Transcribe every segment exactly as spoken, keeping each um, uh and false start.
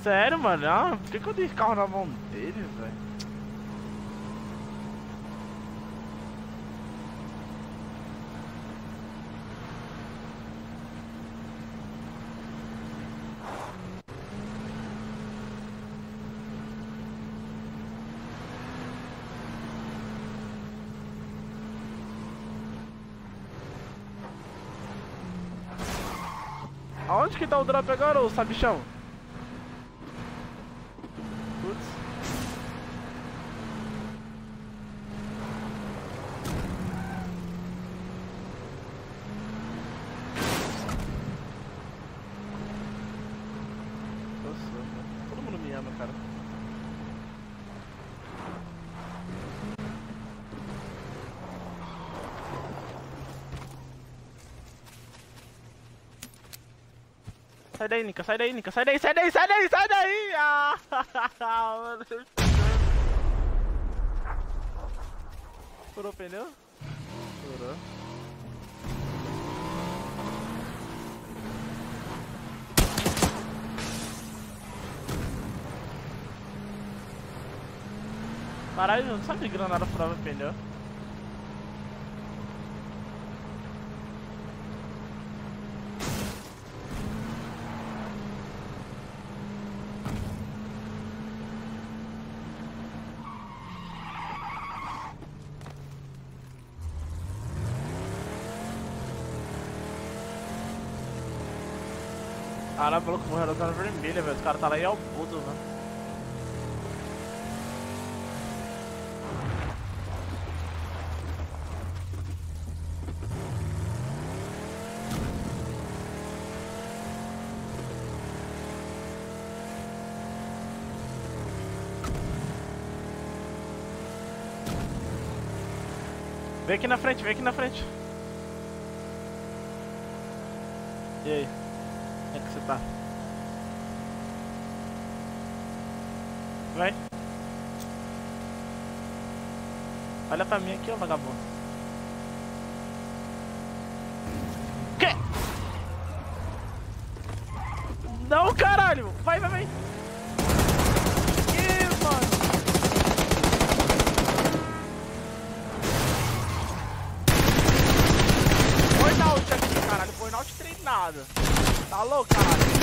Sério, mano? Ah, por que, que eu dei carro na mão dele, velho? Aonde que tá o drop agora, ô sabichão? Putz. Nossa, todo mundo me ama, cara. Sai daí, Nika, sai daí, Nika, sai daí, sai daí, sai daí, sai daí! Ah, mano, você... Furou o pneu? Furou. Caralho, eu não sabia que granada furava pneu. Caralho, falou que morreu na zona vermelha, velho. Os caras tá lá em Albudo, velho. Vem aqui na frente, vem aqui na frente. E aí? Como é que você tá? Vai. Olha pra mim aqui, ó, vagabundo. Quê? Não, caralho! Vai, vai, vai! Ih, mano! Burnout aqui, caralho. Burnout treinado. Tá louco, caralho?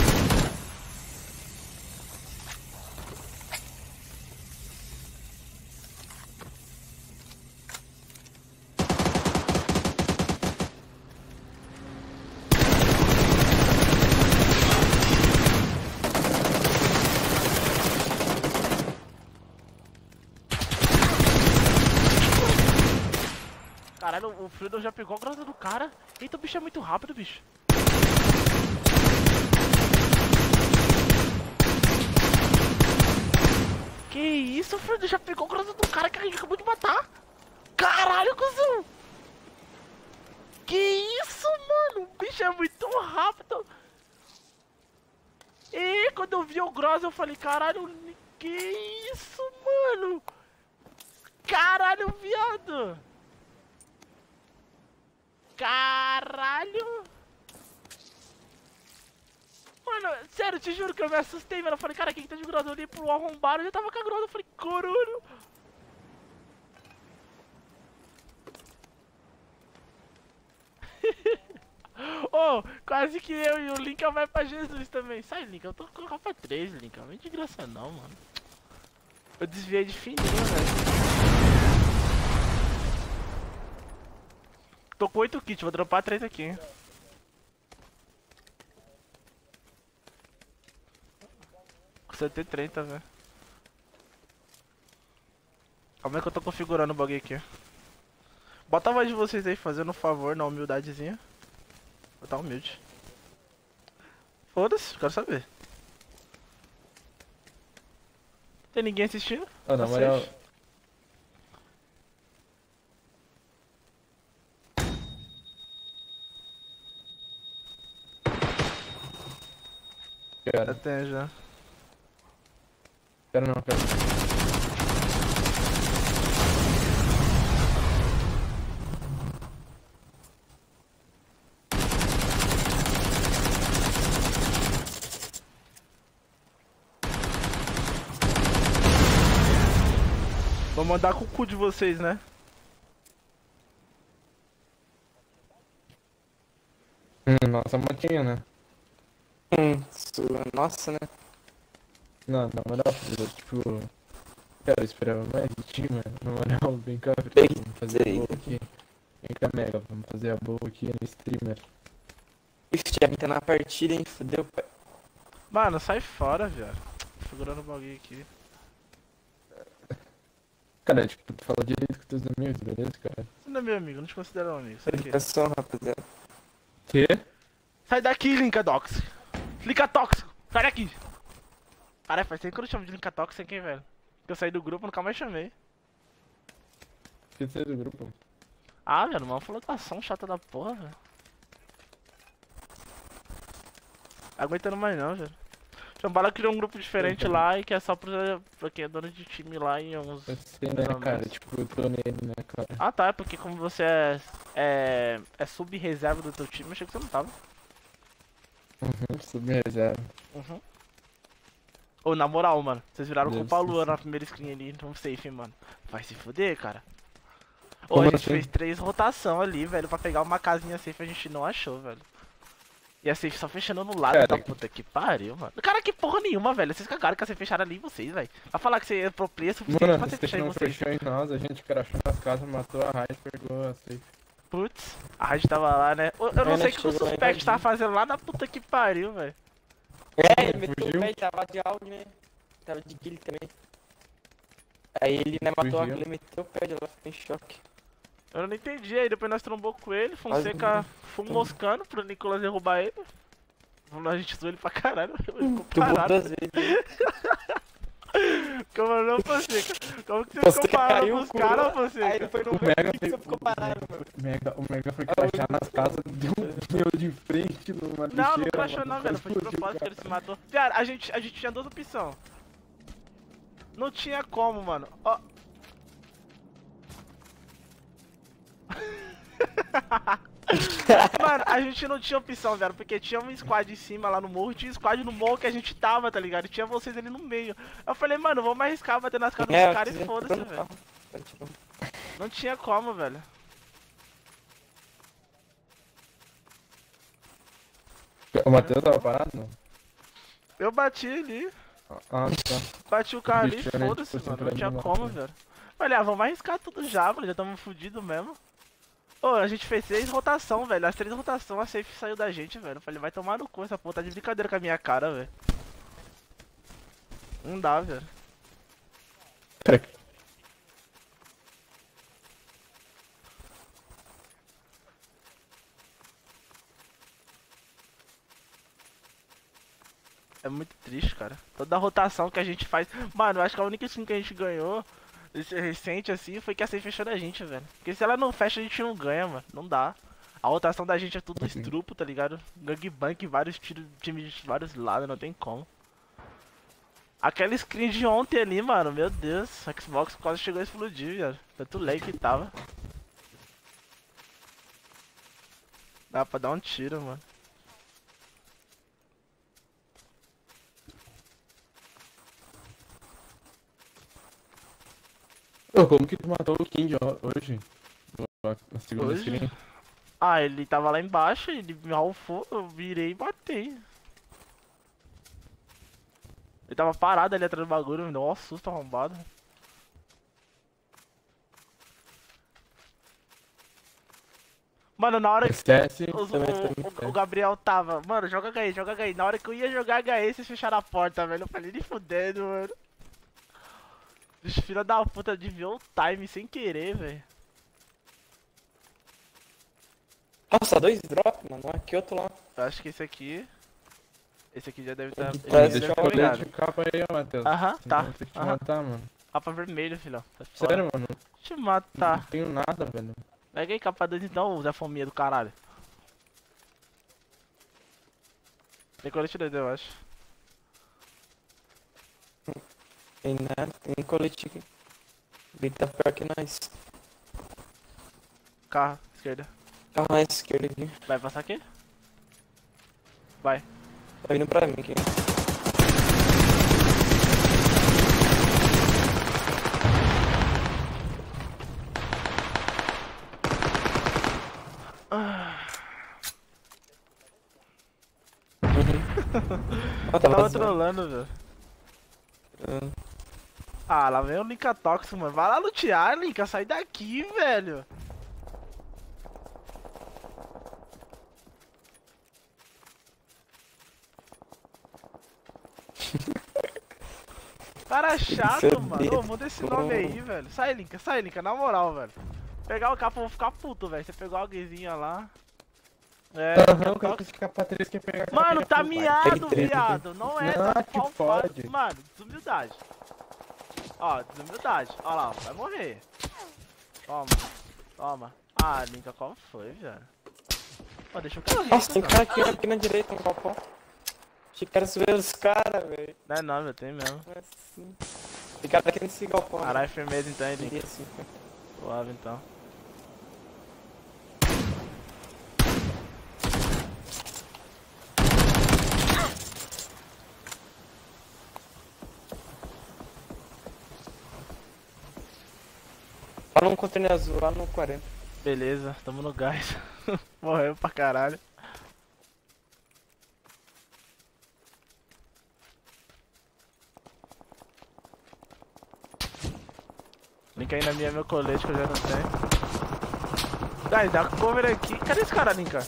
Caralho, o Freedom já pegou a grossa do cara. Eita, o bicho é muito rápido, bicho. Que isso, o Freedom já pegou a grossa do cara que a gente acabou de matar. Caralho, cuzão. Que isso, mano. O bicho é muito rápido. E quando eu vi o grossa eu falei, caralho, que isso, mano. Caralho, viado. Caralho! Mano, sério, te juro que eu me assustei, mano. Eu falei, cara, quem que tá de grossa? Eu olhei pro arrombado e já tava com a grossa. Eu falei, corulho! Oh, quase que eu e o Lincoln vai pra Jesus também. Sai, Lincoln, eu tô com capa três, Lincoln. Não vem de graça não, mano. Eu desviei de fininho, velho. Tô com oito kits, vou dropar três aqui. Com C T trinta, velho. Calma aí que eu tô configurando o bagulho aqui. Bota a voz de vocês aí, fazendo um favor, na humildadezinha. Vou tá humilde. Foda-se, quero saber. Tem ninguém assistindo? Ah, na moral... Já tem, já. Quero não, quero. mandar com o cu de vocês, né? Hum, nossa motinha, né? Hum, sua, nossa, né? Não, na moral, filho, tipo... Cara, eu esperava mais de ti, mano. Na moral, vem cá, filho, Bem, vamos fazer a sei. boa aqui. Vem cá, Mega, vamos fazer a boa aqui no streamer. Ixi, já tá na partida, hein? Fudeu, pai. Mano, sai fora, velho. Segurando o bagulho aqui. Cara, tipo, tu fala direito com teus amigos, beleza, cara? Você não é meu amigo, não te considero um amigo. Sai daqui. Educação, rapaziada. Quê? Sai daqui, Linka Tóxico. Linka Tóxico, sai daqui. Caralho, faz tempo que eu não chamo de Linka Tóxico, hein, velho? Que eu saí do grupo, nunca mais chamei. Que você é do grupo? Ah, velho, mano, flotação chata da porra, velho. Aguentando mais não, velho. Chambala criou um grupo diferente Então. lá e que é só pra, pra quem é dono de time lá e uns... Eu sei, né, Não, cara? mas- Tipo, eu tô nele, né, cara? Ah tá, é porque como você é, é, é sub-reserva do teu time, eu achei que você não tava. Uhum, subi reserva. Uhum. Ô, na moral, mano, vocês viraram Deve culpa a ser, lua sim. na primeira screen ali, então safe, mano. Vai se fuder, cara. Ô, Como a gente assim? fez três rotação ali, velho, pra pegar uma casinha safe, a gente não achou, velho. E a safe só fechando no lado Cara, da puta que pariu, mano. Cara, que porra nenhuma, velho. Vocês cagaram que vocês fecharam ali em vocês, velho. Vai falar que você é pro player suficiente Mano, pra você você fechar em não vocês. fechou em nós, a gente crashou nas casas, matou a Raid, pegou a safe. Putz, a rádio tava lá, né? Eu, eu não É, sei né, o que o chegou lá suspect invadindo. tava fazendo lá na puta que pariu, velho. É, ele meteu Fugiu? o pé, tava de áudio, né? Tava de kill também. Aí ele, né, matou a Fugiu. kill, meteu o pé, ela ficou em choque. Eu não entendi, aí depois nós trombou com ele, Fonseca foi moscando pro Nicolas derrubar ele. A gente zoou ele pra caralho, ele ficou Tu botou parado. duas vezes. Como não, Fonseca? Como que você Você ficou parado caiu, pros curou. caras, Aí ele Fonseca? foi no O Mega meio foi, e você ficou parado, mano. o Mega, o Mega foi crashar nas casas, deu um meu de frente numa Não, não lixeira, crashou mano, não, velho, foi de explodiu, propósito que cara. ele se matou. Cara, a gente, a gente tinha duas opções. Não tinha como, mano. Ó. Mano, a gente não tinha opção, velho, porque tinha um squad em cima lá no morro, tinha um squad no morro que a gente tava, tá ligado? E tinha vocês ali no meio. Eu falei, mano, vamos arriscar bater nas casas É, dos caras você e foda-se, entrou no velho. carro. Tá tirando. Não tinha como, velho. O Matheus tava parado, não? Eu bati ali, Ah, tá. bati o carro ali, Bicho, né, foda-se, tipo, mano. sempre Não tinha ali como, matou. velho. Falei, ah, vamos arriscar tudo já, mano. Já tamo fudido mesmo. Ô, a gente fez três rotação, velho. As três rotações, a safe saiu da gente, velho. Eu falei, vai tomar no cu essa porra, tá de brincadeira com a minha cara, velho. Não dá, velho. Cara, É muito triste, cara. Toda a rotação que a gente faz. Mano, eu acho que a única skin que a gente ganhou, esse recente assim, foi que a safe fechou da gente, velho. Porque se ela não fecha, a gente não ganha, mano. Não dá. A rotação da gente é tudo estrupo, tá ligado? Gangbang, vários tiros, times de vários lados, não tem como. Aquela screen de ontem ali, mano, meu Deus. A Xbox quase chegou a explodir, velho. Tanto lag que tava. Dá pra dar um tiro, mano. ô, como que tu matou o King ho- hoje? Na na segunda Hoje? screen? Ah, ele tava lá embaixo, ele me alfou, eu virei e matei. Ele tava parado ali atrás do bagulho, me deu um susto arrombado. Mano, na hora que Esquece. os- também o, o- o Gabriel tava, mano, joga H E, joga H E. Na hora que eu ia jogar H E, vocês fecharam a porta, velho. Eu falei, nem fudendo, mano. Os filha da puta desviou o time sem querer, velho. Nossa, dois drops, mano. Um aqui, outro lá. Eu acho que esse aqui. Esse aqui já deve estar. Aqui Tá, atrás ele do deve Deixa tá eu shopping. ligado. de capa aí, ó, Matheus. Aham, Senão tá. eu vou ter que te Aham. matar, mano. Capa vermelho, filhão. Tá fora. Sério, mano. Deixa eu matar. Não tenho nada, velho. Pega aí capa dois então, Zé Fominha do caralho. Tem colete dois, eu acho. Tem nada, tem colete aqui. Ele tá pior que nós. Carro, esquerda. Carro à esquerda aqui. Vai passar aqui? Vai. Tá vindo pra mim aqui. Ah, Ó, eu tava tava zoando. trolando, velho. Ah, Ah, lá vem o Linka Tóxico, mano. Vai lá lutear, Linka. Sai daqui, velho. Cara chato, mano. Ô, muda esse nome aí, velho. Sai, Linka. Sai, Linka. Na moral, velho. Pegar o capa, eu vou ficar puto, velho. Você pegou alguém lá. É, Aham, Linka o cara com Tóxico. esse capa três quer pegar a Mano, capinha tá full, pai. miado, Tem viado. Não é, Não, tá que pau pode. Mano, desumildade. Ó, desumildade. Ó lá, vai morrer. Toma, toma. Ah, Linka, qual foi, velho? Ó, deixa eu cair. Nossa, tem cara aqui, aqui na direita, um copão. Achei que era subir os caras, velho. Não é não, velho, tem mesmo. Não é assim. Tem cara aqui nesse galpão. Caralho, firmeza então, hein, né? Linka. E assim, cara. Suave então. Fala um container azul lá no quarenta. Beleza, tamo no gás. Morreu pra caralho. Link aí na minha, meu colete que eu já não tenho. Guys, dá cover aqui. Cadê esse cara, Linka?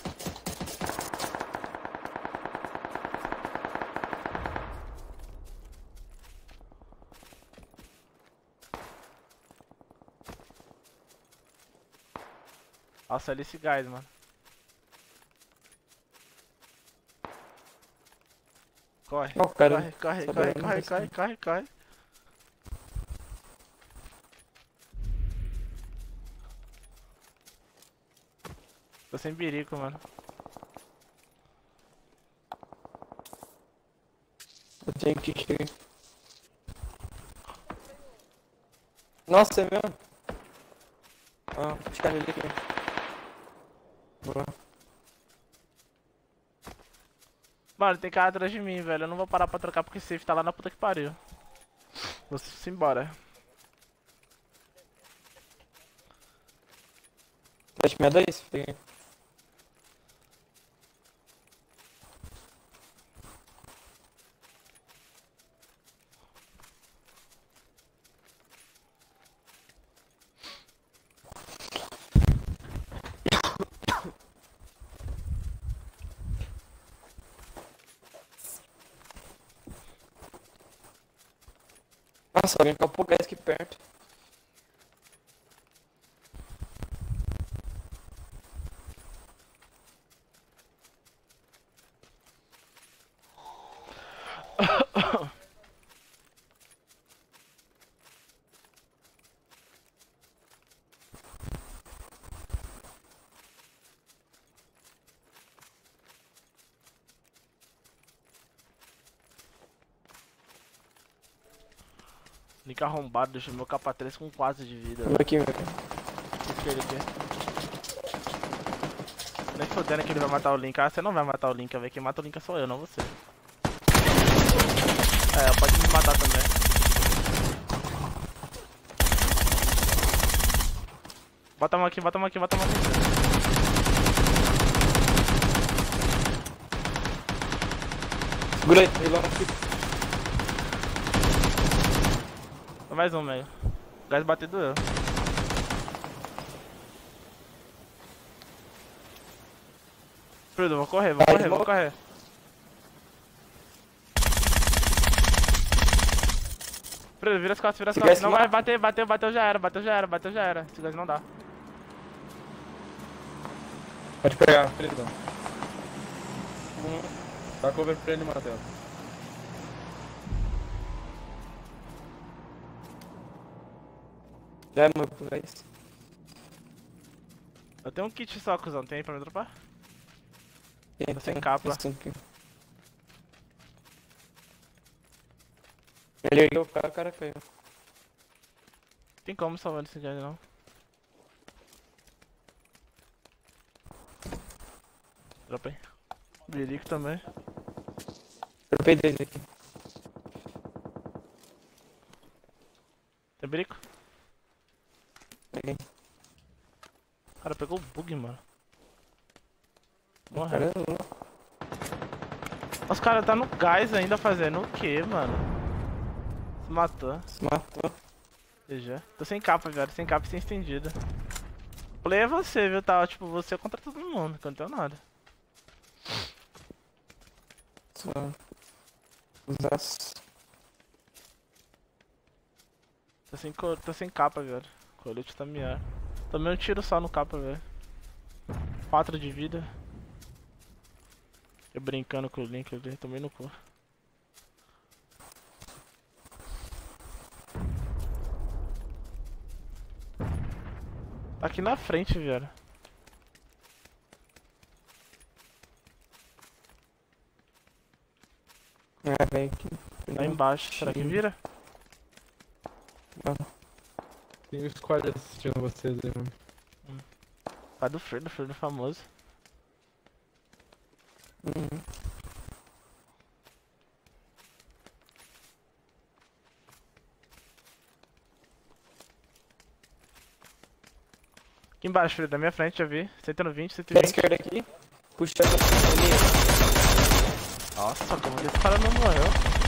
Nossa, olha esse gás, mano. Corre, Ó, o cara. corre, corre, só corre, pra- corre, corre, corre, corre. Tô sem birico, mano. Eu tenho que ir. Nossa, é mesmo? Ah, os caras ali aqui. Boa. Mano, tem cara atrás de mim, velho. Eu não vou parar pra trocar porque safe tá lá na puta que pariu. Vou se embora. Pode me dar isso, filho. Nossa, alguém capou gás aqui perto. Link arrombado, deixou meu capa três com quatro de vida. Vamos aqui, velho. O que ele quer? Nem fodendo que ele vai matar o Link. Ah, você não vai matar o Link, velho. Quem mata o Link sou eu, não você. É, pode me matar também. Bota a mão aqui, bota a mão aqui, bota a mão aqui. Segura aí, ele lá aqui. Mais um, meio. O gás bateu doeu. Frudo, vou correr, vou Vai, correr, vou vou- correr. Frudo, vira as costas, vira as Se costas. gás Não se vai mata. bater, bateu, bateu já era, bateu já era, bateu já era. Esse gás não dá. Pode pegar, felizão. Hum, Dá cover pra ele, Matheus. Já é meu gás. Eu tenho um kit só, cuzão. Tem aí pra me dropar? Tem, Tô sem tem. capa. Esse aqui. Ele ergueu o cara, o cara caiu. Tem como salvar esse gás não. Dropa aí. Birico também. Dropei dele aqui. Tem birico? Peguei. Cara, pegou o bug, mano. Morreu. Caramba. Os caras tá no gás ainda fazendo o que, mano? Se matou. Se matou. G G. Tô sem capa, velho. Sem capa e sem estendida. O play é você, viu? Tá, tipo, você contra todo mundo, que eu não tenho nada. Só. Usaço. Tô sem, co- tô sem capa, velho. Colete tá melhor. Tomei um tiro só no capa, velho. quatro de vida. Eu brincando com o Link ali, tomei no cu. Tá aqui na frente, velho. Ah, velho. Que... Lá embaixo. Será que vira? Tem um squad assistindo vocês aí, mano. Vai do Fredo, do Fredo famoso. Uhum. Aqui embaixo, Fredo, da minha frente, já vi. cento e vinte, cento e Da vinte. esquerda aqui. Puxando ali. Nossa, como que esse cara não morreu?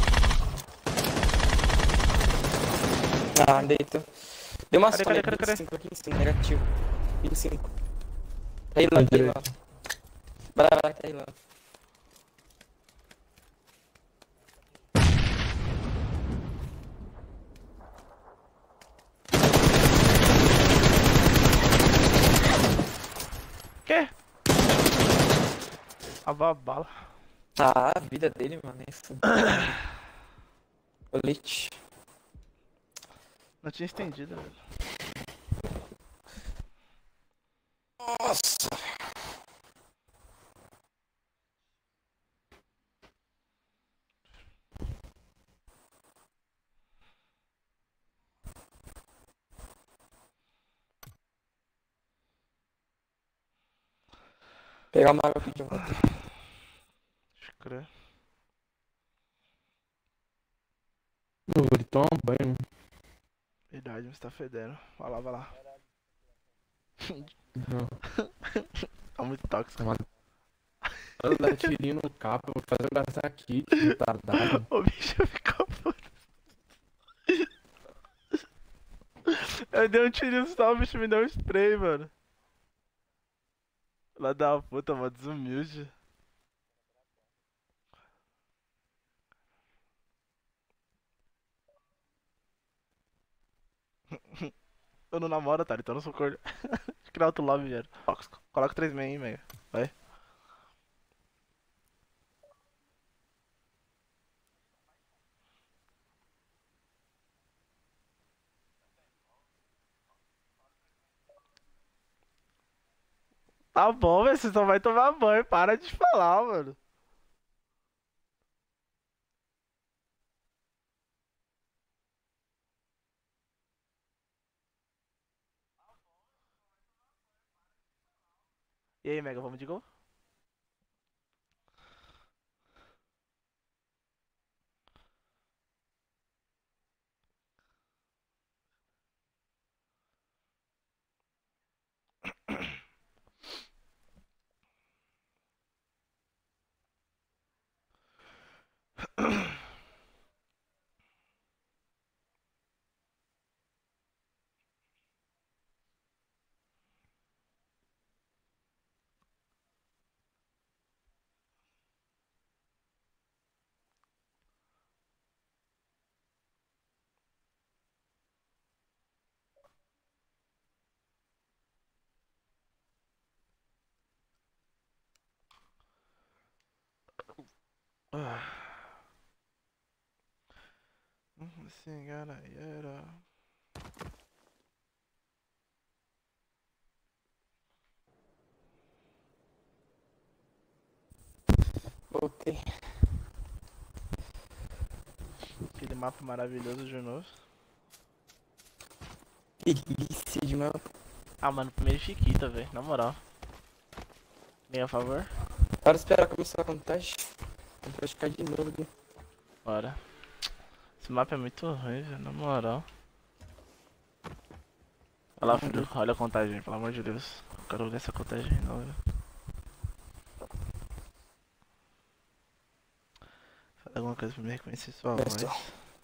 Ah, deitou. Deu uma Cadê, falha. cadê, cadê, cadê? vinte e cinco aqui em cima, negativo. vinte e cinco. Tá aí lá, tá aí lá. Vai lá, vai lá, tá aí lá. Quê? A bala. Ah, a vida dele, mano, é isso. Colete. Não tinha estendido, velho. Nossa. Pegar uma água aqui de volta. Deixa eu crer. Eu vou tomar um banho. Verdade, você tá fedendo. Vai lá, vai lá. Não. Tá muito tóxico. Eu dar tirinho no capa, eu vou fazer eu gastar aqui, que retardado. O bicho ficou puto. Eu dei um tirinho só, o bicho me deu um spray, mano. Lá da puta, mano, desumilde. Eu não namoro, tá? Então eu não sou corno. Deixa eu criar outro lobby, velho. Tóxico. Coloca três main aí, meio. Vai. Tá bom, velho. Você só vai tomar banho. Para de falar, mano. E aí, Mega, vamos de gol? Assim, galera. Voltei. Aquele mapa maravilhoso de novo. Delícia de mapa. Ah, mano, primeiro Chiquita, velho. Na moral. Meia a favor. Bora esperar começar a contagem. Vou praticar de novo aqui. Bora. Esse mapa é muito ruim, velho. Na moral. Olha lá, filho. Olha a contagem, pelo amor de Deus. Eu quero ver essa contagem não, velho. Lucas, por me reconhecer sua Mas voz.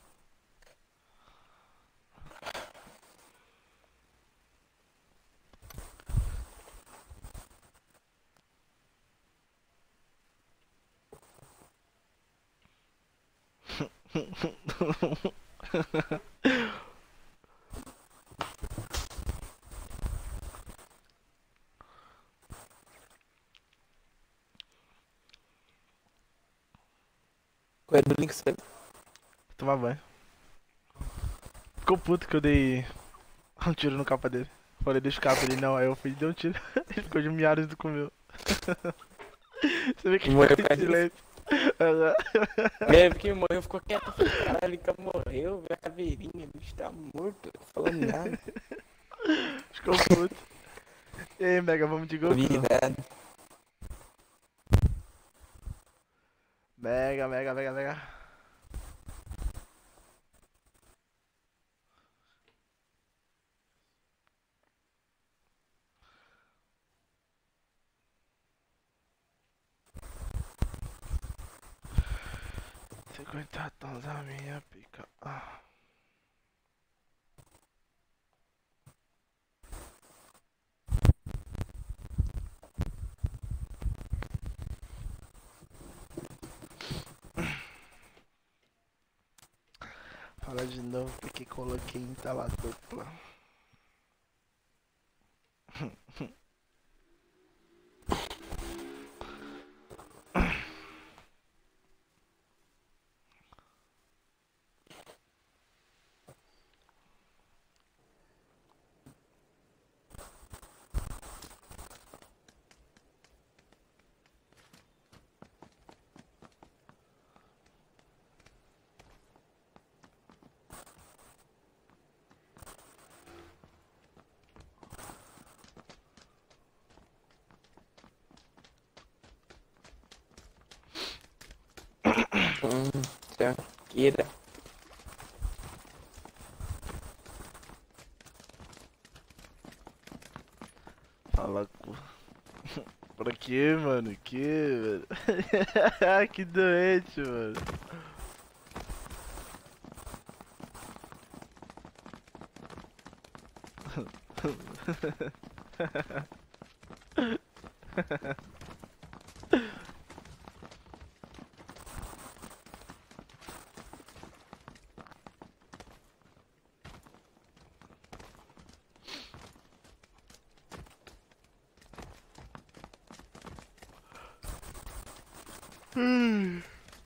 Qual é do link, sabe? Tomar banho. Ficou puto que eu dei um tiro no capa dele. Falei, deixa o capa ele não, aí eu fui e dei um tiro. Ele ficou de miares do comeu. Você vê que Morreu ficou por em causa disso? silêncio. Aham. É, porque morreu, ficou quieto. Caralho, o cara morreu, viu a caveirinha, o bicho tá morto, não falou nada. Ficou puto. E aí, Mega, vamos de Goku? Virado. Mega, mega, mega, mega. cinquenta tons a minha pica. Ah. Fala de novo porque coloquei em tela dupla. Hum, tranqueira. Fala com. Pra quê, mano? Que, velho? Que doente, mano. Hum.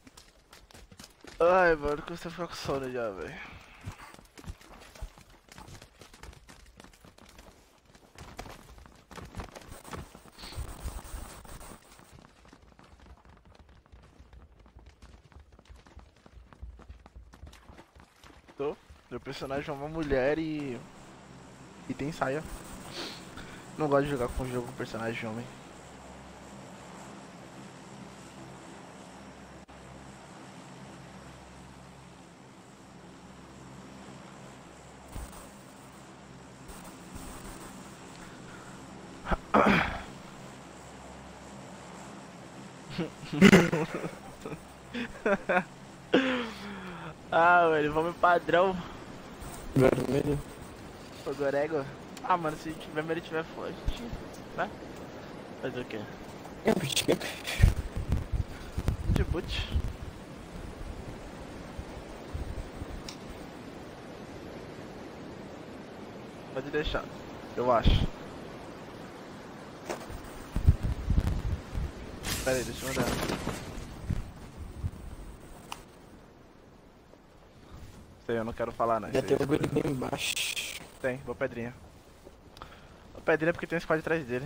Ai, mano, comecei a ficar com sono já, velho. Tô. Meu personagem é uma mulher e. E tem saia. Não gosto de jogar com jogo com personagem homem. Ah, velho, vamos padrão. Vermelho. O Gorego. Ah, mano, se tiver medo tiver forte, né? Fazer o quê? É, bicho. De boot. Pode deixar, eu acho. Pera aí, deixa eu mandar. Sei, eu não quero falar não. Já isso tem aí. um bagulho bem embaixo. Tem, vou pedrinha. Vou pedrinha porque tem um squad atrás dele.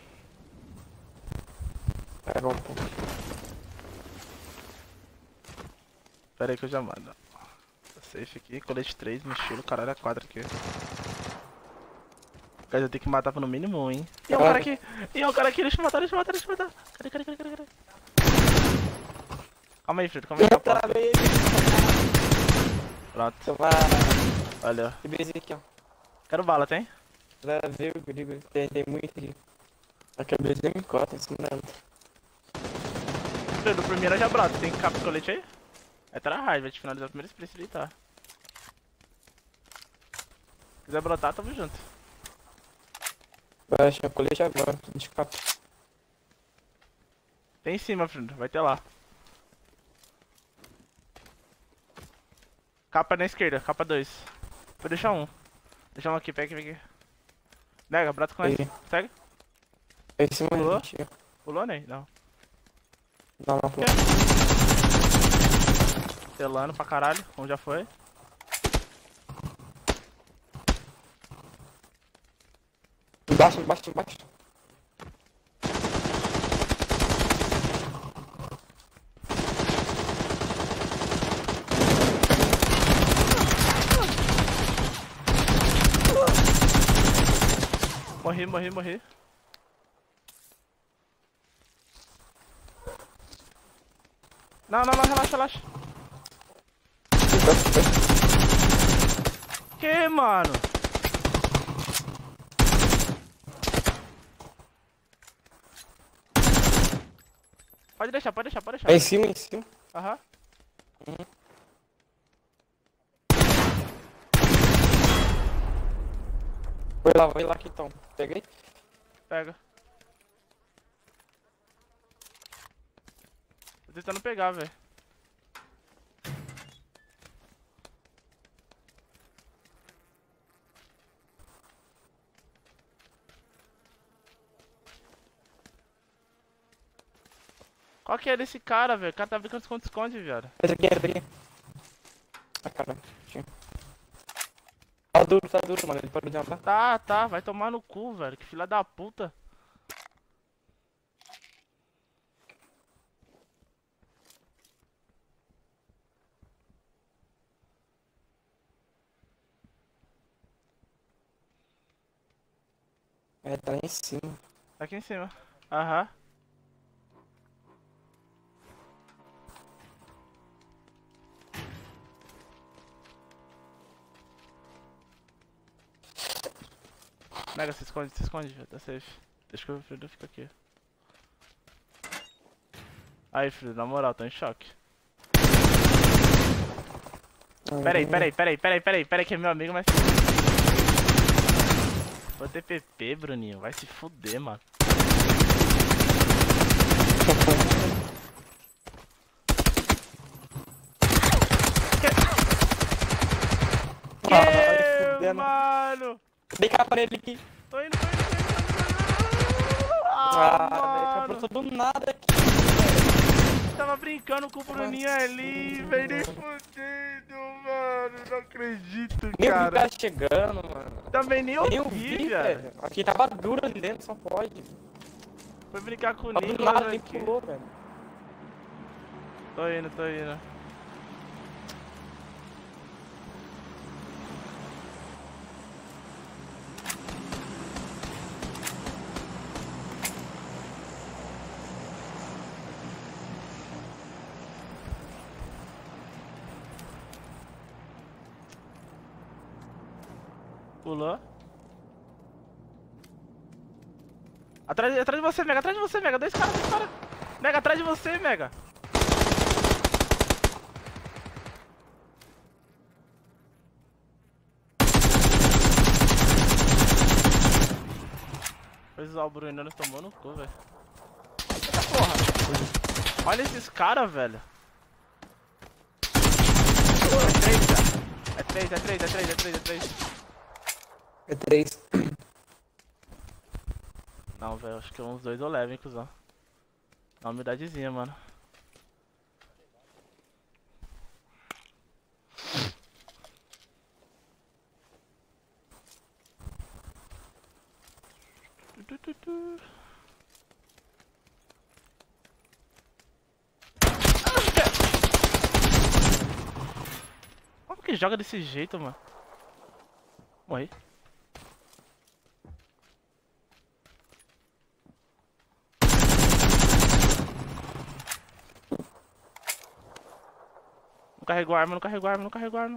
Vai, vamos, pô. Pera aí que eu já mando. Safe aqui, colete três, no estilo, caralho, é quatro aqui. Cara, eu tenho que matar no mínimo um, hein. E é um cara aqui, e é um cara aqui, deixa eu matar, deixa eu matar, deixa eu matar. Cadê, cadê, cadê, cadê, cadê? Calma aí, filho, calma aí, Eu tá pronto. travei. Pronto, Toma. valeu. Que beleza aqui, ó. Quero bala, tem? Travei o gringo. Tem, tem muito aqui. A cabeça nem encosta, isso não é nada. Filho, do primeiro eu já broto, tem capa de colete aí? É tryhard, vai te finalizar primeiro spray se deitar. Se quiser brotar, tamo junto. Vai achar colete agora, de capa. Tem em cima, Bruno, vai ter lá. Capa na esquerda, capa dois. Vou deixar um. Deixa um aqui, pega aqui, pega aqui. Nega, brota com Aí. esse. Segue. É em cima da Pulou? gente. Pulou, né? Não. Não, não, pulou. Telando pra caralho, como já foi. Embaixo, embaixo, embaixo. Morri, morri, morri. Não, não, não, relaxa, relaxa. Que, mano? Pode deixar, pode deixar, pode deixar. É em cima, em cima. Aham. Vai lá, vai lá que então. Peguei. Pega. Tô tentando pegar, velho. Qual que é desse cara, velho? O cara tá brincando de esconde-esconde, viado. Entra aqui, entra aqui. Ah, caramba. Tinha. Tá duro, tá duro, mano. Ele parou de andar. Tá, tá, vai tomar no cu, velho. Que filha da puta. É, tá lá em cima. Tá aqui em cima. Aham. Nega, se esconde, se esconde, velho. Tá safe. Deixa que o Fredo fica aqui. Aí, Fredo, na moral, tô em choque. Pera aí, pera aí, pera aí, pera aí, pera aí, pera aí, que é meu amigo, mas... Vou ter P P, Bruninho. Vai se fuder, mano. Que... Ah, vai Que, fudendo. mano? Dei capa nele aqui. Tô indo, tô indo, tô indo. Ah, Ah, velho, mano. capou do nada aqui. Tava brincando com o Bruninho ali, velho, nem fudendo, mano. Não acredito, Nem vi o cara. cara chegando, mano. Também nem Nem eu ouvi, vi, velho. velho. Aqui tava duro ali dentro, só pode. Foi brincar com o Tava do Nicolas nada, nem aqui. pulou, velho. Tô indo, tô indo. Pulou. Atrás, atrás de você, Mega, atrás de você, Mega. Dois caras, dois caras. Mega, atrás de você, Mega. Pois o Bruno ainda não tomou no cu, velho. Eita porra. Olha esses caras, velho. É três, cara. É três, é três, é três, é três, é três. É três. Não, velho, acho que uns dois eu levo, hein, cuzão. Uma humidadezinha, mano. Tu, tu, tu. Como que joga desse jeito, mano? Morri. Não carregou arma, não carregou arma, não carregou arma.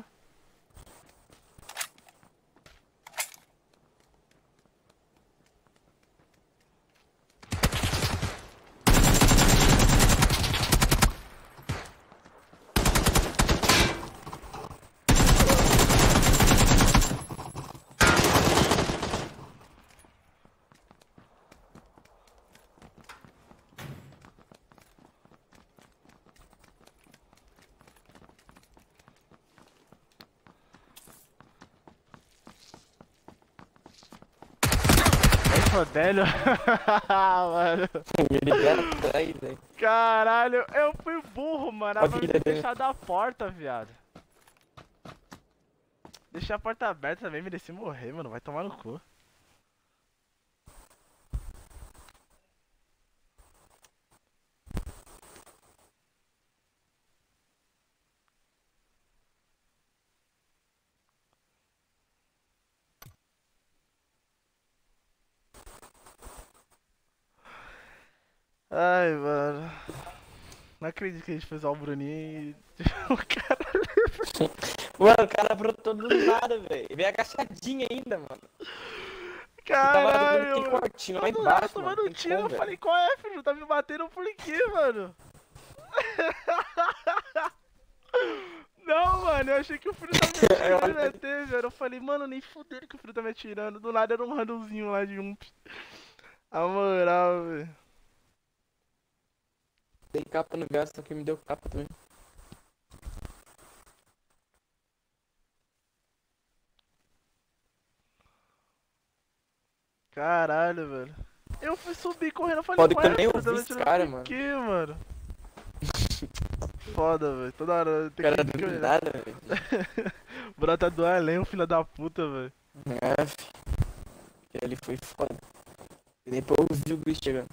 Rodélio. Mano. Ele era atrás, velho. Caralho, eu fui burro, mano. A Agora vida eu dele. deixar da porta, viado. Deixei a porta aberta também, mereci morrer, mano. Vai tomar no cu. Ai, mano. Não acredito que a gente fez o Bruninho e. O cara. Mano, o cara brotou do nada, velho. Veio agachadinho ainda, mano. Caralho! Tem cortinho lá Todo lado embaixo, mano. tomando Tem tiro, eu como, velho. falei, qual é, filho? Tá me batendo por quê, mano? Não, mano, eu achei que o filho tava me atirando no E T, velho. Eu falei, mano, nem fudeu que o filho tá me atirando. Do nada era um randomzinho lá de um. A moral, velho. Dei capa no gato, só que me deu capa também. Caralho, velho. Eu fui subir correndo, eu falei, Foda qual que é, eu nem filho? Tá me ouvi esse atirando cara, por mano. quê, mano? Foda, velho. Toda hora eu O tenho cara que, que do olhar. nada, velho. Brota do além, um filho da puta, velho. É, fi. Ele foi foda. E depois eu vi o Gris chegando.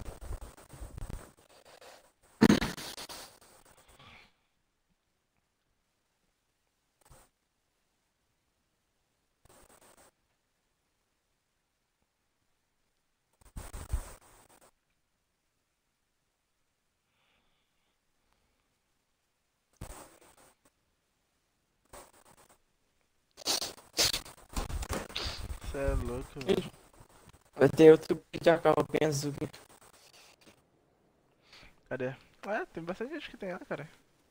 Cê é louco, velho. Vai ter outro de A K bem azul aqui. Cadê? É, tem bastante gente que tem lá, cara.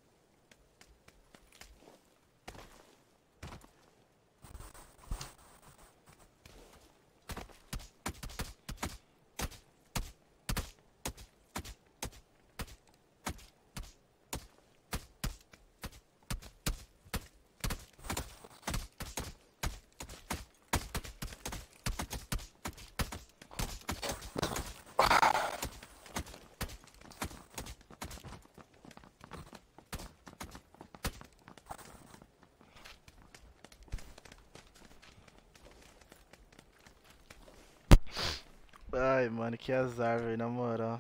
Ai, mano, que azar, velho, na moral.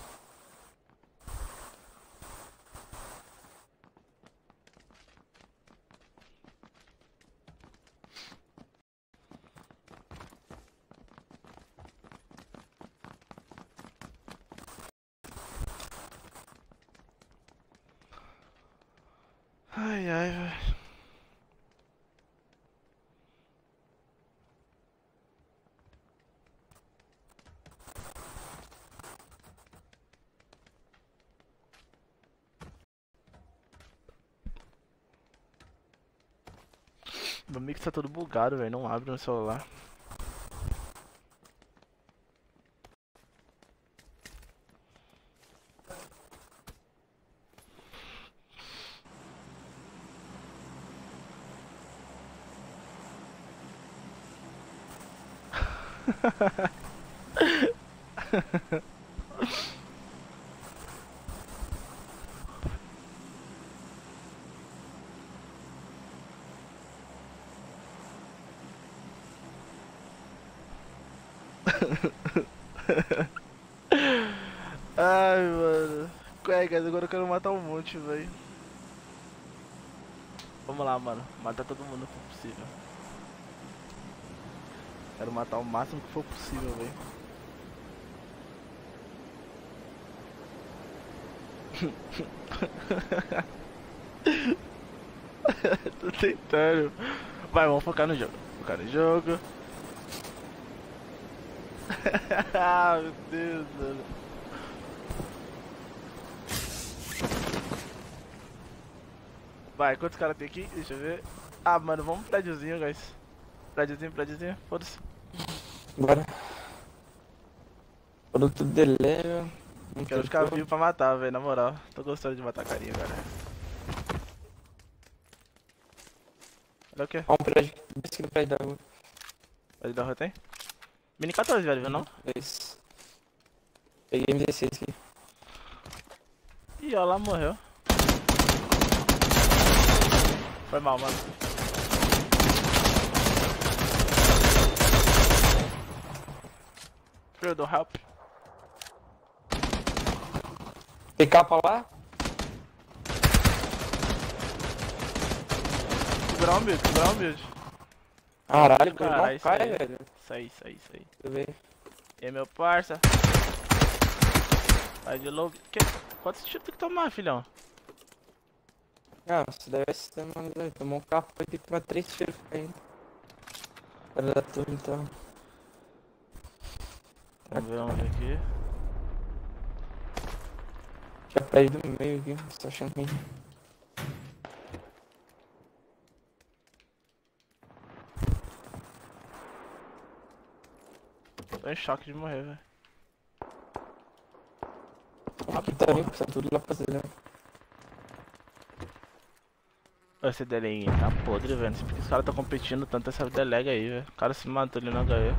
Ai, ai, velho. Meu mix tá todo bugado, velho, não abre no celular. Ai, mano. É, guys, agora eu quero matar um monte, velho. Vamos lá, mano. Matar todo mundo que for possível. Quero matar o máximo que for possível, velho. Tô tentando. Vai, vamos focar no jogo. Focar no jogo. Ah, meu Deus, mano. Vai, quantos caras tem aqui? Deixa eu ver. Ah, mano, vamos pro prédiozinho, guys. Prédiozinho, prédiozinho, foda-se. Bora. Produto de level. Quero ficar vivo pra matar, velho, na moral. Tô gostando de matar carinha, cara. Olha o quê? Ó um prédio. Desce no prédio da rua. Prédio da rua tem? Mini quatorze, velho, viu não? Dois. Peguei M dezesseis aqui. Ih, ó lá, morreu. Foi mal, mano. Frio do help. Tem capa lá? Segurar um build, segurar um build. Caralho, Caralho, não isso cai, aí. velho. Isso aí, isso aí, isso aí. Deixa eu ver. E aí, meu parça? Vai de low. Que... Quantos tiros tem que tomar, filhão? Ah, se deve ser, mano. Tomou um carro, vai ter que tomar três tiros ainda. Era tudo então. Vamos ver, vamos ver aqui. Já pede do meio aqui, tô achando ruim. Tô em choque de morrer, velho. Aqui tá limpo, tá tudo lá pra fazer. Esse delega tá podre, velho. Não sei porque os caras tão competindo tanto essa delega aí, velho. O cara se matou ali no H E.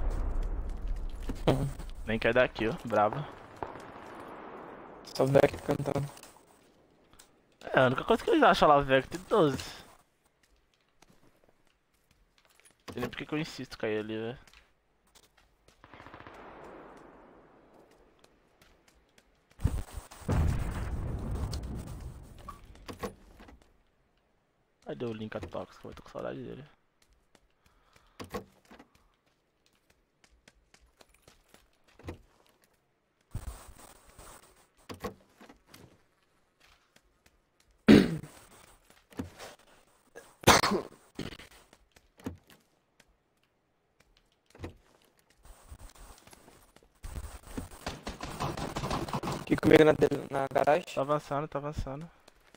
Nem quer dar aqui, ó. Brava. Só o Vec cantando. É, a única coisa que eles acham lá, velho, é que tem doze. Não sei nem porque que eu insisto em cair ali, velho. Cadê o Linka Tóxico? Eu tô com saudade dele. Aqui comigo na, na garagem. Tá avançando, tá avançando.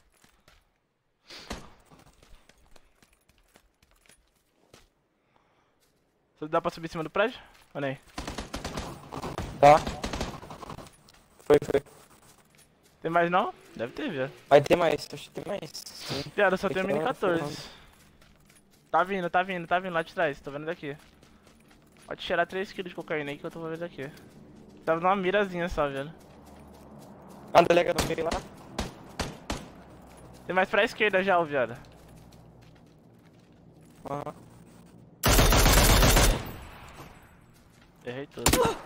Você dá pra subir em cima do prédio? Olha aí. Tá. Foi, foi. Tem mais não? Deve ter, viado. Vai ter mais, acho que tem mais. Sim. Viado, eu só Tem tenho que mini dar uma quatorze. furada. Tá vindo, tá vindo, tá vindo lá de trás. Tô vendo daqui. Pode tirar três quilos de cocaína aí que eu tô vendo daqui. Tava numa mirazinha só, velho. Ah, delega no meio lá. Tem mais pra esquerda já, ô viado. Ah, Errei tudo.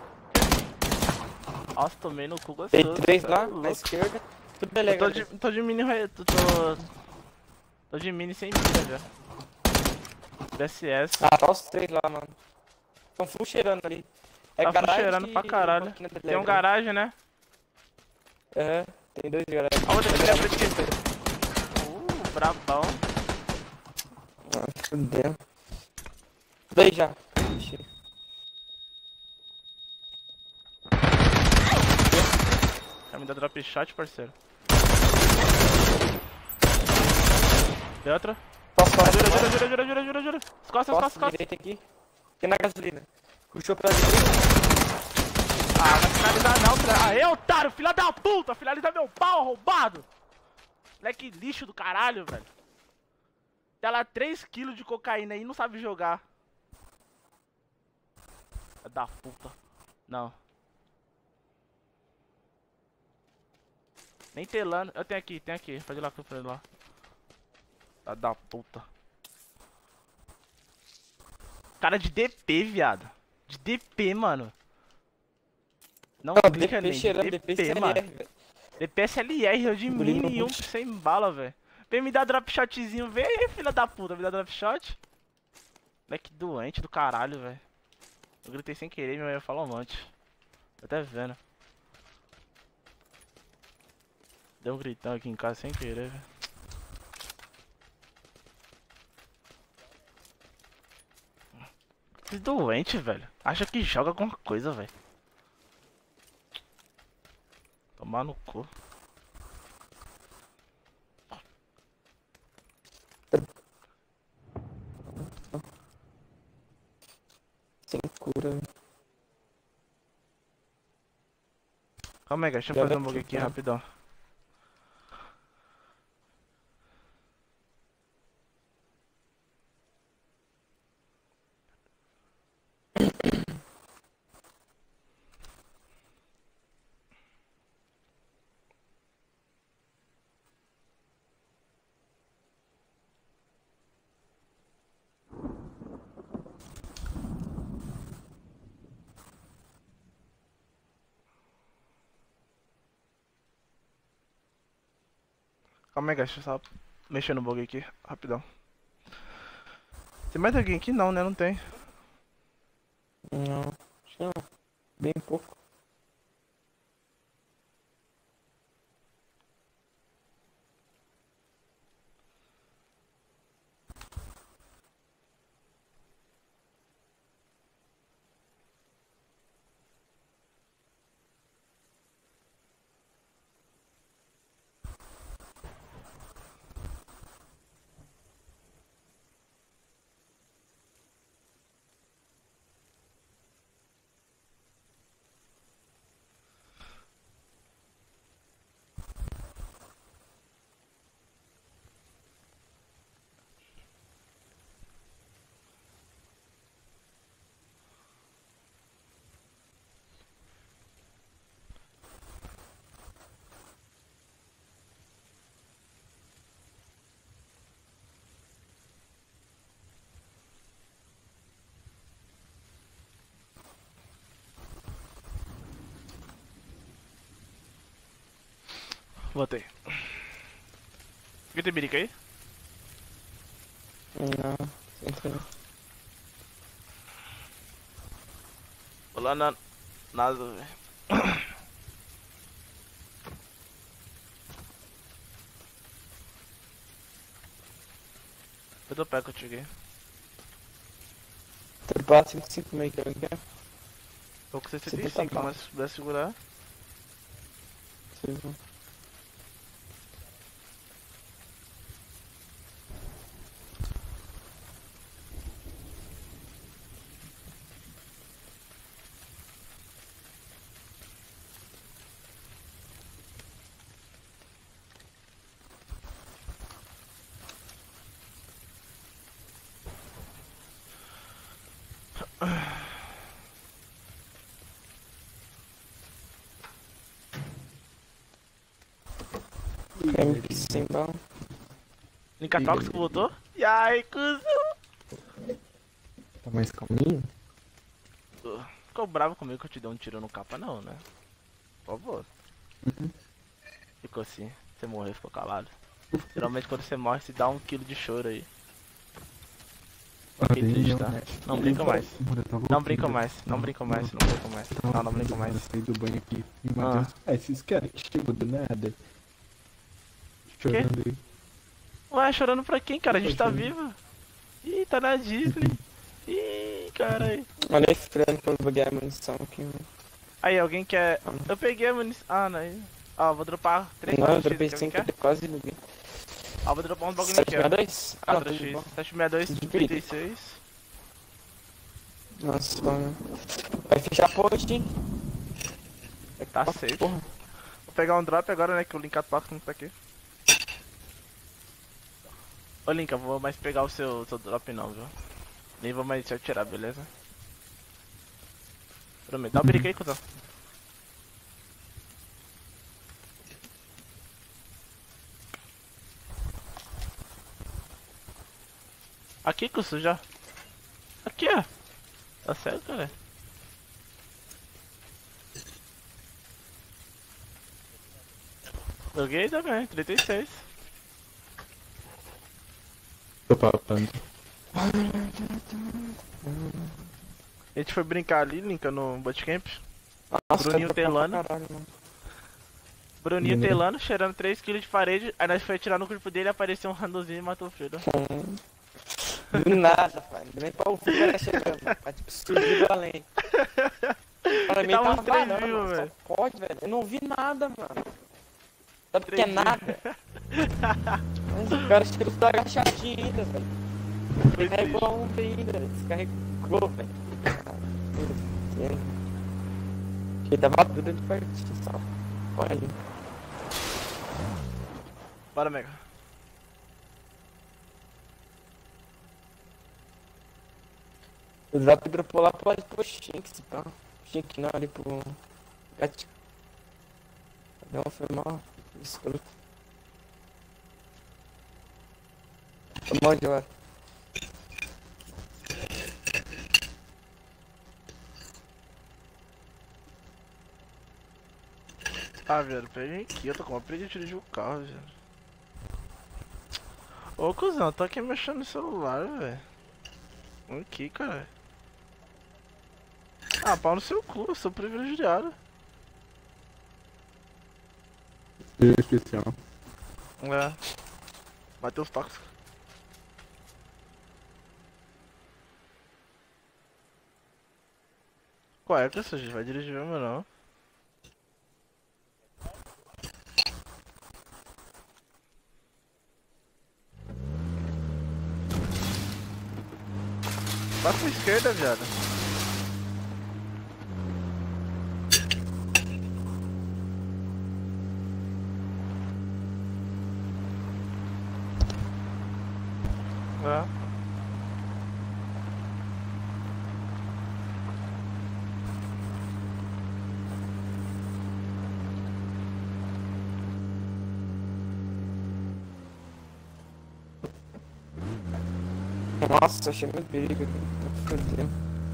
Nossa, tomei no cu tem gostoso. três tá lá, na louco. esquerda. Tudo Eu delega. tô de, tô de mini. re- Tô, tô, tô de mini sem mira já. D S S. Ah, tá os três lá, mano. Tão full cheirando ali. É Tá garagem cheirando e pra caralho. máquina de Tem um delega. garagem, né? É, tem dois garagens. A outra que é pra esquerda. Uh, brabão. Ah, fudeu. Daí já. Ixi. Quer me dar drop shot, parceiro? Tem outra? Posso falar? Jura, jura, jura, jura, jura, jura, jura. As costas, as costas, Posso, as costas. direita aqui. Tem na gasolina. Puxou pra direita. Ah, vai finalizar não, filha. Aê, otário, filha da puta! Finaliza meu pau, arrombado! Moleque lixo do caralho, velho. Tem lá três quilos de cocaína aí e não sabe jogar. Filha da puta. Não. Nem telando. Eu tenho aqui, tem aqui. Pode ir lá, pode ir lá. Filha da puta. Cara de D P, viado. De D P, mano. Não Não, clica D P nem de cheirando, D P D P, C L mano. R, velho. D P S L R, eu de Engolindo mini e um muito. sem bala, velho. Vem me dar drop shotzinho, vem aí, filha da puta, me dá drop shot. Moleque doente do caralho, velho. Eu gritei sem querer, minha mãe falou um monte. Tô até vendo. Deu um gritão aqui em casa sem querer, velho. Que doente, velho. Acha que joga alguma coisa, velho. Tomar no cu. Sem cura, velho. Calma aí, cara. Deixa eu Já fazer um vai bug aqui clicar. rapidão. Calma aí, guys, deixa eu só mexer no bug aqui, rapidão. Tem mais alguém aqui? Não, né? Não tem. Não, acho que não. Bem pouco. Voltei. Alguém tem birica aí? Não, sempre não. Vou lá na... Nada, velho. Eu dou pé contigo aí. Tripar cinco cinco meio que eu quero. Tô com sessenta e setenta cinco, mas se puder segurar. Vocês vão. M P sem bala. Linka tóxico voltou? E aí, cuzão? Tá mais calminho? Ficou bravo comigo que eu te dei um tiro no capa, não, né? Por favor. Uhum. Ficou assim. Você morreu, ficou calado. Geralmente quando você morre, se dá um quilo de choro aí. Fiquei Olha aí, triste, não, tá? né? Não brinca mais. Mano, eu tava Não ouvindo. brinca mais. Não brinca mais. Não brinca mais. Eu tava Não, não ouvindo brinca o cara mais. sair do banho aqui. E o Ah. Matheus, ah, esses caras que chegou do nada. Chorando aí. Ué, chorando pra quem, cara? A gente tá Chorando. vivo. Ih, tá na Disney. Ih, caralho. Olha aí, esperando pra eu buguear a munição aqui, mano. Aí, alguém quer... Eu peguei a munição... Ah, não. aí- Ó, vou dropar três Não, eu quatro dropei X, alguém cinco, quer? eu quase buguei. Ó, vou dropar uns bagulho sete aqui, ó. sessenta e dois? Ah, não, quatro tudo X, bom. sete sessenta e dois, De trinta e seis. Nossa, mano. Vai fechar a post, hein? Tá safe. Porra. Vou pegar um drop agora, né, que o Linka toca não tá aqui. Ô, Linka, vou mais pegar o seu, seu drop não, viu? Nem vou mais te atirar, beleza? Prometo. Dá um birica aí, cuzão. Aqui, Cussu, já. Aqui, ó. Tá certo, cara. Joguei também, trinta e seis. Tô papando. A gente foi brincar ali, Linka, no bootcamp. Nossa, Bruninho cara, Telano. pra caralho, mano. Bruninho Menino. telando, cheirando três quilos de parede. Aí nós foi atirar no corpo dele, apareceu um randozinho e matou o filho. Do nada, pai. Nem pra ouvir o cara chegando. Mas tipo, surgiu além. Para Ele mim tava tava uns três varando, mil, mano. velho. Só pode, velho. Eu não vi nada, mano. Sabe o que é Três mil. nada? Mas o cara chegou tudo agachadinho ainda, velho. Foi Descarregou a triste. onda ainda. Descarregou, velho. Ele tava duro de partir, só. Olha ali. Bora, Mega. O drop dropou lá pro, pro Shinx, tá? Shinx não, ali pro... Gatinho. Não, foi mal. Escroto. Tomou de hora. Ah, velho, peguei aqui, eu tô com uma preguiça de dirigir o carro, velho. Ô, cuzão, tô aqui mexendo no celular, velho. Aqui, cara. Ah, pau no seu cu, eu sou privilegiado. Especial. É. Bateu os toques. Qual é que essa gente vai dirigir mesmo não? Passa pra esquerda, viado. É. Nossa, achei muito perigo aqui. Tá fodendo.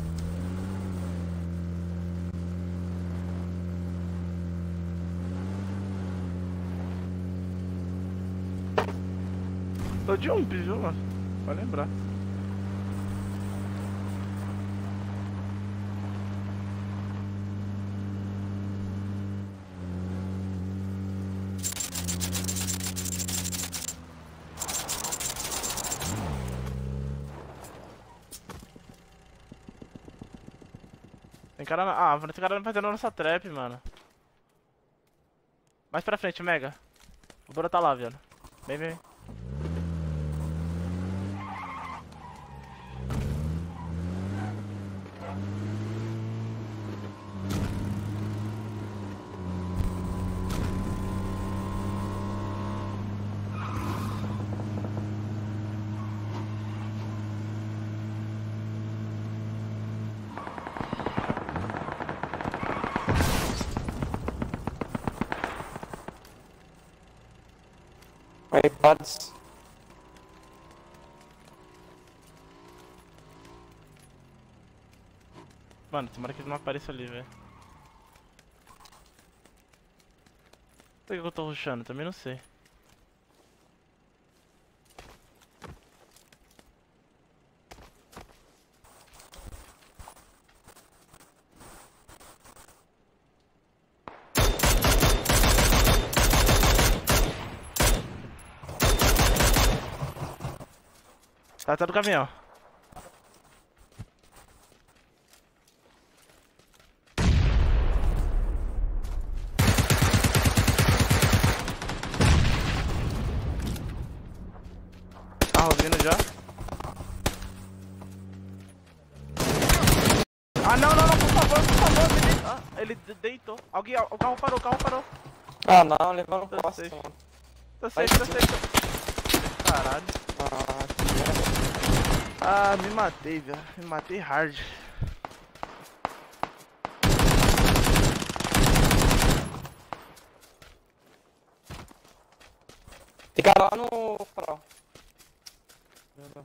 Tô de um, viu, mano? Pode lembrar. Tem cara na... Ah, tem cara fazendo a nossa trap, mano. Mais pra frente, Mega. O Bora tá lá, velho. Vem, vem. iPads. Mano, tomara que ele não apareça ali, velho. Por que eu tô rushando? Também não sei. Tá, tá do caminhão. Carro vindo já. Ah, não, não, não, por favor, por favor, me deita. Ah, ele de- deitou. Alguém, o carro parou, o carro parou. Ah não, levaram Eu costa, sei. mano. Tô safe, tô safe. Caralho. Ah, que merda. Ah, me matei, velho. Me matei hard. Tem cara lá no farol. Não, não.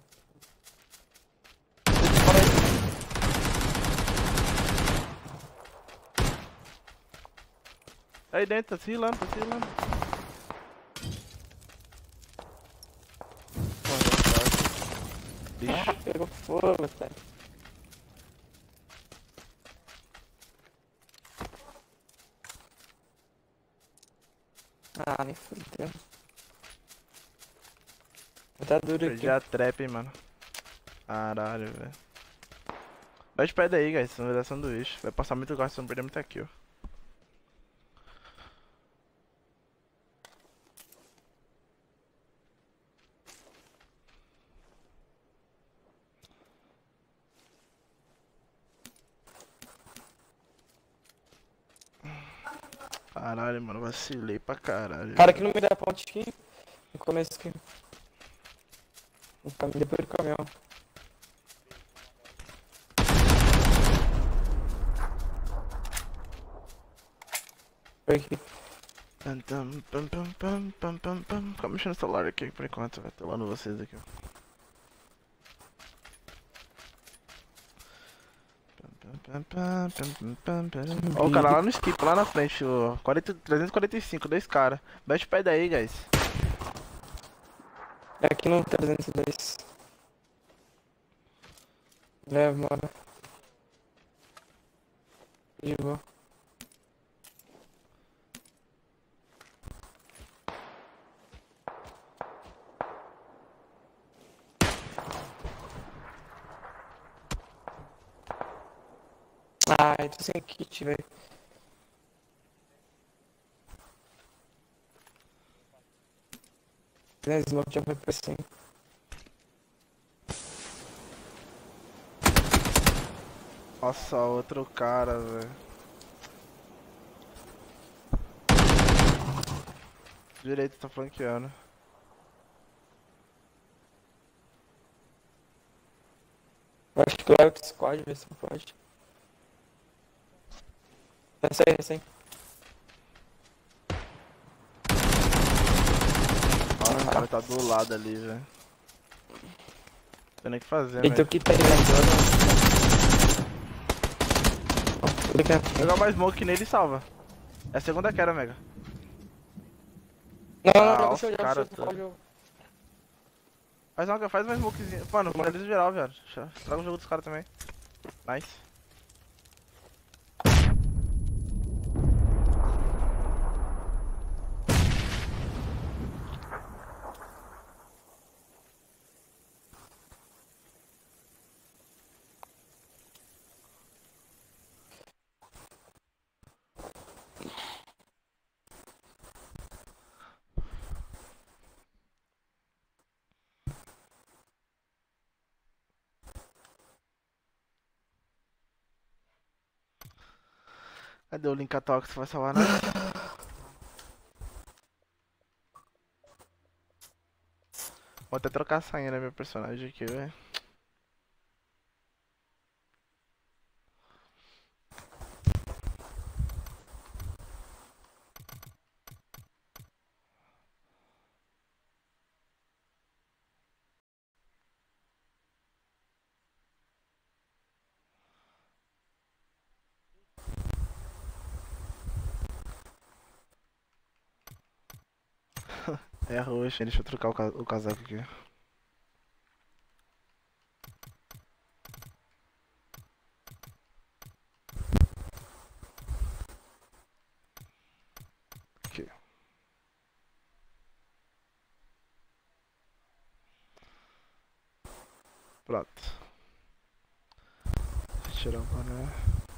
Fora aí. Aí dentro, tá se rilando, tá se rilando. Ah, pegou fogo, velho. Ah, nem fudeu. Tá duro aqui. Perdi a trap, hein, mano. Caralho, velho. Vai de pé daí, guys. Senão vai dar sanduíche. Vai passar muito gosto, se não perder muita kill. Caralho, mano. Vacilei pra caralho. Cara aqui no meio da ponte aqui. No começo aqui. No caminho, depois do caminhão. Foi aqui. Pam, pam, pam, pam, pam, pam, pam, pam. Fica mexendo no celular aqui por enquanto, vai. Tô lá no vocês aqui, ó. Pam, pam, pam, pam, pam, pam. Ó, o cara lá no skip, lá na frente, o quarenta, trezentos e quarenta e cinco, dois caras. Bate o pé daí, guys. É aqui no trezentos e dois. Leva, mano. De boa. Ai, tô sem kit, velho. Tem smoke já foi pra cima. Nossa, outro cara, velho. Direito, tá flanqueando. Eu acho que lá é outro squad, vê se pode. Essa aí, essa aí. Nossa, o cara tá do lado ali, velho. Não tem nem o que fazer, Eita, o velho. que tá aí, velho? Jogar mais smoke nele e salva. É a segunda queda, Mega. Não, não, Ah, não, os deixa eu cara jogar, deixa eu todo. Faz uma, faz mais smokezinho. Mano, finaliza geral, velho. Estraga o jogo dos caras também. Nice. Cadê o Linkatox? Vai salvar nós? Vou até trocar a senha do meu personagem aqui, velho. É roxo, deixa eu trocar o, ca o casaco aqui. Aqui. Pronto. Deixa eu tirar o boné.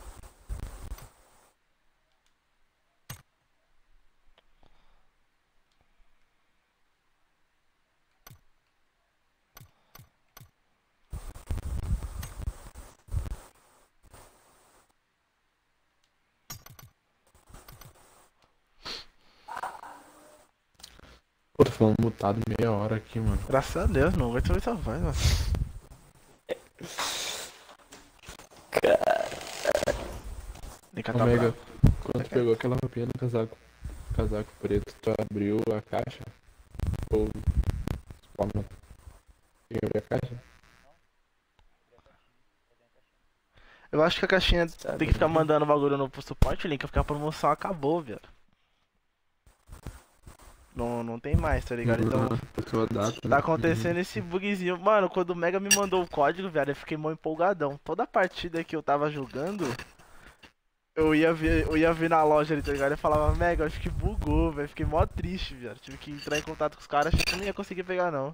Pô, tô falando mutado meia hora aqui, mano. Graças a Deus, não aguento ver essa voz, mano. Linkatox. Omega, quando tu pegou aquela roupinha no casaco, casaco preto, tu abriu a caixa? Ou spawn? Quem abriu a caixa? Eu acho que a caixinha Sabe, tem que ficar né? mandando bagulho no pro suporte, Link, porque a promoção acabou, velho. Não, não tem mais, tá ligado? Então, Sua data, tá acontecendo esse bugzinho. Mano, quando o Mega me mandou o código, velho, eu fiquei mó empolgadão. Toda partida que eu tava jogando, eu ia ver, eu ia ver na loja ali, tá ligado? Eu falava, Mega, acho que bugou, velho. Fiquei mó triste, velho. Tive que entrar em contato com os caras, achei que eu não ia conseguir pegar, não.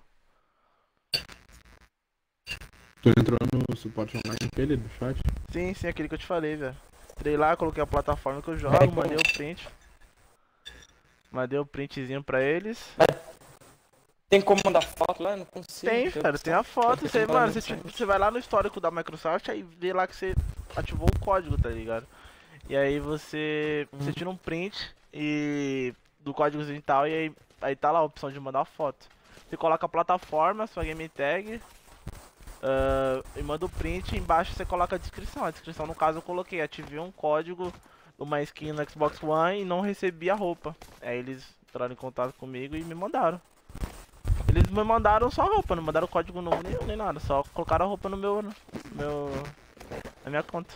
Tu entrou no suporte online aquele do chat? Sim, sim, aquele que eu te falei, velho. Entrei lá, coloquei a plataforma que eu jogo, É, mandei o print. Mandei o printzinho pra eles. Tem como mandar foto lá? Eu não consigo. Tem, eu cara, tem a foto. tenho Você, que mandar mano, você, mensagem. tipo, você vai lá no histórico da Microsoft, aí vê lá que você ativou o código, tá ligado? E aí você, você tira um print e do códigozinho e tal, e aí, aí tá lá a opção de mandar foto. Você coloca a plataforma, sua game tag, ah, e manda o print, e embaixo você coloca a descrição. A descrição, no caso, eu coloquei, ativei um código de uma skin no Xbox One e não recebi a roupa. Aí eles entraram em contato comigo e me mandaram. Eles me mandaram só a roupa, não mandaram código novo nenhum, nem nada. Só colocaram a roupa no meu, no meu, na minha conta.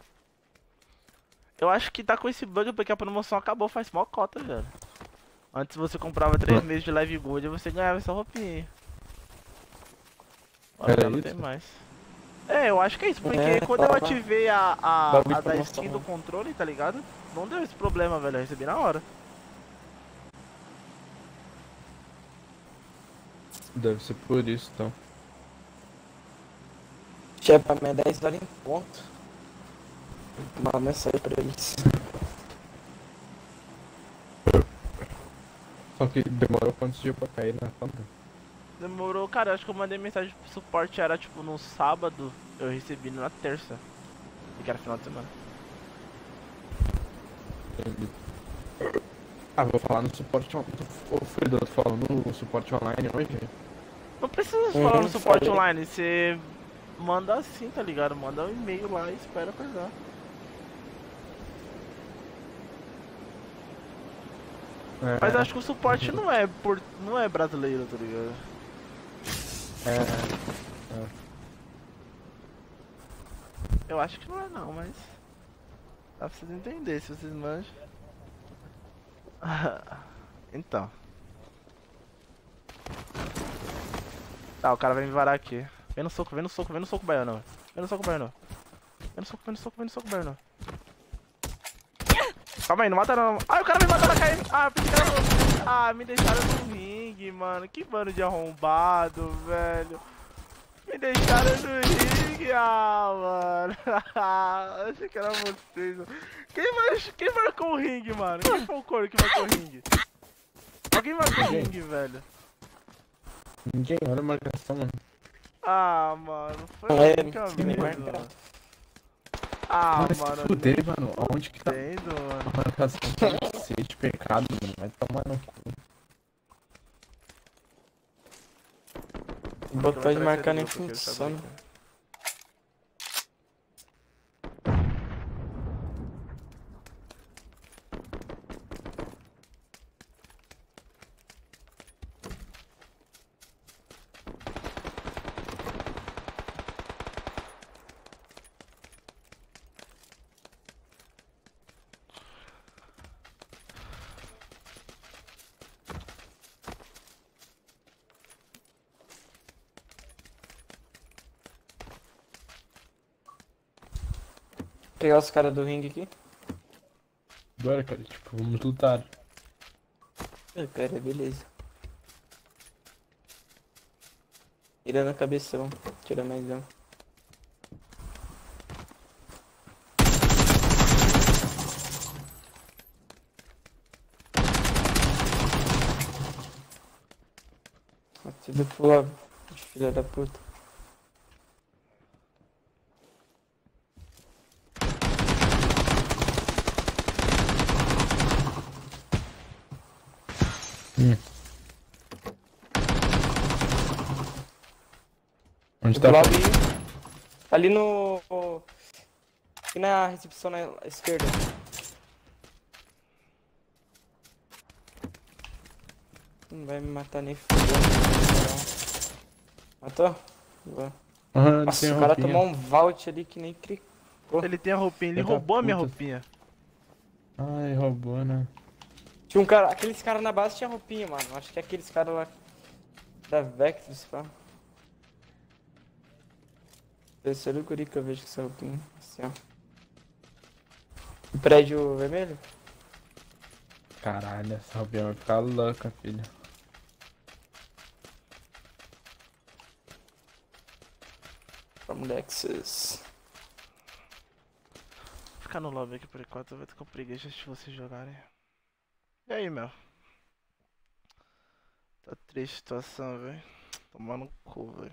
Eu acho que tá com esse bug porque a promoção acabou faz mó cota, velho. Antes você comprava três meses de Live Gold e você ganhava essa roupinha aí. Mano, Era já não isso? tem mais. É, eu acho que é isso, porque É, quando eu tava- ativei a, a, Bagulho a de da promoção, skin do né? controle, tá ligado? Não deu esse problema, velho. Eu recebi na hora. Deve ser por isso, então. Chefe, pra mim é dez horas em ponto. Vou mandar mensagem pra eles. Só que demorou quantos dias pra cair na conta? Demorou, cara, eu acho que eu mandei mensagem pro suporte, era tipo no sábado, eu recebi na terça. E que era final de semana. Entendi. Ah, vou falar no suporte online. Ô, Fredo, tu falou no suporte online hoje? Não precisa Uhum, falar no suporte falei. online, você manda assim, tá ligado? Manda um e-mail lá e espera pegar. É, Mas acho que o suporte não é por, não é brasileiro, tá ligado? é, Eu acho que não é não, mas dá pra vocês entenderem se vocês manjam. Então. Tá, o cara vai me varar aqui. Vem no soco, vem no soco, vem no soco, baiano. Vem no soco, baiano. Vem no soco, vem no soco, vem no soco, baiano. Calma aí, não mata não. Ai, o cara me matou na K M. Ah, pensei que era outro. Ah, me deixaram no ringue, mano. Que bando de arrombado, velho. Me deixaram no ringue, ah, mano. Achei que era vocês. Mano. Quem, mar... Quem marcou o ringue, mano? Quem foi o coro que marcou o ringue? Alguém marcou o ringue, velho. ninguém olha a marcação, mano. Ah, mano. Foi É, brincadeira, ninguém mano. marca. Ah, Mas se mano. fuder, mano, aonde que tá Entendo, mano. a marcação? Ser de pecado, mano. Vai tomar no cu. O botão de marcar nem Porque ele tá funciona. brincando. Pegar os caras do ringue aqui. Bora, cara, tipo, vamos lutar. É, pera, beleza. Tira na cabeção. Tira mais um. Tudo pro lado. Filha da puta. Hum. Onde Do tá? lobby. Ali no. Aqui na recepção na esquerda. Não vai me matar nem fudendo. Matou? Boa. Ah, Nossa, tem o cara roupinha. tomou um vault ali que nem cri... Ele tem a roupinha, ele Filha da roubou a minha puta. roupinha. Ai, roubou, né? Tinha um cara, aqueles caras na base tinha roupinha, mano. Acho que é aqueles caras lá da Vectus, pá. Terceiro guri que eu vejo com essa roupinha. Assim, ó. O prédio vermelho? Caralho, essa roupinha vai ficar louca, filho. From Lexus. Vou ficar no lobby aqui por enquanto, eu vou ter com preguiça de vocês jogarem. E aí, meu? Tá triste a situação, velho. Tomar no cu, velho.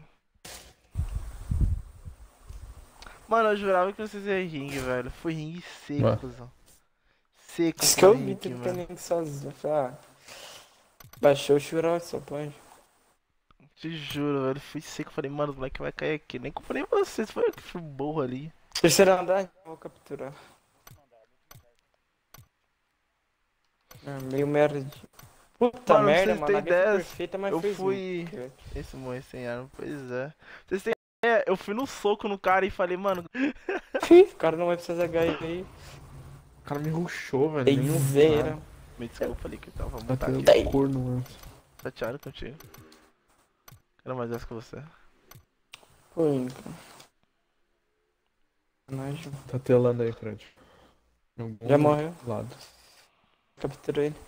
Mano, eu jurava que vocês iam ringue, velho. Foi ringue seco, Ué. cuzão. Seco, Isso que eu foi vi ringue, tentando mano. ir sozinho. Falei, ah, baixou o churro, só pode. Te juro, velho. Fui seco. Falei, mano, o moleque vai cair aqui. Nem comprei vocês, foi eu que fui burro ali. Terceiro andar, vou capturar. Ah, meio merda. Puta Mano, merda, vocês mano. têm A minha foi ideia? perfeita, mas Eu fez fui- muito. Esse morreu sem arma, pois é. Vocês têm ideia? Eu fui no soco no cara e falei, mano, O cara não vai precisar H aí. O cara me rushou, velho. nem ouvi Eizeira. nada. me desculpa ali que então vamos botar Bateu aqui. o corno antes. Chateado contigo. Quero mais essa com você. Foi, mas Tá telando aí, Fred. Em algum já morreu. lado. Capturou ele.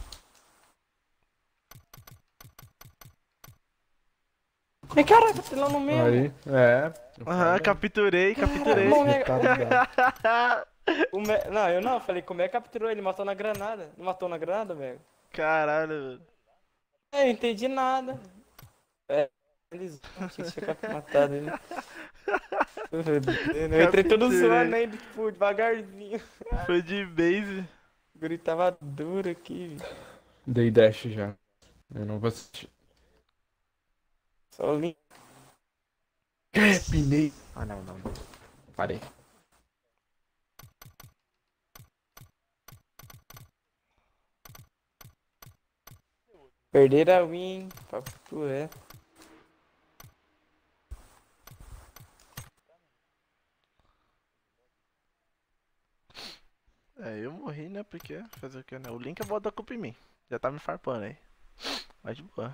Ai, caraca, tá lá no meio. Aí, é. eu Aham, falei. capturei, Cara, capturei. mano, é- Retardado. O Me... Não, eu não, eu falei que o Meia capturou ele, matou na granada. Não matou na granada, velho? Caralho, velho. É, eu entendi nada. É, eles achei que tinha matado ele. Eu entrei todo zoando Capturei. ainda, tipo, devagarzinho. Foi de base. O guri tava duro aqui, velho. Dei dash já. Eu não vou assistir. Só lim... Pinei. Ah, não, não, não. Parei. Perder a win, papo é. É, eu morri, né? Porque fazer o que, né? O Link é bota a culpa em mim. Já tá me farpando aí. Mas de boa.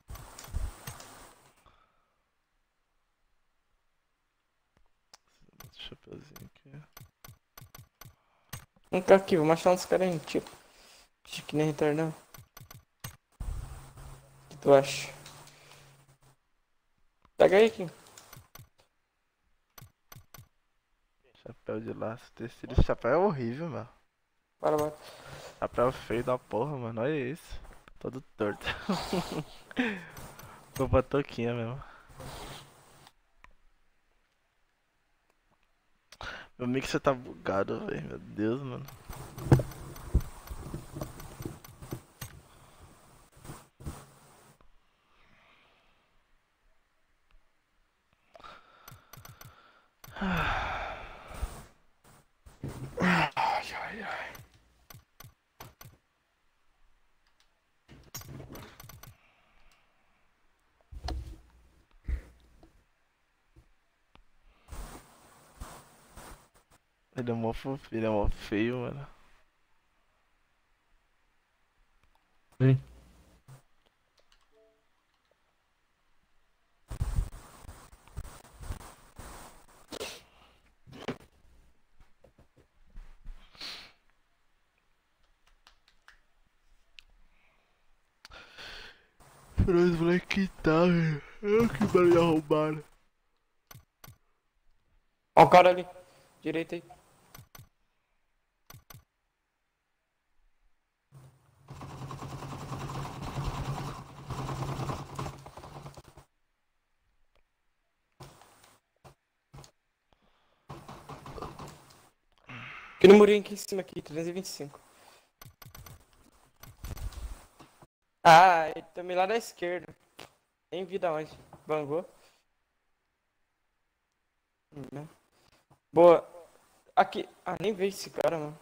Chapeuzinho aqui. Vamos cá aqui, vou achar uns caras aí, tipo. Acho que nem retardado. O que tu acha? Pega aí, aqui. Chapéu de laço, tecido. Esse chapéu é horrível, mano. Bora, bora. Chapéu feio da porra, mano. Olha isso. Todo torto. Vou pra toquinha mesmo. Meu mixer tá bugado, velho. Meu Deus, mano. Ai, ai, ai. Ele é mó fofinho, ele é mó feio, mano. Vem. Por os moleque tá, velho. Eu que barulho arrombado. Ó o cara ali. Direita aí. Aqui no murinho aqui em cima aqui, trezentos e vinte e cinco. Ah, ele também lá da esquerda. Nem vi da onde. Bangou. Hum, né? Boa. Aqui. Ah, nem vejo esse cara, mano.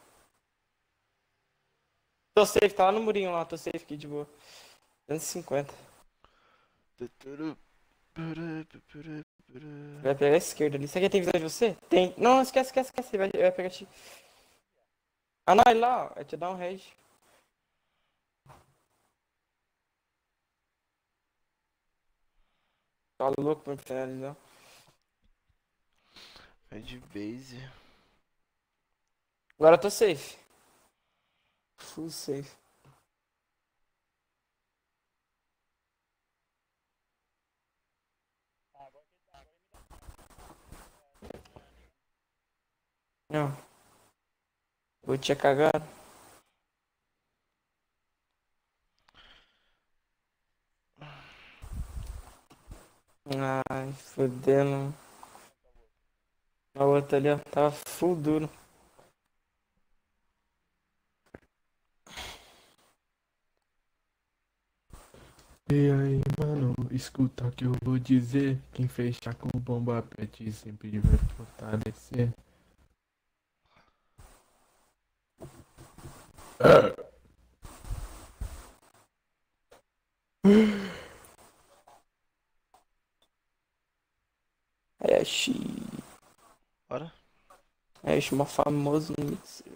Tô safe, tá lá no murinho lá, tô safe aqui de boa. duzentos e cinquenta. Vai pegar a esquerda ali. Você quer tem visão de você? Tem. Não, esquece, esquece, esquece. Ele vai, vai pegar ti. Ah, não, ele lá, ó. Vai te dar um rage. Tá louco pra me finalizar. É de base. Agora eu tô safe. Full safe. Não. Vou te cagar. Ai, fodendo. A outra ali, ó. Tava full duro. E aí, mano, escuta o que eu vou dizer. Quem fechar com bomba pet sempre vai fortalecer. É, xi. Bora. É, chama famoso no mixer.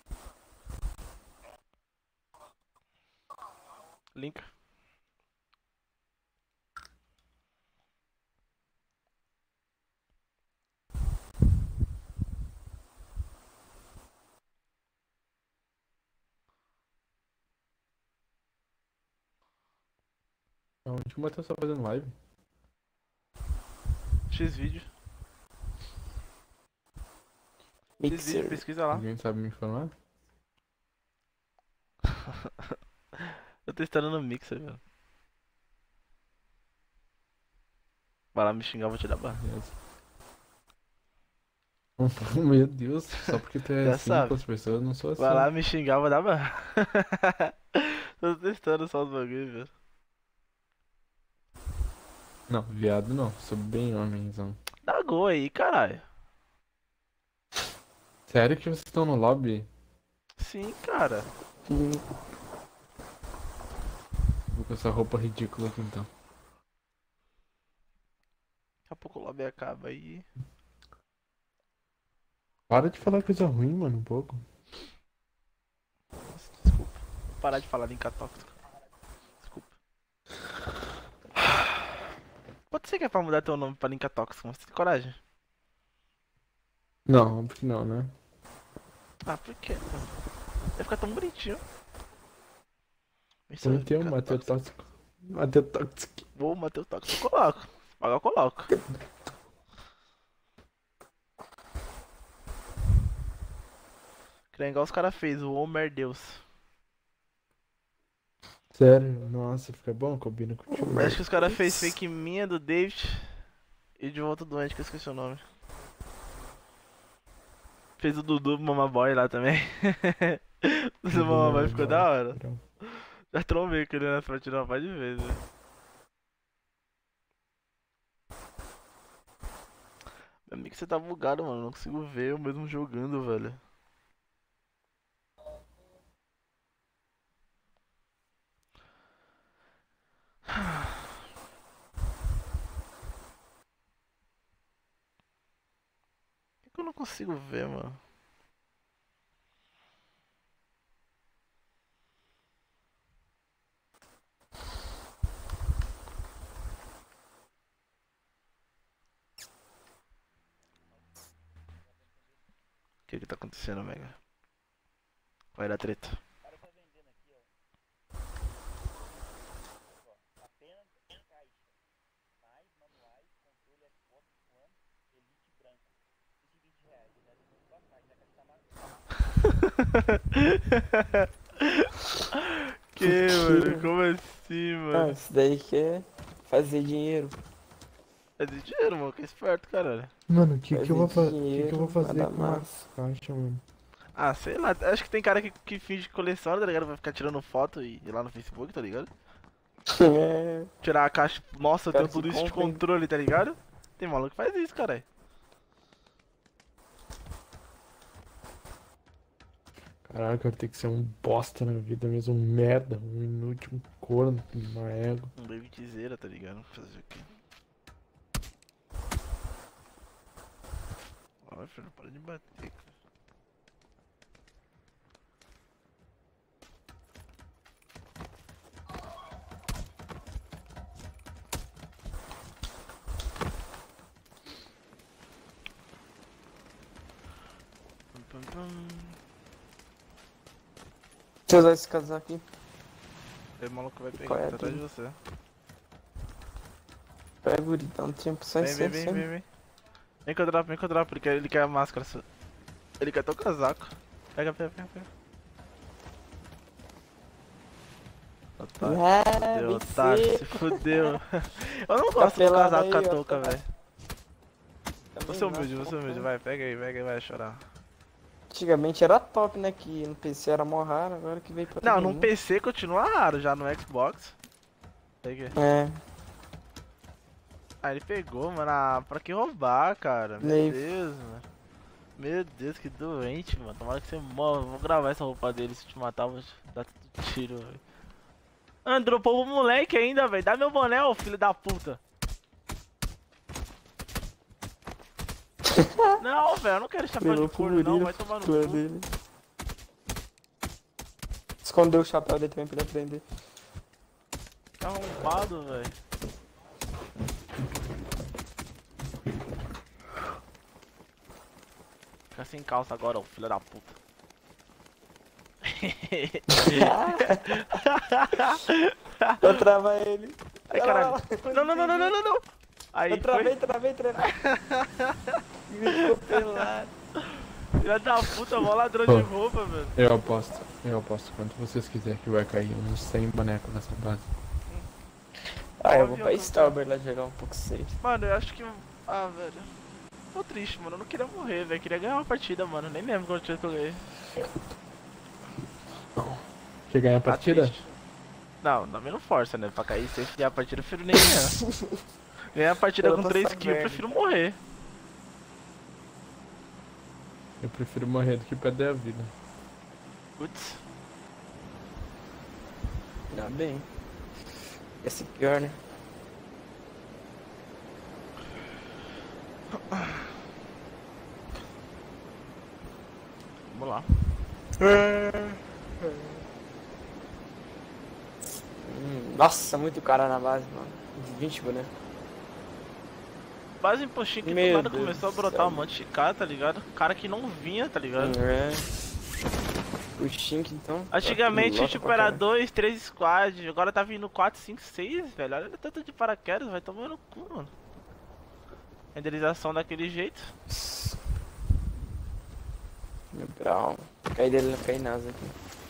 Link. Onde o Matheus tá fazendo live? X-Vídeo. X-Vídeo, Mixer. pesquisa lá. Alguém sabe me informar? Eu tô instalando no Mixer, velho. Vai lá me xingar, eu vou te dar barra. Beleza. Meu Deus, só porque tu é Já assim sabe. com as pessoas, eu não sou assim. Vai lá me xingar, eu vou dar barra. Tô testando só os bagulho, velho. Não, viado não, sou bem homenzão. Dá gol aí, caralho. Sério que vocês estão no lobby? Sim, cara. Hum, Vou com essa roupa ridícula aqui então. Daqui a pouco o lobby acaba aí. Para de falar coisa ruim, mano, um pouco. Nossa, desculpa. Vou parar de falar linka tóxica. Desculpa. Pode ser que é pra mudar teu nome pra linka tóxica, mas você tem coragem? Não, óbvio que não, né? Ah, por quê? Vai ficar tão bonitinho. Isso Prometeu, linka Matheus tóxica. Tóxico. Matheus Tóxico. Vou, Matheus Tóxico, eu coloco. Se pagar, eu coloco. Que nem igual os caras fez, o Homer Deus. Sério? Nossa, fica bom, combina com o time. Acho que os caras fez fake minha, do David e de um outro doente que eu esqueci o nome. Fez o Dudu Mama Boy lá também. O do Mama Boy ficou da hora. Já trombei com ele na frente de uma par de vezes. Velho. Meu amigo, você tá bugado, mano. Não consigo ver eu mesmo jogando, velho. Por que que eu não consigo ver, mano? O que que tá acontecendo, Mega? Qual era a treta? Que, mano? Como assim, Ah, mano? isso daí que é fazer dinheiro. É de dinheiro, mano. Que esperto, caralho. Mano, o que, que, eu vou fa- Fazer que, que eu dinheiro, vou fazer nada com uma mais. caixa, mano? Ah, sei lá. Acho que tem cara que, que finge coleção, tá ligado? Vai ficar tirando foto e ir lá no Facebook, tá ligado? É, Tirar a caixa. Nossa, eu Cara tenho que tudo isso de compra, hein? controle, tá ligado? Tem maluco que faz isso, caralho. Caraca, eu tenho que ser um bosta na vida mesmo, um merda, um inútil, um corno, uma ego. Um David Zera, tá ligado? Fazer o quê? Ó, filho, para de bater, cara. Pum, pum, pum. deixa eu usar esse casaco aqui. Aí o maluco vai pegar, Qual é tá atrás de tu? você. Pega, guri, dá um tempo só Vem, em vem, vem, vem, vem. Vem que eu dropo, vem que eu dropo, ele quer, ele quer a máscara. só- Ele quer teu casaco. Pega, pega, pega, pega. Otário. Ah, Fudeu, bem otário, se seco. fudeu. Eu não gosto do pelado casaco aí, com a ó, touca, tá- velho. Também Você não, humilde, você não, humilde, não. vai, pega aí, pega aí, vai chorar. Antigamente era top, né? Que no P C era mó raro, agora que veio pra Não, todo no mundo. P C continua raro, já no Xbox. Pega aí. É, Ah, ele pegou, mano. Ah, pra que roubar, cara? Meu Nem- Deus, mano. Meu Deus, que doente, mano. Tomara que você morra. Vou gravar essa roupa dele. Se te matar, eu vou te dar tudo tiro, velho. Ah, dropou o moleque ainda, velho. Dá meu boné, ô filho da puta. Não, velho, eu não quero chapéu virou de pro couro, não. guri Vai tomar no clã cu. dele. Escondeu o chapéu dele também pra ele aprender. Tá arrombado, velho. Fica sem calça agora, ô filho da puta. Vou travar ele. Ai, caralho. Não, não, não, não, não, não, não. Aí, Eu travei, foi. travei, travei. Me ficou pelado. Filha da puta, mó ladrão Pô. de roupa, velho. Eu aposto, eu aposto quanto vocês quiserem que vai cair uns cem bonecos nessa base. Ah, eu vou Óbvio pra que eu Stauber lá jogar um pouco safe. Mano, eu acho que. Ah, velho. Tô triste, mano. Eu não queria morrer, velho. Queria ganhar uma partida, mano. Nem lembro quanto tinha que eu ganhei. Quer ganhar a Tá partida? triste. Não, também não força, né? Pra cair safe ganhar a partida, eu prefiro nem ganhar. Ganhar a partida Eu com tô três sabendo. kills, eu prefiro morrer. Eu prefiro morrer do que perder a vida. Putz. Ainda bem. Ia ser pior, né? Vamos lá. Hum, nossa, muito cara na base, mano. vinte bonecos. Base em postinho que do Meu nada Deus começou a do brotar céu. um monte de cara, tá ligado? Cara que não vinha, tá ligado? É. O Shink, então. Antigamente, lota tipo, pra era caralho. dois, três squads, agora tá vindo quatro, cinco, seis, velho. Olha o tanto de paraquedas, vai tomar no cu, mano. Renderização daquele jeito. Meu grau. Caí dele, caí nasa aqui.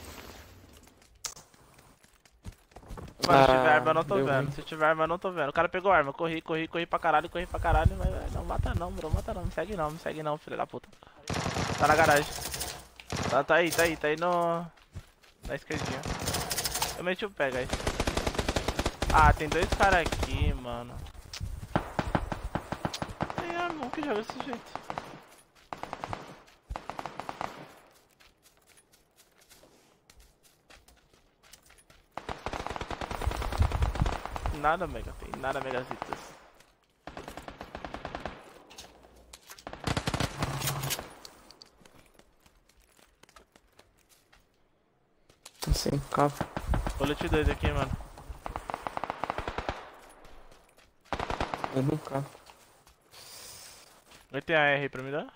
Mano, se tiver Ah, arma eu não tô deu vendo. ruim. Se tiver arma eu não tô vendo. O cara pegou arma, corri, corri, corri pra caralho, corri pra caralho, mas velho, não mata não, bro, mata não, me segue não, me segue não, filho da puta. Tá na garagem. Tá, tá aí, tá aí, tá aí no... na esquerdinha. Eu meti o pega aí. Ah, tem dois caras aqui, mano. Tem arma que joga desse jeito. Nada, Mega, tem nada, Megazitas. Tô sem capa. Bullet dois aqui, mano. Eu não capa. Vai ter a R aí pra me dar?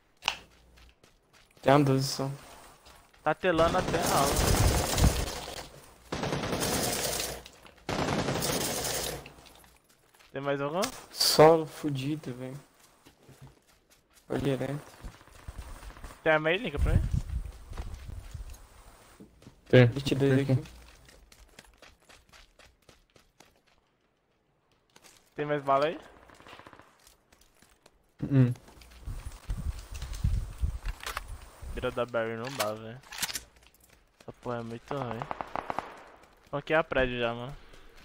Tem uma doze só. Tá telando até a aula. Tem mais algum? Solo fudido, velho. Foi direto. Tem arma aí, liga pra mim? Tem. vinte e dois aqui. Tem mais bala aí? Hum. Mira da Barry não dá, velho. Essa porra é muito ruim. Aqui é a prédio já, mano.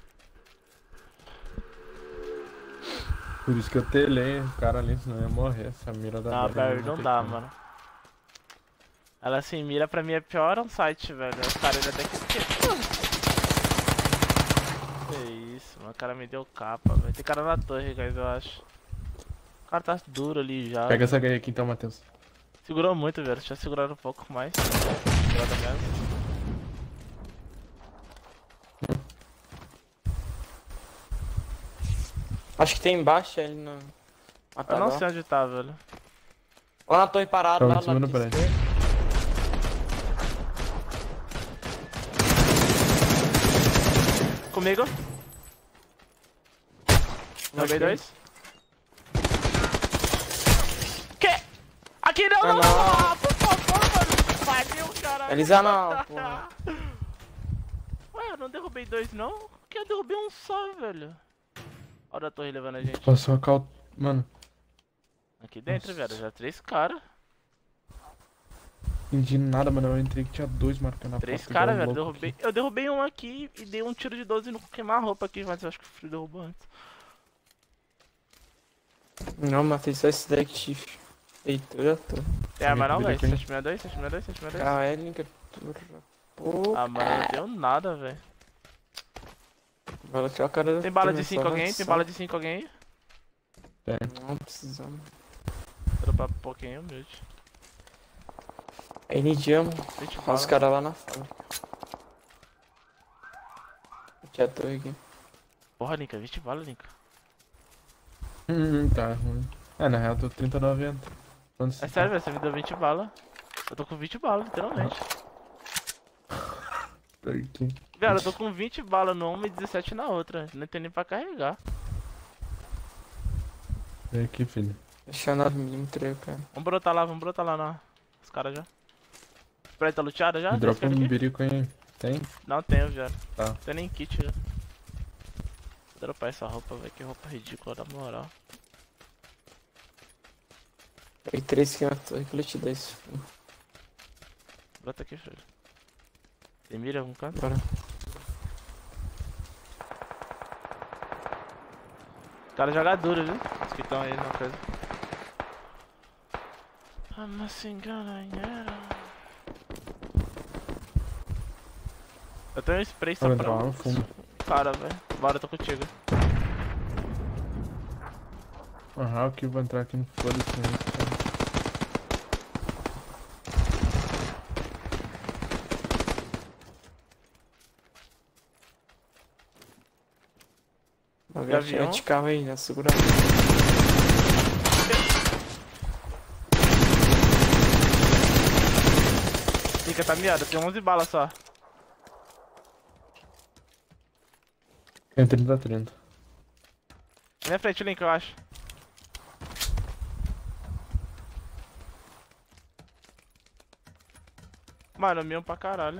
Por isso que eu telei o cara ali, senão ia morrer. Essa mira da Não, a Barry Barry não tem dá, como. mano. Ela assim, mira pra mim é pior um site, velho. O cara ainda até que. Que isso, mano. O cara me deu capa, velho. Tem cara na torre, guys, eu acho. O cara tá duro ali já. Pega essa ganha aqui então, Matheus. Segurou muito, velho. Deixa eu segurar um pouco mais. Segurada mesmo. Acho que tem embaixo ali no. Eu Matagal. não sei onde tá, velho. Lá na torre parada, Tava lá em cima lá do do prédio. esquerdo. Comigo. Joguei dois. Que? Aqui não, Ah, não, não, não. ah, por favor, mano. Valeu, caralho. Elisa não, porra. Ué, eu não derrubei dois, não? Porque eu derrubei um só, velho. Olha a torre levando a gente. Passou a cal... Mano, Aqui dentro, Nossa. velho. Já três caras. não entendi nada, mano. Eu entrei que tinha dois marcando a Três porta. caras, igual um velho. louco Derrubei. aqui. Eu derrubei um aqui e dei um tiro de doze no queimar-roupa aqui, mas eu acho que o Frio derrubou antes. Não, matei só esse deck shift. Feitura toda. Tem arma não, Vira velho? aqui. sete sessenta e dois, sete sessenta e dois, sete sessenta e dois. Ah, é, Linker. Pô, Ah, mano, não deu nada, velho. bala tirar a cara. Tem bala de começou cinco a alguém? Tem avançar. bala de cinco alguém aí? Tem. Não precisamos. Vou dropar um pouquinho, humilde. Aí Nidiamo. vinte Olha bala. os caras lá na fábrica. Tinha a torre aqui. Porra, Linka, vinte bala, Linka. Hum, tá ruim. É, na real eu tô trinta e noventa. Quantos É você sério, velho, você me deu vinte bala. Eu tô com vinte bala, literalmente. tá aqui? Cara, eu tô com vinte balas numa e dezessete na outra. Não tem nem pra carregar. Vem aqui, filho. Deixa nove milímetros, cara. Vamos brotar lá, vamos brotar lá na... Os caras já. Spray tá luteada já? Me Vocês dropa querem um aqui? birico aí. Tem? Não tenho, já. Tá. Não tem nem kit já. Vou dropar essa roupa, velho. Que roupa ridícula, na moral. Peguei três aqui na torre que eu te dei isso. Brota aqui, filho. Tem mira em algum canto? Bora. Os caras jogam duro, viu? Os que estão aí na coisa. I'm assim, galera. Eu tenho um spray só Vai pra entrar lá um no fundo. cara, velho. Bora, eu tô contigo. Aham, que eu vou entrar aqui no foda-se com isso, cara. Vai avião? ver de carro aí, né? Segura. Fica, tá miada, tem onze balas só. Tem trinta a trinta. Na minha frente, Link, eu acho. Mano, meu pra caralho.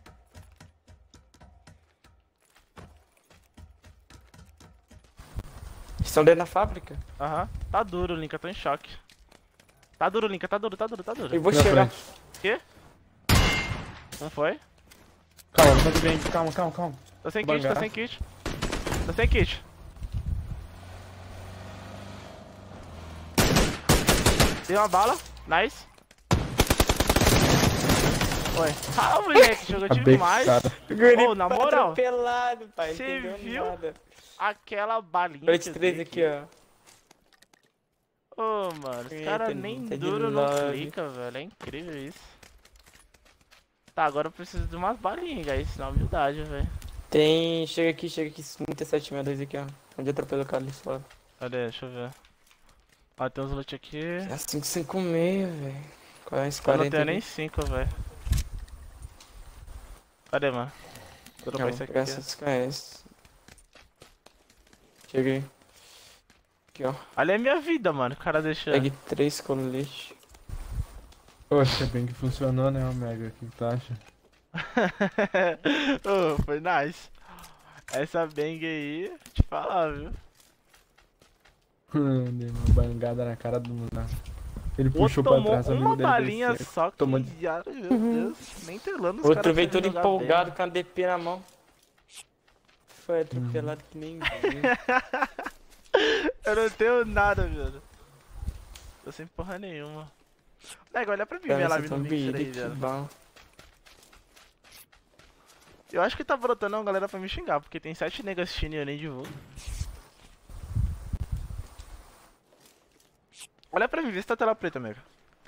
Estão dentro da fábrica? Aham. Tá duro, Link, eu tô em choque. Tá duro, Link, tá duro, tá duro, tá duro. Eu vou Na chegar. frente. Quê? Não foi? Calma, não tá bem. Calma, calma, calma. Tô sem kit, tô Bangar. sem kit. Tô sem kit. Dei uma bala. Nice. Oi. Ah, moleque, jogou Acabei demais. com o cara. Guri, Ô, na moral, atropelado, pai. cê Entendeu viu? nada. Aquela balinha. vinte que e eu três dei aqui, ó. Ô, mano, os Eita, caras nem tá de duro não love. clica, velho. É incrível isso. Tá, agora eu preciso de umas balinhas, guys. Na humildade, velho. Tem. Chega aqui, chega aqui. trinta e sete sessenta e dois aqui, ó. Onde atropelou o cara ali fora. Cadê? Deixa eu ver. Ó, tem uns loot aqui. É cinco cinco seis, velho. Qual é esse Eu quarenta? não tenho nem cinco, velho. Cadê, mano? Vou dropar isso aqui. Essa desconhece. Cheguei. Aqui, ó. Ali é minha vida, mano. O cara deixa. Peguei três colites. Poxa, bem que funcionou, né, Omega? O que tu acha? Ô, foi nice. Essa bang aí, te falar, viu? Dei uma bangada na cara do moleque. Ele O puxou outro pra tomou trás, o amigo uma dele balinha desceu. só que, Tomou- já, meu Deus, nem telando os Outro caras veio sabem todo jogar empolgado bem. com a D P na mão. Foi atropelado que nem vinho. Eu não tenho nada, velho. Tô sem porra nenhuma. Pega, olha pra mim, minha Cara, live você tá no um mixer aí, bilhete, que velho. bom. Eu acho que tá brotando uma galera pra me xingar, porque tem sete negas assistindo e eu nem divulgo. Olha pra mim, vê se tá tela preta, mega.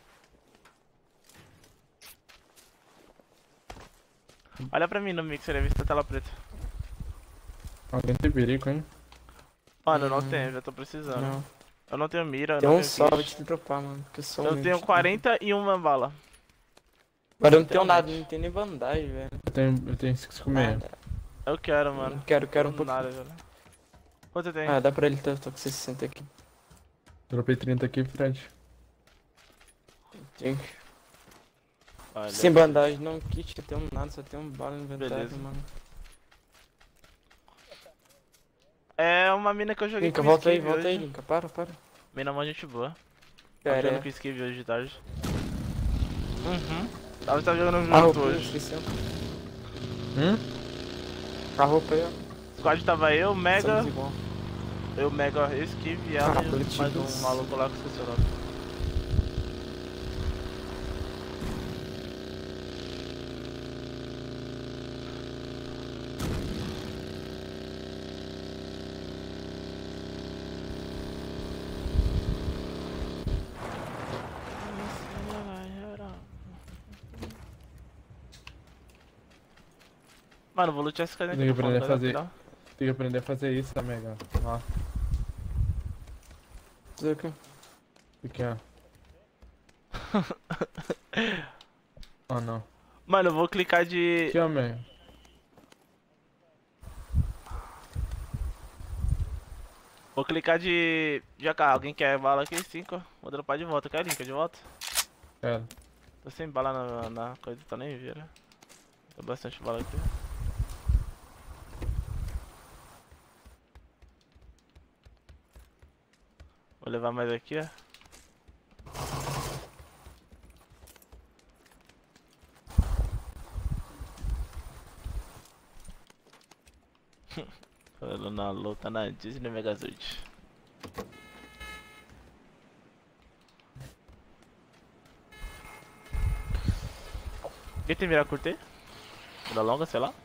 Olha pra mim no mixer aí, vê se tá tela preta. Alguém tem perigo, hein? Mano, eu não Hum, tenho, eu tô precisando. Não. Eu não tenho mira, eu Tem não um tenho só, vou kit. te dropar, mano. Que eu sou Eu humilde. tenho quarenta e uma bala. Agora eu não tenho nada, Realmente. não tenho nem bandagem, velho. Eu tenho, eu tenho cinco cinco seis. Nada. Eu quero, mano. Não quero, quero um pouco. Nada, velho. Quanto você tem? Ah, dá pra ele, tô, tô com sessenta aqui. Dropei trinta aqui, Fred. Tem- Olha. Sem bandagem, não kit, eu tenho nada, só tenho um bala no inventário, Beleza. mano. É uma mina que eu joguei Linka, com volta aí, esquive volta aí, hoje. Linka, para, para. Mina mó gente boa. Tava Cara, jogando é. com esquive hoje de tarde. Uhum. Tava, tava jogando A junto roupa aí, hoje. esqueci. Hum? A roupa aí, ó. Squad tava eu, Mega, Somos igual. eu, Mega, esquive e ela Ah, e coletivo. mais um maluco lá que eu esqueci o nome. Mano, vou lutear esse cara aqui. Tem que por aprender a favor, fazer. tá? Tem que aprender a fazer isso, tá, Mega? Ó, Fazer o quê? aqui, ó. Oh, não. Mano, eu vou clicar de. Aqui, ó, Mega. Vou clicar de. De A K. Alguém quer bala aqui? Cinco. Vou dropar de volta. Quer link de volta? É. Tô sem bala na, na coisa, tá nem vira. Tem bastante bala aqui. Vou levar mais aqui, ó. Falando na luta na Disney Megazord. Quem tem mira curta aí? Mira longa, sei lá.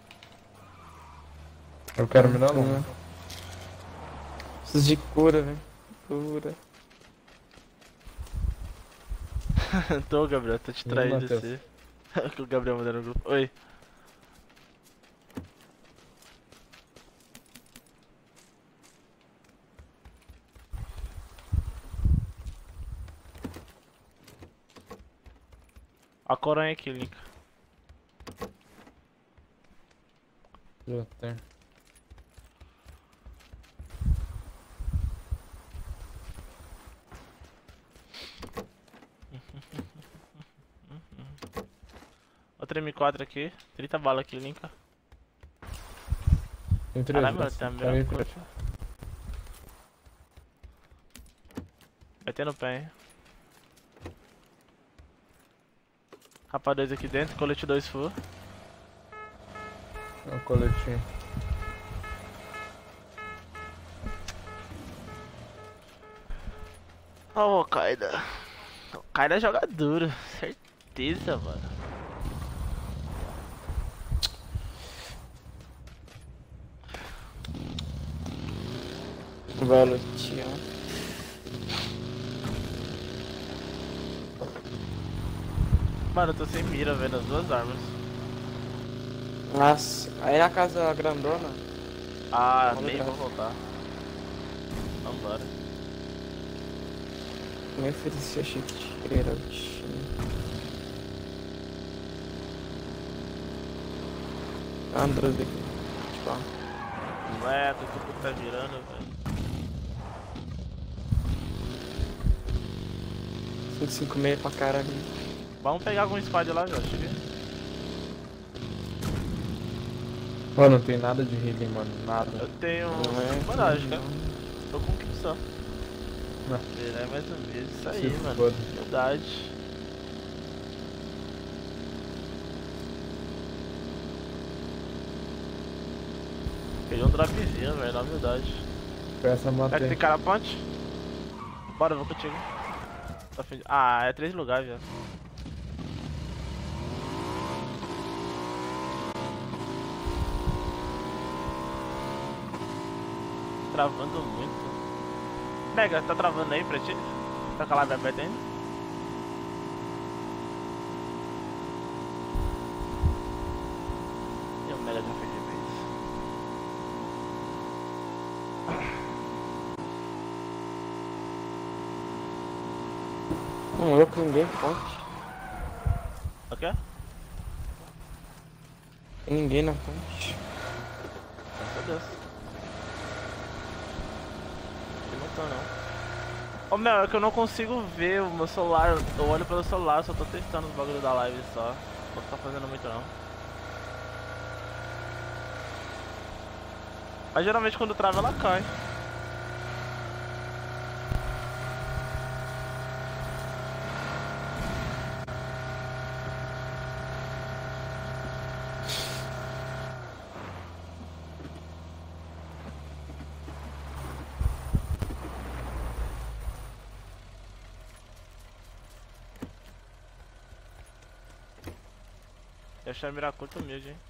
Eu quero mirar longa. Preciso de cura, velho. Cura. Tô, Gabriel, tô te E aí, traindo Matheus? você. Que o Gabriel mandou no grupo. Oi. A coronha aqui, Link. Já tem. Outra M quatro aqui. trinta bala aqui, Link. Tem três. Caralho, mano, né? tem a Tá mira aí, curta. Vai ter no pé, hein. Capa dois aqui dentro, colete dois full. É um coletinho. Ó, o Kaida. O Kaida joga duro, certeza, mano. Velho, tio. Mano, eu tô sem mira, velho, nas duas armas. Nossa, aí na casa grandona. Ah, Vamos nem atrás. vou voltar. Vambora. Me ofereci a chiqueira, bichinho. Android aqui. Tipo, ó. Não é, que o tubo tá virando, velho. cinco cinco seis pra caralho. Vamos pegar algum squad lá, já, cheguei. Pô, não tem nada de healing, mano. Nada. Eu tenho Não é? bandagem, cara. Não. Tô com um kill só. Não. É mais ou menos isso Se aí, mano. foda. Humildade. Peguei um dropzinho, velho, na humildade. Peça Será que matei. tem cara ponte? Bora, eu vou contigo. Tá fim de- Ah, é três lugares já. Travando muito. Mega, tá travando aí pra ti? Tá com a live aberta ainda? E o Mega já fez de vez. Não, eu com ninguém ponte. Ok? Tem ninguém na ponte. Graças a Deus. Aqui não tô não. Ô meu, é que eu não consigo ver o meu celular. Eu olho pelo celular, eu só tô testando os bagulho da live só. Não tô fazendo muito não. Mas geralmente quando trava ela cai. Eu achei a mira curta humilde, hein.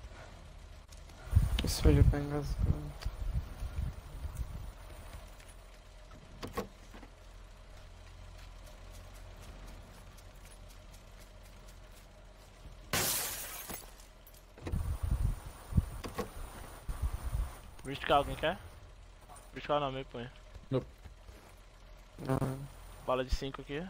Esse olho tá engasgado. Vertical, alguém quer? Vertical não, meio punho. Ah, Bala de cinco aqui.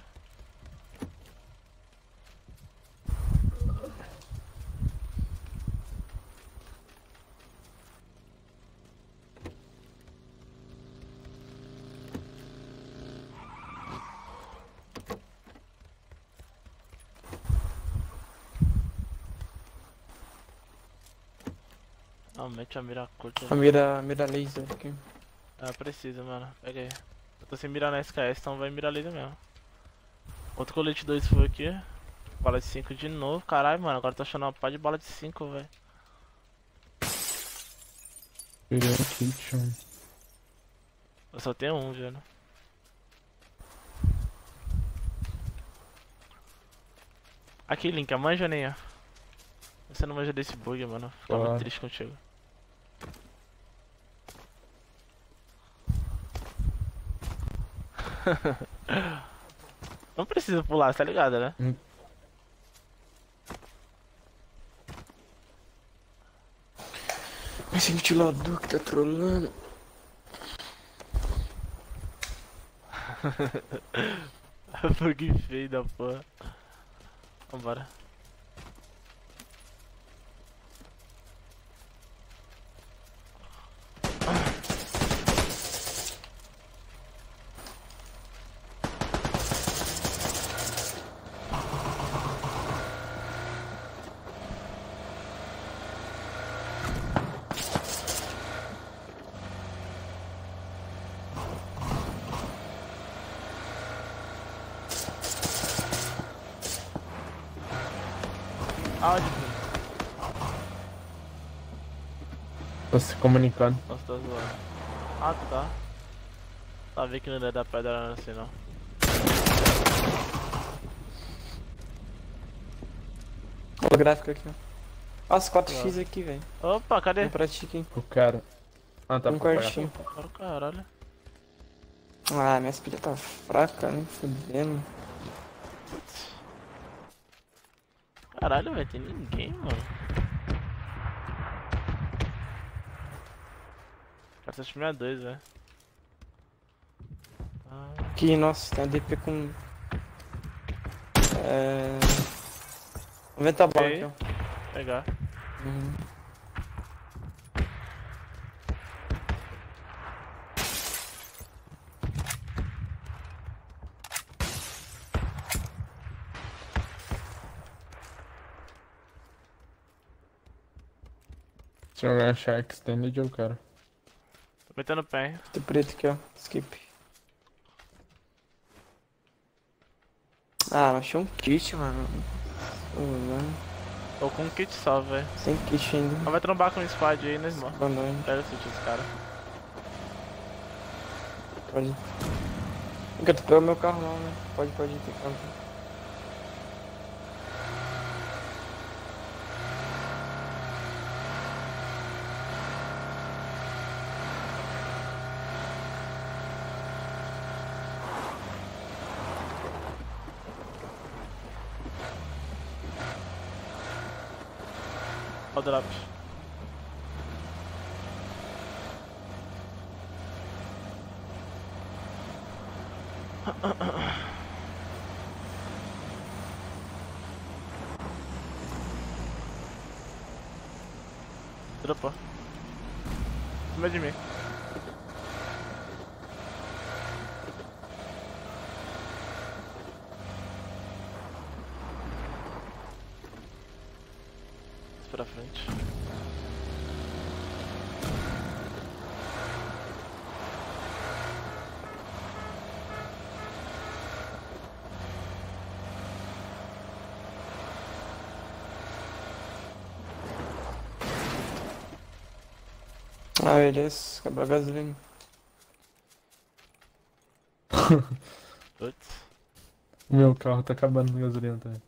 Ah, mete a mira curta. A mira, mira laser aqui. Ah, precisa, mano. Pega aí. Eu tô sem mirar na S K S, então vai mirar laser mesmo. Outro colete dois foi aqui. Bala de cinco de novo. Caralho, mano. Agora tô achando uma pá de bala de cinco, velho. Peguei um kit, mano. Eu só tenho um, velho. Aqui, Link, manja nem, ó. Você não manja desse bug, mano. Ficar muito Claro. triste contigo. Não precisa pular, tá ligado, né? Hum. Esse ventilador que tá trolando. Bug feio da porra. Vambora. Aonde, filho? Tô se comunicando. Nossa, tá zoando. Ah, tá. Tá vendo que não ia dar pedra assim, não. Holográfico aqui, ó. Nossa, quatro x Claro. aqui, velho. Opa, cadê? Vem pra ti aqui. O cara. Ah, tá Um pra pagar. quartinho. Para o caralho. Ah, minha pilha tá fraca, né? Fudendo. Putz. Caralho, velho, tem ninguém, mano. Cara, só tinha dois, velho. Ah, Aqui, nossa, tem a D P com. É. noventa bala Ok. aqui, ó. pegar. Uhum. Se eu achar extended, eu quero. Tô metendo pé, hein. Tem preto aqui, ó. Skip. Ah, não achei um kit, mano. Ô, mano. Tô com um kit só, velho. Sem kit ainda. Mas vai trombar com um squad aí, né, irmão? Boa noite. Pega o sítio dos caras. Pode. Não quero pegar o meu carro não, né? Pode, pode ir, tem carro. Ó o drop. Dropou. Em cima de mim. Mais pra frente. Ah, beleza. Acabou a gasolina. Putz. O meu carro tá acabando de gasolina também.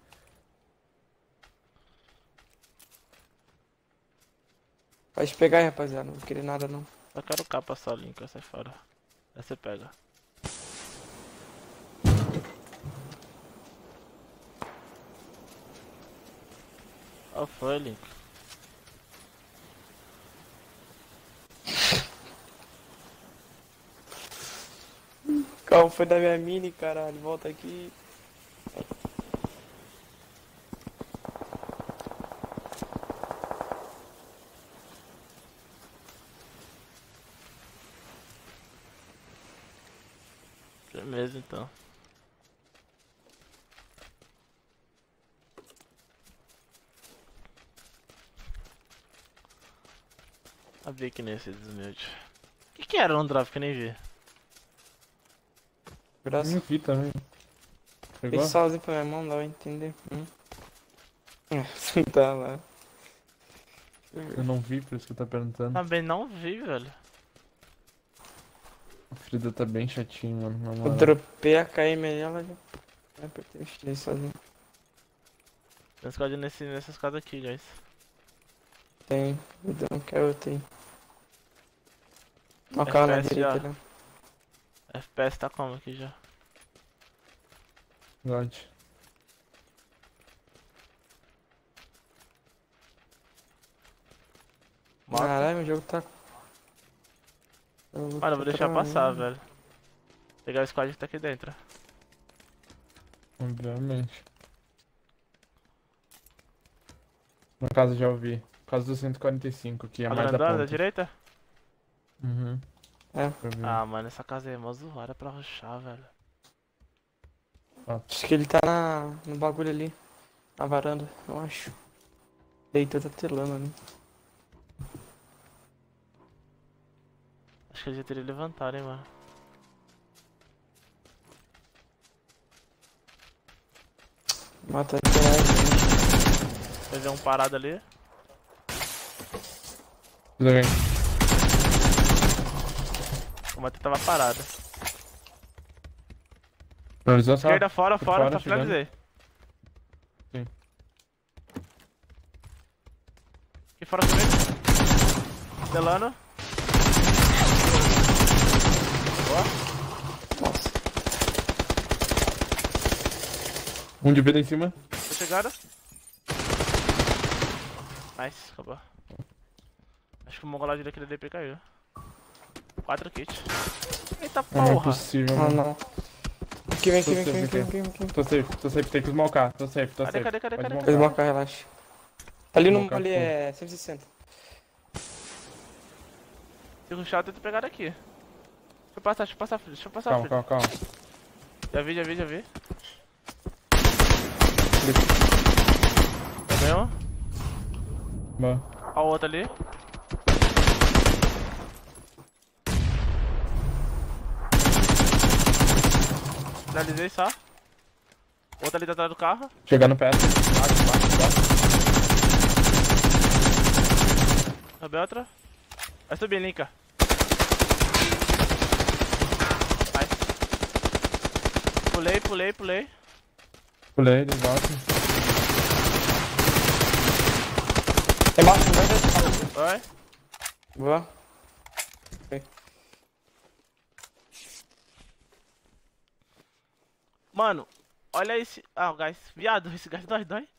Pode pegar aí, rapaziada. Não vou querer nada não. Só quero capa só, Link, sai fora. Aí você pega. Qual foi, Link? O carro foi da minha mini, caralho. Volta aqui. Beleza, então. Abri aqui nesse desumilde. O que que era um drop que eu nem vi? Graças. Nem vi também. Pegou? Fez sozinho pra minha mão, dá pra entender. Hum. Assim tá lá. Eu não vi, por isso que eu tô perguntando. Também não vi, velho. A Frida tá bem chatinha, mano. Na Eu moral. dropei a K M nela já. Eu apertei os três sozinho. Tem squad nesse, nessas casas aqui, guys. Tem. Eu não quero outro aí. Ó o carro na F P S direita já. ali. F P S tá como aqui já? God. Moto. Caralho, meu jogo tá. Mano, eu vou deixar passar, velho. Pegar o squad que tá aqui dentro. Obviamente. Na casa já ouvi. Casa do cento e quarenta e cinco, que é A mais da grandona da ponta. direita? Uhum. É. Eu vi. Ah, mano, essa casa aí é mó zoada pra rushar, velho. Acho que ele tá na, no bagulho ali. Na varanda, eu acho. Deitado, tá telando ali. Acho que ele já teria levantado, hein, mano. Mata a gente. Vai ver um parado ali. Tudo bem. O Matheus tava parado. Finalizou só? Esquerda fora, Por fora, fora, só chegando. finalizei. Sim. Aqui fora também. Delano. Boa. Nossa. Um de vida em cima. Tô chegando. Nice, acabou. Acho que o mongolade daquele D P caiu. Quatro kits. Eita Não é porra! possível, Ah, mano. não. Aqui, vem aqui, vem aqui, Tô vem aqui, vem safe, aqui, vem aqui. Tô safe, tô safe, tem que smocar. Tô safe, tô Cadê, safe. cadê, cadê, Pode cadê, smocar. Fez cadê? uma carro, relaxa. Tá ali no Smocar ali, full. é cento e sessenta. Se rushar, eu tento pegar daqui. Deixa eu passar, deixa eu passar, deixa eu passar. Calma, Filho. calma, calma. Já vi, já vi, já vi. Também um. Boa. Ó o outro ali. Finalizei só. O outro ali tá atrás do carro. Chegando perto. Baixo, baixo, baixo. Sobe outra. Vai subir, Linka. Vai. Pulei, pulei, pulei. Pulei, ele volta. Tem baixo, vai, vai. Vai. Boa. Mano, olha esse. Ah, o gás. Viado, esse gás dói, dói.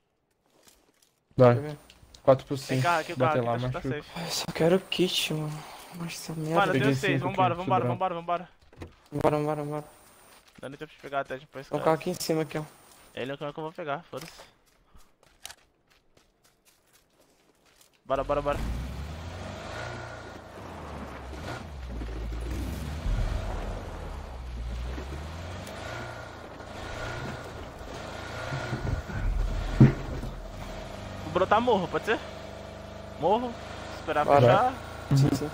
Dói. quatro por Tem cinco. carro aqui, o carro Bater aqui, lá, acho que tá machuca. safe. Eu só quero kit, mano. Nossa, essa merda. Mano, eu peguei tenho seis. cinco Vambora, aqui, vambora, sobrou. vambora, vambora. Bora, bora, bora. Dá nem tempo de pegar até depois. Vou Cara. colocar aqui em cima aqui, ó. Ele é o que eu vou pegar, foda-se. Bora, bora, bora. Vou brotar morro, pode ser? Morro, esperar Bora. fechar. Sim, sim.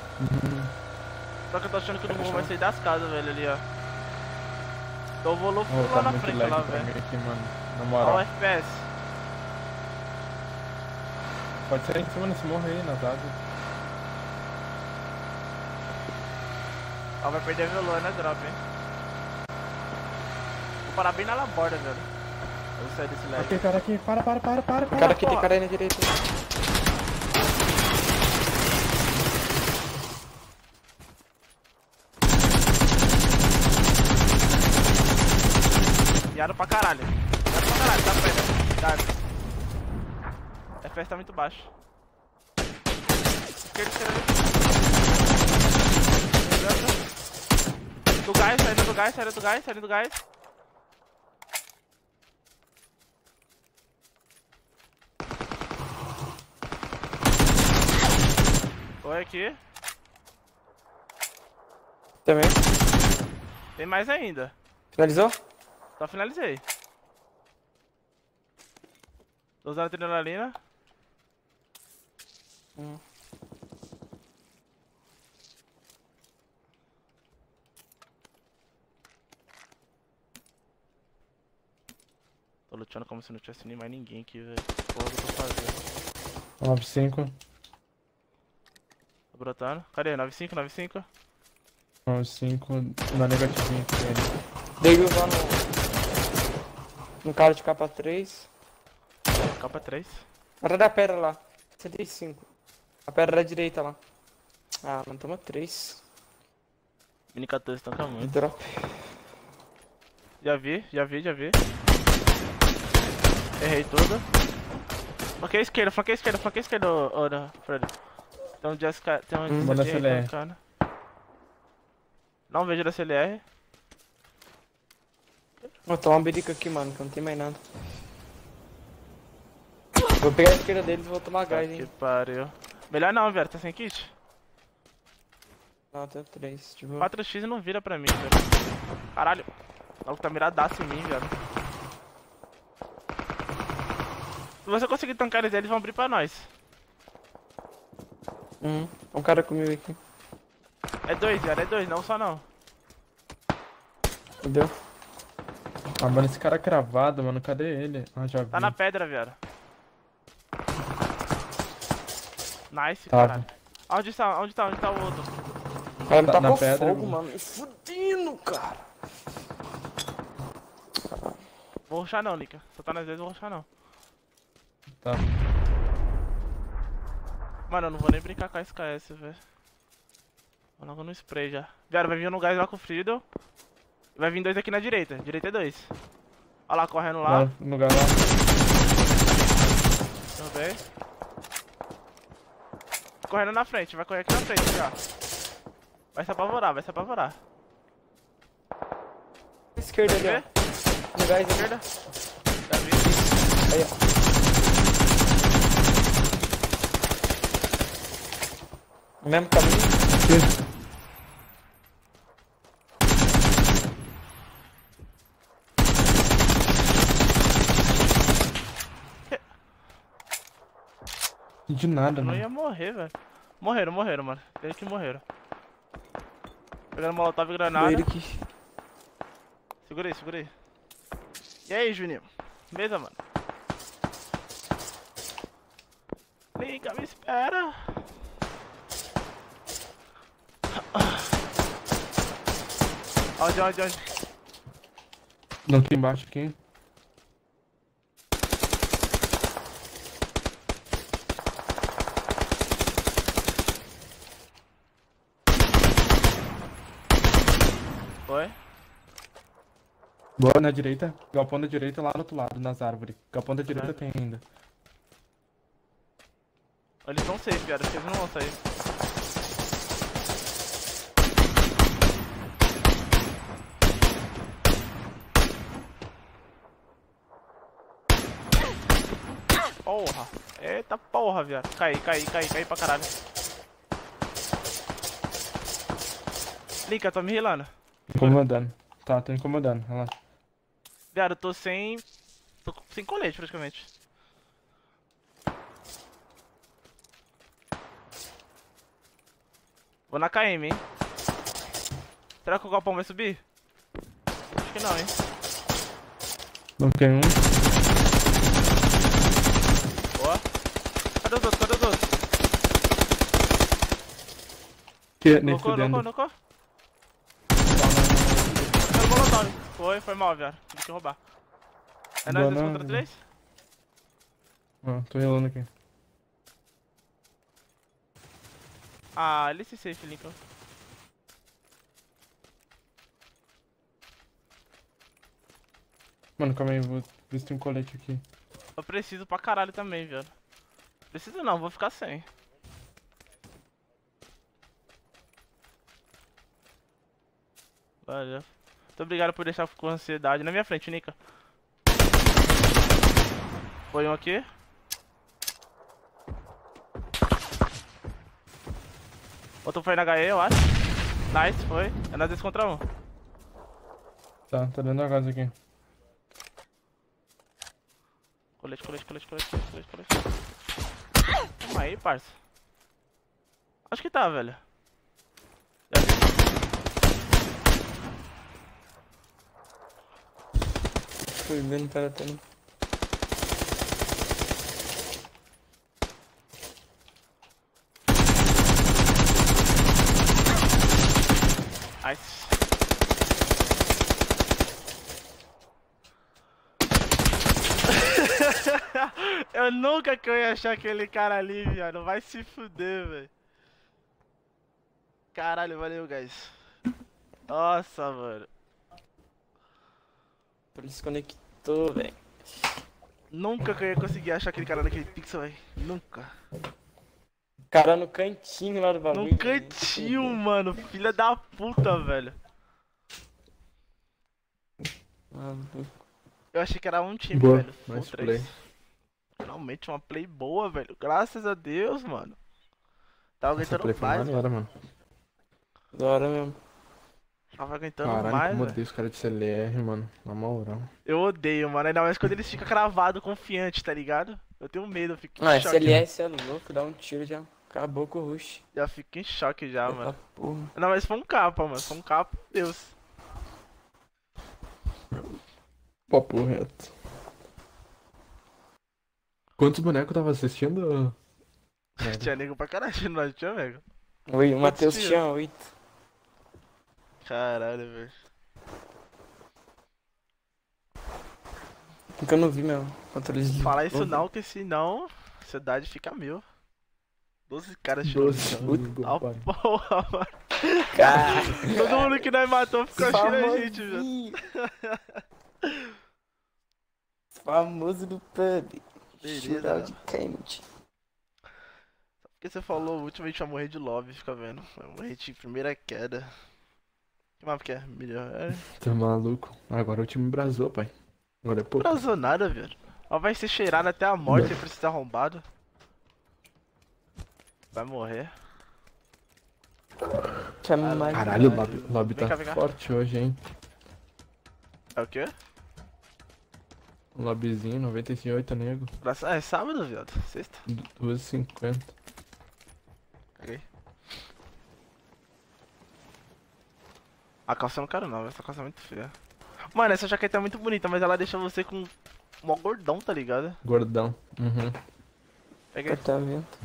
Só que eu tô achando que o morro vai sair das casas, velho, ali, ó. Então eu vou lá, Oh, lá tá na muito frente, lag lá, pra velho. mim aqui, mano. Na Olha o moral. F P S. Pode ser em cima desse morro aí, nas árvores. Ó, vai perder velô na drop, hein. Vou parar bem na laborda, velho. Eu vou sair desse lag. Aqui, cara, aqui. Para, para, para, para, Tem para. cara aqui, tem porra. cara aí na direita. Miado pra caralho. Miado pra caralho, tá perto. Dark. F P S tá muito baixo. Esquerda, esquerda. Do gás, saindo do gás, saindo do gás, saindo do gás. Foi aqui. Também. Tem mais ainda. Finalizou? Só finalizei. Tô usando adrenalina. Hum. Tirando como se não tivesse nem mais ninguém aqui, velho. Porra, o que eu tô fazendo? nove cinco. Tô brotando. Cadê? nove cinco, nove cinco? nove cinco na negativinha aqui dele. Dei usar no. No cara de capa três. Capa três. Atrás da pedra lá. setenta e cinco. A pedra da direita lá. Ah, mano, toma três. Mini quatorze tanca muito. Drop. Já vi, já vi, já vi. Errei tudo. Flanquei a esquerda, flanquei a esquerda, flanquei a esquerda, ô, ô, ô, Fred. Tem um Jessica, tem um Hum, manda C L R. Cara. Não vejo da C L R. Vou tomar uma berica aqui, mano, que não tem mais nada. Vou pegar a esquerda deles e vou tomar gás, Que hein. pariu. Melhor não, velho, tá sem kit? Não, tem três, tipo. quatro x não vira pra mim, velho. Caralho. O maluco tá miradaço em mim, velho. Se você conseguir tancar eles, eles vão abrir pra nós. Hum, um cara comigo aqui. É dois, velho, é dois, não só não. Entendeu? Ah, mano, esse cara cravado, mano, cadê ele? Ah, já vi. Tá na pedra, velho. Nice, Tava. caralho. Onde tá, onde tá, onde tá o outro? O cara me Tá tá na com pedra, fogo, mano. mano. Me fudendo, cara. Vou rushar não, Nika. Só tá nas vezes, vou rushar não. Tá. Mano, eu não vou nem brincar com a S K S, velho. Vou logo no spray já. Velho, vai vir um gás lá com o Friedel. Vai vir dois aqui na direita. Direita é dois. Olha lá, correndo lá. Lá no lugar lá. Também. Correndo na frente, vai correr aqui na frente já. Vai se apavorar, vai se apavorar. Esquerda ali, Quer ó. ver? No gás ali. Esquerda. Já vi. Aí, ó. Mesmo caminho. Aqui. De nada, Eu não mano. ia morrer, velho. Morreram, morreram, mano. Eles que morreram. Pegando molotov e granada. Ele aqui. Segura aí, segura aí. E aí, Juninho? Beleza, mano? Liga, me espera. Onde, onde, onde? Não tem embaixo aqui. Foi? Boa na direita. Galpão da direita lá do outro lado, nas árvores. Galpão da direita Uhum. tem ainda. Eles estão safe, viado. Acho que eles não vão sair. Porra. Eita porra, viado. Caí, caí, caí, caí pra caralho. Link, eu tô me healando. Incomodando. Tá, tô incomodando. Relaxa. Viado, eu tô sem... Tô sem colete, praticamente. Vou na K M, hein. Será que o galpão vai subir? Acho que não, hein. Não tem um. Boa. Cadê os outros? Cadê os outros? Que nem Nocou, fudendo. nocou, nocou. Quero molotov. Foi, foi mal, viado. Tive que roubar. É nós dois Boa, contra não. três? Ó, tô relando aqui. Ah, ele se safe, Lincoln. Mano, calma aí, vou ver se tem um colete aqui. Eu preciso pra caralho também, viado. Preciso não, vou ficar sem. Valeu. Muito obrigado por deixar com ansiedade. Na minha frente, Nika. Foi um aqui. Outro foi na H E, eu acho. Nice, foi. É nós dois contra um. Tá, tá dentro da casa aqui. Colete, colete, colete, colete, colete, colete. Calma aí, parça. Acho que tá, velho. Já vi. Fui vendo o cara tá ali. nunca que eu ia achar aquele cara ali, viado. Vai se fuder, velho. Caralho, valeu, guys. Nossa, mano. Ele se conectou, velho. Nunca que eu ia conseguir achar aquele cara naquele pixel, velho. Nunca. Cara no cantinho lá do bagulho. No cantinho, mano. Filha da puta, velho. Mano. Eu achei que era um time, Boa, velho. Full nice três. play. Finalmente uma play boa, velho. Graças a Deus, mano. Tava Essa aguentando play foi mais, mano. maneira, mano. Da hora mesmo. Tava aguentando Caralho, mais, como eu velho. odeio os caras de C L R, mano. Na moral. Eu odeio, mano. Ainda mais quando eles ficam cravados, confiantes, tá ligado? Eu tenho medo, eu fico em Ah, choque. S L S é louco, dá um tiro já. Acabou com o rush. Já fico em choque já, Eita mano. porra. Não, mas foi um capa, mano. Foi um capa, Deus. Papo reto. Quantos bonecos tava assistindo? É. Tinha nego pra caralho, não tinha, velho. Oi, o Matheus tiros? tinha oito. Caralho, velho. Porque eu não vi meu controle de Fala isso jogo. não, que senão a cidade fica mil. Doze caras tirando Doze. Ah, porra, mano. Cara, Todo mundo que nós matou ficou achando a gente, velho. famosinho. Famoso do pub. Beleza, Shootout mano. quente. Porque você falou o último a gente ia morrer de love, fica vendo. Vai morrer de primeira queda. Que mapa que é? Melhor. É. Tá maluco? Agora o time brasou, pai. Agora é Não pouco. brasou nada, velho. Ó, vai ser cheirado até a morte sem precisar arrombado. Vai morrer. Quer mais? Caralho, o Caralho. lobby, o lobby Vem tá cá, vem cá. forte hoje, hein? É o quê? Um lobbyzinho, noventa e oito nego. Graças- Ah, é sábado, viado. Sexta. duas e cinquenta. Caguei. A calça eu não quero não, essa calça é muito feia. Mano, essa jaqueta é muito bonita, mas ela deixa você com mó gordão, tá ligado? Gordão. Uhum. Pega aí. Cortamento.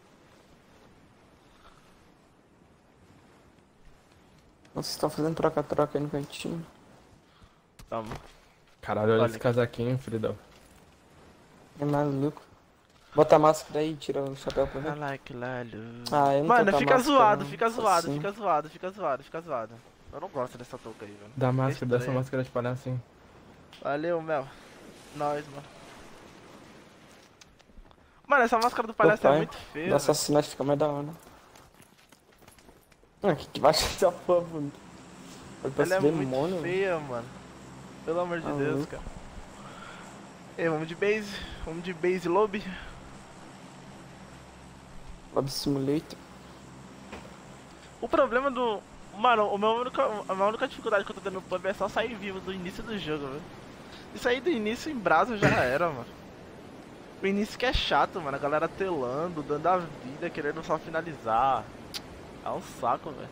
Vocês estão fazendo troca-troca aí no cantinho? Toma. Caralho, olha Olha. esse casaquinho, Fridão. É maluco. Bota a máscara aí e tira o chapéu pra I ver. like Lalo. Ah, eu não tô Mano, com a fica máscara, zoado, não. fica zoado, Assim. fica zoado, fica zoado, fica zoado. Eu não gosto dessa touca aí, velho. Dá máscara, dessa estranho. máscara de palhaço, hein? Valeu, Mel. Nós, mano. Mano, essa máscara do palhaço é pai, muito feia. Do velho. assassinato fica mais da hora. Ah, que que vai achar essa porra, mano? Olha pra Ela é esse muito demônio, mano. feia, mano. Pelo amor de Tá Deus, louco. cara. Ei, vamos de base. Vamos de base lobby. Lobby Simulator. O problema do... Mano, o meu única, a minha única dificuldade que eu tô tendo no pub é só sair vivo do início do jogo, velho. Isso aí do início em brasa já era, mano. O início que é chato, mano. A galera telando, dando a vida, querendo só finalizar. É um saco, velho.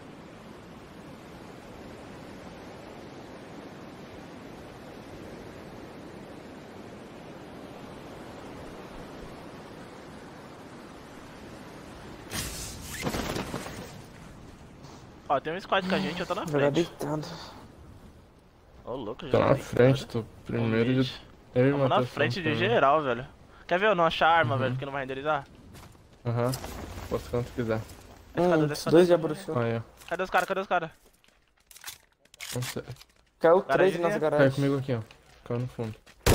Ó, tem um squad com a gente, eu tô na Jogar frente. deitado. Ô, louco, já Tô na tá frente, deitado. tô primeiro Ô, de. mid. Eu e Tamo na Matheus frente de estamos também. geral, velho. Quer ver eu não achar arma, Uhum. velho, porque não vai renderizar? Aham. Posso quando quiser. Cadê, Hum, cadê, os cadê? dois já bruxou. Aí, ó. Cadê os caras? Cadê os caras? Não sei. Caiu três Garaginha. nas Cai garagens. comigo aqui, ó. Caiu no fundo.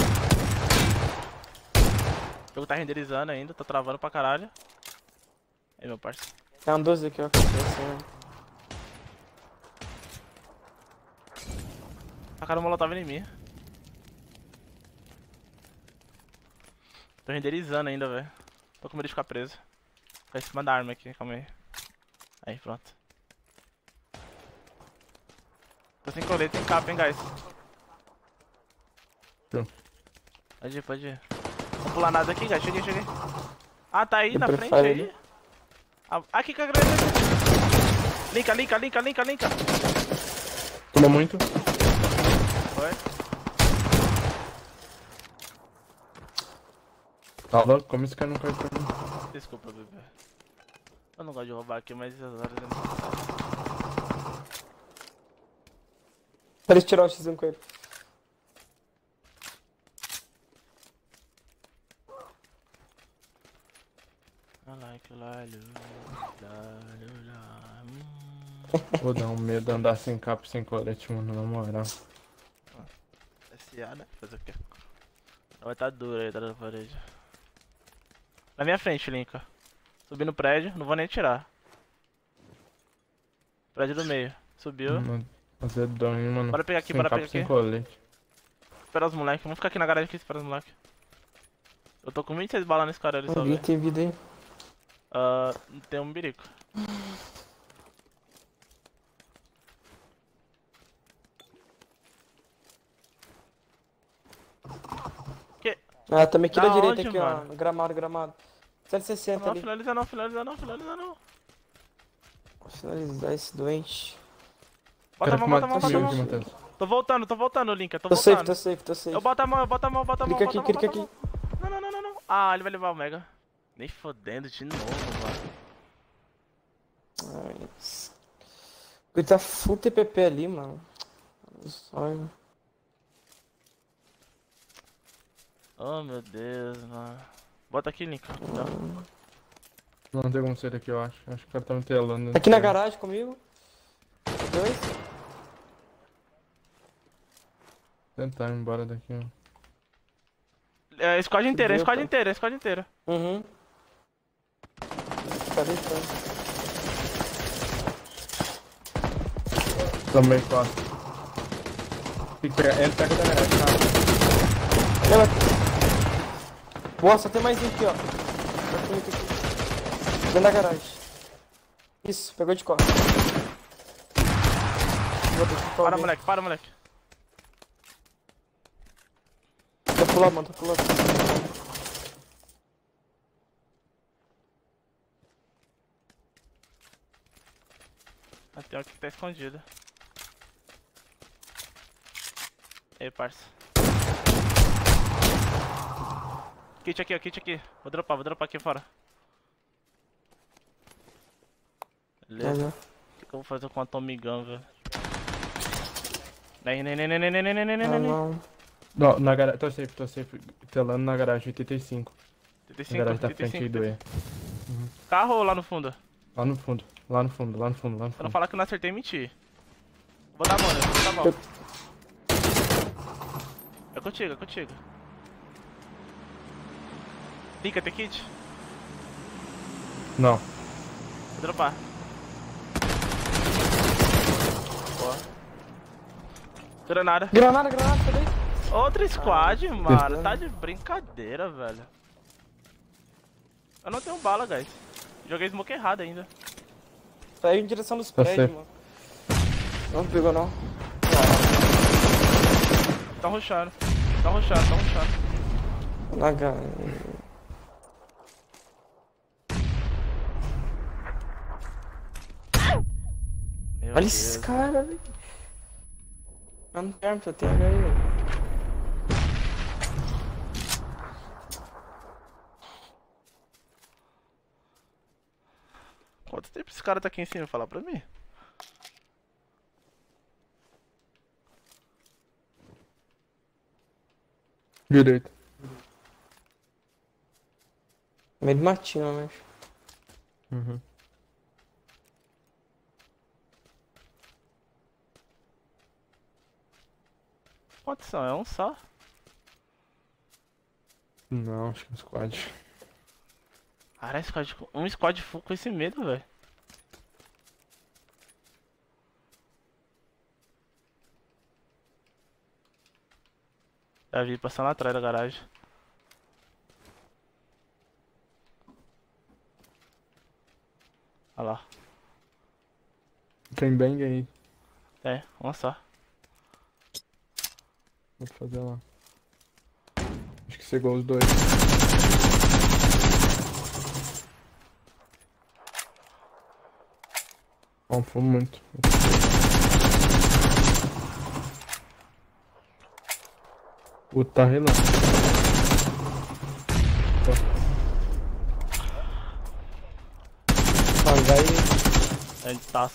O jogo tá renderizando ainda, tá travando pra caralho. Aí, meu parceiro. Tem um doze aqui, ó. que assim, A cara do molotov em mim. Tô renderizando ainda, velho. Tô com medo de ficar preso. Tá em cima da arma aqui, calma aí. Aí, pronto. Tô sem colete, tem capa, hein, guys. Tô. Pode ir, pode ir. Vou pular nada aqui, guys. Cheguei, cheguei. Ah, tá aí Eu na prefiro frente ele. aí. Ah, aqui, com a granada. Linka, linka, linka, linka, linka. Toma muito. Foi. Tá louco? Como esse cara não cai pra mim? Desculpa, bebê. Eu não gosto de roubar aqui, mas essas horas é necessário. Pra eles tirar o X um com ele. I like Lalu, Lalu, Lalu. Vou dar um medo de andar sem capa e sem colete, mano, na moral. S A, né? Fazer o quê? Vai estar duro aí, tá na parede. Na minha frente, Linka. Subi no prédio, não vou nem atirar. Prédio do meio. Subiu. Mano, azedão, hein, mano. Bora pegar aqui, sem bora capa, pegar sem aqui. colete. Espera os moleques. Vamos ficar aqui na garagem aqui, espera os moleques. Eu tô com vinte e seis balas nesse cara ali só, Alguém velho. tem vida aí. Ah, tem um birico. Que? Ah, também aqui da, Da direita, onde, aqui, mano? ó. Gramado, gramado. cento e sessenta Não, ali. finaliza não, finaliza não, finaliza não. Vou finalizar esse doente. Bota a mão, bota a mão, bota a Aqui, mão. Matheus. Tô voltando, tô voltando, Linka, tô Tô safe, voltando. tô safe, tô safe. Eu boto a mão, eu boto a mão, boto a mão, Clica bota a aqui, mão, clica bota a aqui. mão. Não, não, não, não, não. Ah, ele vai levar o Mega. Nem fodendo de novo, mano. Ai, ele tá full T P P ali, mano. Olha. Oh, meu Deus, mano. Bota aqui, Linka. Tá. Não tem como ser aqui, eu acho. Acho que o cara tá me telando. Aqui na garagem comigo. Dois. Tentar ir embora daqui, ó. É, squad inteira, é Fudeu, squad cara. inteira, é squad inteira. Uhum. Tá deitando. Também quase. Tem que pegar. Ele pega da garagem, tá? Ela... Boa, só tem mais um aqui, ó. Só tem outro aqui. Dentro da garagem. Isso, pegou de costas. Vou ter que Para, alguém. moleque, para, moleque. Tô pulando, mano, tô pulando. Ah, tem um aqui que tá escondido. Ei, parça. Kit aqui, ó, kit aqui. Vou dropar, vou dropar aqui fora. Beleza. Uhum. O que, que eu vou fazer com a Tommy Gun, velho? Nem, nem, nem, nem, nem, nem, nem, nem, nem, Ah, nem. não. Não, na garagem. Tô safe, tô safe. Telando na garagem, oitenta e cinco. oitenta e Na cinco, garagem da oitenta e frente aí cinco. do E. Carro ou lá no fundo? Lá no fundo, lá no fundo, lá no fundo, lá no Pra não fundo. falar que eu não acertei, mentir. Vou dar a mão, né? Vou dar a mão. É contigo, é contigo. Linka, tem kit? Não. Vou dropar. Boa. Granada. Granada, granada, cadê? Outra squad, mano. Tá de brincadeira, velho. Eu não tenho bala, guys. Joguei smoke errado ainda. Saiu em direção dos Tá prédios, certo. mano. Não pegou, não. Tão rushando. Tão rushando, tão rushando. Na H. Meu Olha Deus. esses caras, velho. Ah, não tem arma, só tem H aí, velho. Quanto tempo esse cara tá aqui em cima? Fala pra mim. Direito. Meio do matinho, eu acho. Uhum. Quantos são? É um só? Não, acho que é um squad. Caralho, squad, com- um squad full com esse medo, velho. Já vi passando atrás da garagem. Olha lá. Tem bang aí. É, uma só. Vou fazer lá. Acho que cegou os dois. Ó, foi muito. O tá relando. H aí. Ele tá.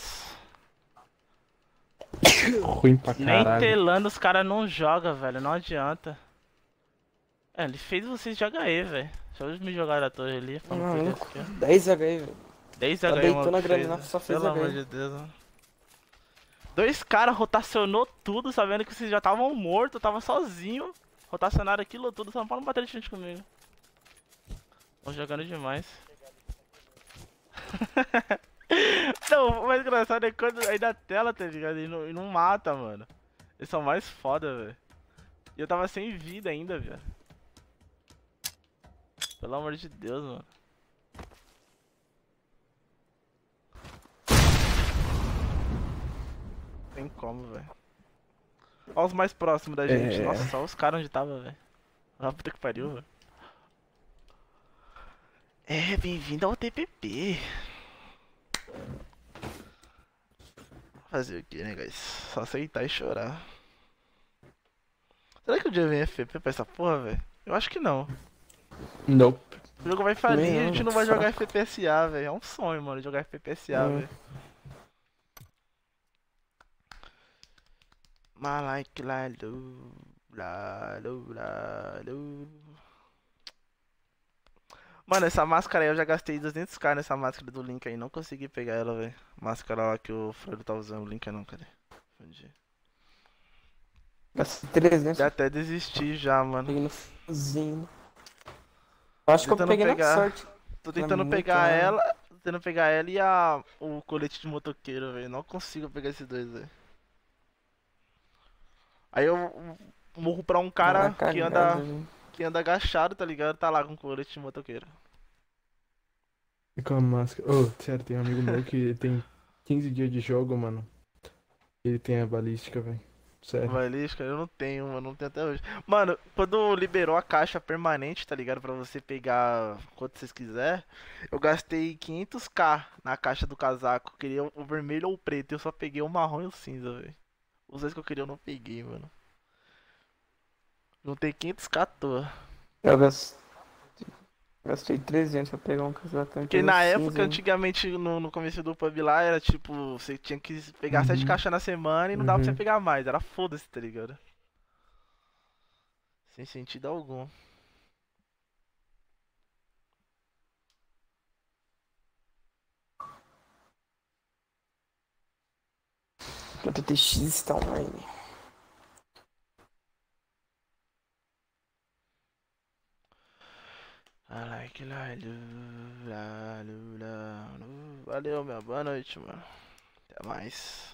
Ruim pra Nem caralho. telando os caras não jogam, velho. Não adianta. É, ele fez vocês de H E, velho. Deixa eu me jogar a torre ali. Falando Não, por não. isso aqui, ó. dez H aí, velho. dez Tá H E, deitando mano. a grana Fez, lá, só fez pelo H I. amor de Deus, mano. Dois caras rotacionou tudo, sabendo que vocês já estavam mortos, eu tava sozinho. Rotacionaram aquilo tudo, só pra não bater de frente comigo. Tô jogando demais. Não, o mais engraçado é quando aí na tela, tá ligado? E não, e não mata, mano. Eles são mais foda, velho. E eu tava sem vida ainda, velho. Pelo amor de Deus, mano. Tem como, velho. Olha os mais próximos da gente. É. Nossa, olha os caras onde tava, velho. Ah, puta que pariu, velho. É, bem-vindo ao T P P. Fazer o que, né, guys? Só aceitar e chorar. Será que o dia vem F P pra essa porra, velho? Eu acho que não. Nope. O jogo vai falir e a gente não vai Fraco. jogar F P S A, velho. É um sonho, mano, jogar F P S A, Hum. velho. Malike la lu, la lu, la lu. Mano, essa máscara aí eu já gastei duzentos k nessa máscara do Link aí. Não consegui pegar ela, velho. Máscara lá que o Fredo tá usando. O Link não, cadê? Fundi. Gastei trezentos. Já até desisti já, mano. Peguei no finzinho. Eu acho que eu Tentando peguei pegar. na sorte. Tô tentando muito pegar raro. ela. Tô tentando pegar ela e a. O colete de motoqueiro, velho. Não consigo pegar esses dois, velho. Aí eu morro pra um cara Tá que cagada, anda. velho. Que anda agachado, tá ligado? Tá lá com colete de motoqueiro. E com a máscara. Ô, sério, tem um amigo meu que tem quinze dias de jogo, mano. Ele tem a balística, velho. Sério. Balística, eu não tenho, mano, não tenho até hoje. Mano, quando liberou a caixa permanente, tá ligado? Pra você pegar quanto vocês quiser, eu gastei quinhentos k na caixa do casaco. Eu queria o vermelho ou o preto, eu só peguei o marrom e o cinza, velho. Os dois que eu queria eu não peguei, mano. Juntei quinhentos k à toa. Eu gastei, gastei trezentos pra pegar um casacão. Porque então na cinza, época, hein? antigamente, no, no começo do pub lá, era tipo, você tinha que pegar sete Uhum. caixas na semana e não dava pra você Uhum. pegar mais. Era foda-se, tá ligado? Sem sentido algum. J T X está online. I like la lu, la lu, la lu. Valeu, meu. Boa noite, mano. Até mais.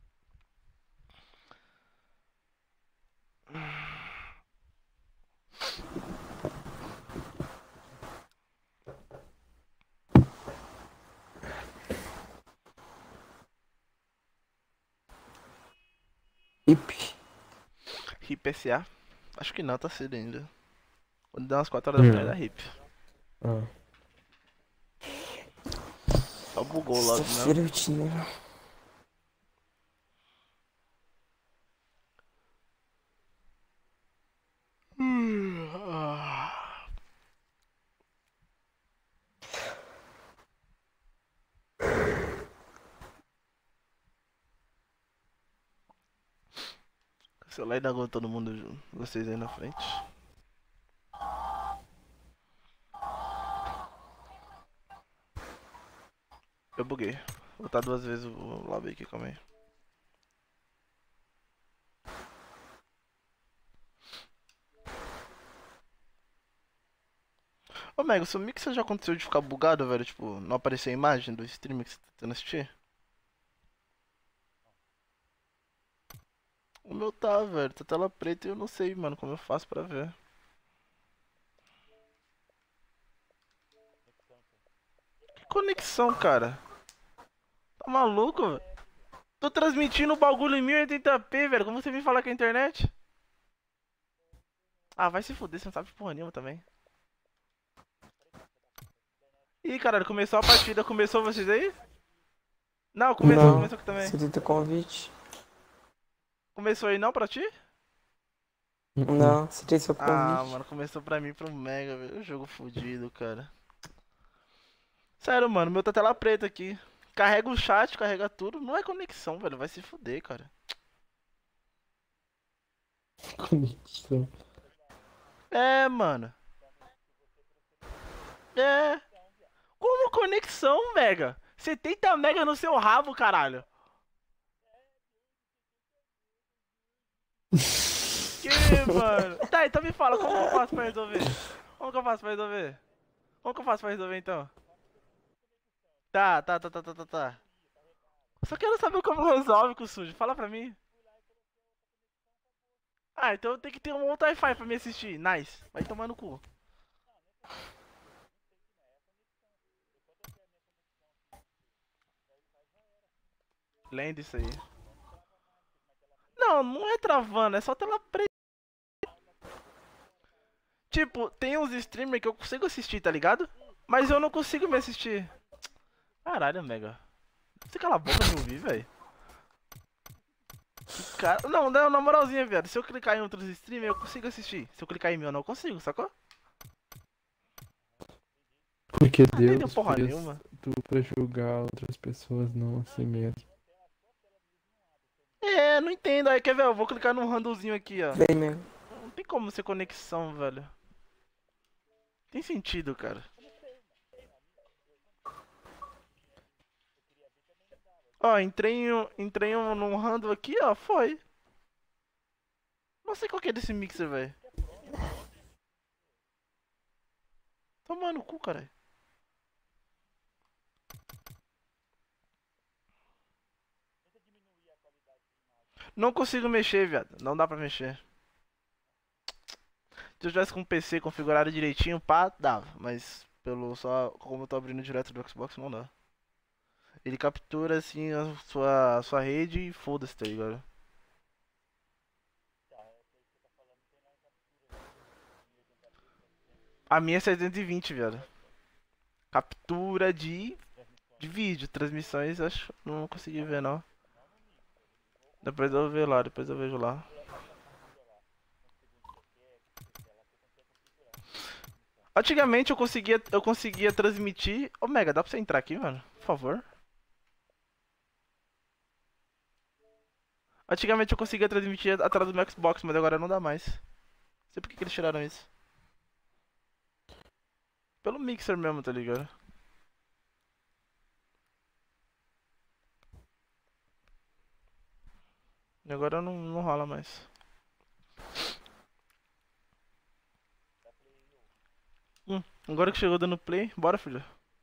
Hip. R I P S A? Acho que não, tá cedo ainda. Quando der umas quatro horas da manhã Hum. dá R I P. Ah. Só bugou logo, né? Sexta-feira eu tinha. O celular ainda aguenta todo mundo, junto. Vocês aí na frente. Eu buguei. Vou botar duas vezes o lobby aqui, calma aí. Ô Mega, seu mix já aconteceu de ficar bugado, velho? Tipo, não aparecer a imagem do stream que você tá tentando assistir? O meu tá, velho. Tá tela preta e eu não sei, mano, como eu faço pra ver. Que conexão, cara? Tá maluco, velho? Tô transmitindo o bagulho em mil e oitenta p, velho. Como você vem falar com a internet? Ah, vai se fuder, você não sabe porra nenhuma também. Ih, caralho, começou a partida. Começou vocês aí? Não, começou, Não. começou aqui também. Você tenta convite? Começou aí não pra ti? Não, você tem seu convite. Ah, mano, começou pra mim e pro Mega, velho. Jogo fodido, cara. Sério, mano, meu tá tela preta aqui. Carrega o chat, carrega tudo. Não é conexão, velho. Vai se fuder, cara. Conexão. É, mano. É. Como conexão, mega? setenta mega no seu rabo, caralho. Que, mano? Tá, então me fala, como que eu faço pra resolver? Como que eu faço pra resolver? Como que eu faço pra resolver então? Tá, tá, tá, tá, tá, tá, tá. Só quero saber como resolve com o sujo. Fala pra mim. Ah, então tem que ter um outro Wi-Fi pra me assistir. Nice. Vai tomar no cu. Lenda isso aí. Não, não é travando, é só tela preta. Tipo, tem uns streamers que eu consigo assistir, tá ligado? Mas eu não consigo me assistir. Caralho, Mega. Você cala a boca me ouvir, velho. Cara... Não, não, na moralzinha, viado. Se eu clicar em outros streamers, eu consigo assistir. Se eu clicar em meu, eu não consigo, sacou? Porque Ah, não entendeu Deus porra fez nenhuma. tu pra julgar outras pessoas, não a si mesmo. É, não entendo. Aí, quer ver? Eu vou clicar num handlezinho aqui, ó. Vem mesmo. Não tem como ser conexão, velho. Tem sentido, cara. Ó, entrei, em, um- entrei em um- num handle aqui, ó. Foi. Não sei qual que é desse mixer, velho. Toma no cu, cara. Não consigo mexer, viado. Não dá pra mexer. Se eu tivesse com o P C configurado direitinho, pá, dava. Mas pelo só como eu tô abrindo direto do Xbox, não dá. Ele captura assim a sua, a sua rede e foda-se, tá ligado? A minha é seiscentos e vinte, viado. Captura de, de vídeo, transmissões, acho não consegui ver não. Depois eu vejo lá, depois eu vejo lá. Antigamente eu conseguia, eu conseguia transmitir. Ô Mega, dá pra você entrar aqui, mano? Por favor. Antigamente eu conseguia transmitir atrás do meu Xbox, mas agora não dá mais. Não sei por que, que eles tiraram isso. Pelo mixer mesmo, tá ligado? E agora não, não rola mais. Hum, agora que chegou dando play, bora, filho.